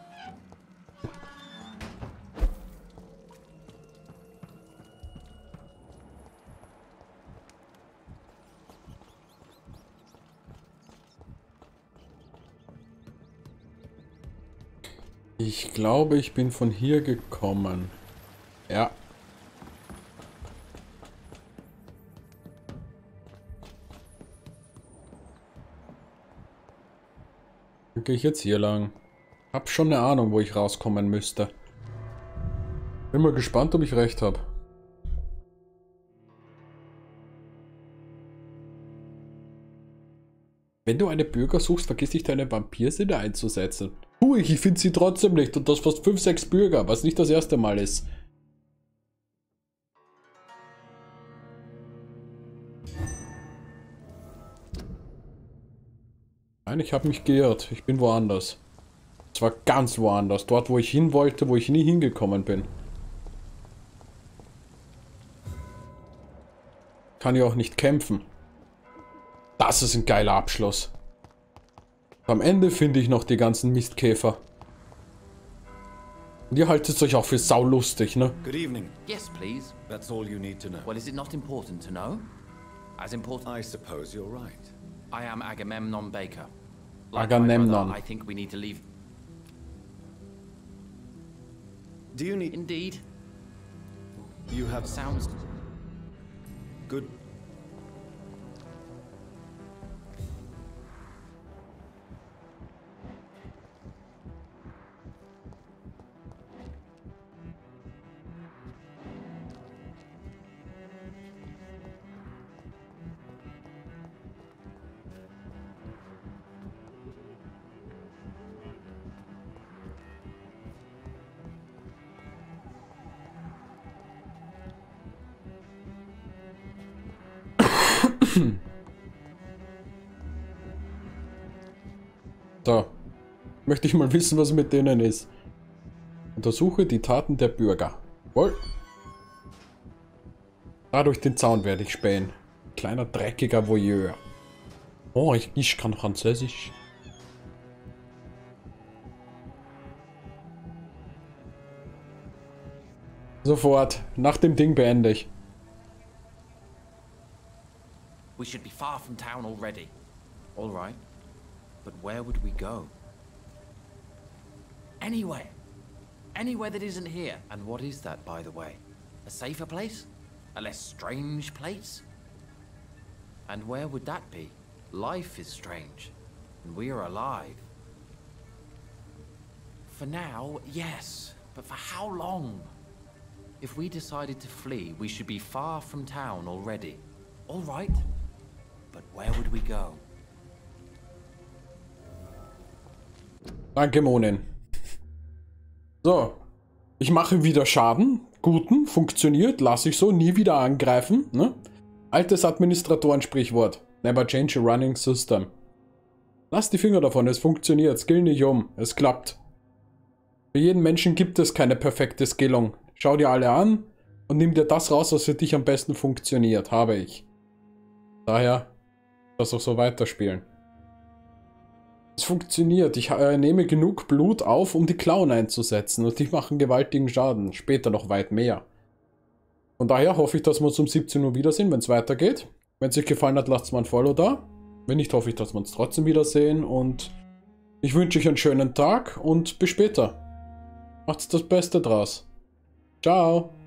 Ich glaube, ich bin von hier gekommen. Ja. Dann gehe ich jetzt hier lang. Hab schon eine Ahnung, wo ich rauskommen müsste. Bin mal gespannt, ob ich recht habe. Wenn du eine Bürger suchst, vergiss nicht, deine Vampirsinne einzusetzen. Puh, ich finde sie trotzdem nicht und das fast fünf, sechs Bürger, was nicht das erste Mal ist. Nein, ich habe mich geirrt. Ich bin woanders. Zwar ganz woanders. Dort, wo ich hin wollte, wo ich nie hingekommen bin. Kann ja auch nicht kämpfen. Das ist ein geiler Abschluss. Am Ende finde ich noch die ganzen Mistkäfer. Und ihr haltet euch auch für saulustig, ne? Good evening. Yes, please. That's all you need to know. Well, is it not important to know? As important... I suppose you're right. I am Agamemnon Baker. Like Agamemnon. my brother, I think we need to leave... Do you need... Indeed. You have... Sounds... Good... So. Möchte ich mal wissen, was mit denen ist. Untersuche die Taten der Bürger. Wohl. Da durch den Zaun werde ich spähen. Kleiner dreckiger Voyeur. Oh, ich, ich kann Französisch. Sofort. Nach dem Ding beende ich. We should be far from town already. All right. But where would we go? Anywhere. Anywhere that isn't here. And what is that, by the way? A safer place? A less strange place? And where would that be? Life is strange. And we are alive. For now, yes. But for how long? If we decided to flee, we should be far from town already. All right. But where would we go? Danke, Monin. So. Ich mache wieder Schaden. Guten, funktioniert, lasse ich so, nie wieder angreifen. Ne? Altes Administratoren-Sprichwort. Never change a running system. Lass die Finger davon, es funktioniert, skill nicht um, es klappt. Für jeden Menschen gibt es keine perfekte Skillung. Schau dir alle an und nimm dir das raus, was für dich am besten funktioniert, habe ich. Daher, das auch so weiterspielen. Es funktioniert, ich äh, nehme genug Blut auf, um die Klauen einzusetzen und die machen gewaltigen Schaden, später noch weit mehr. Von daher hoffe ich, dass wir uns um siebzehn Uhr wiedersehen, wenn es weitergeht. Wenn es euch gefallen hat, lasst mal ein Follow da. Wenn nicht, hoffe ich, dass wir uns trotzdem wiedersehen und ich wünsche euch einen schönen Tag und bis später. Macht's das Beste draus. Ciao.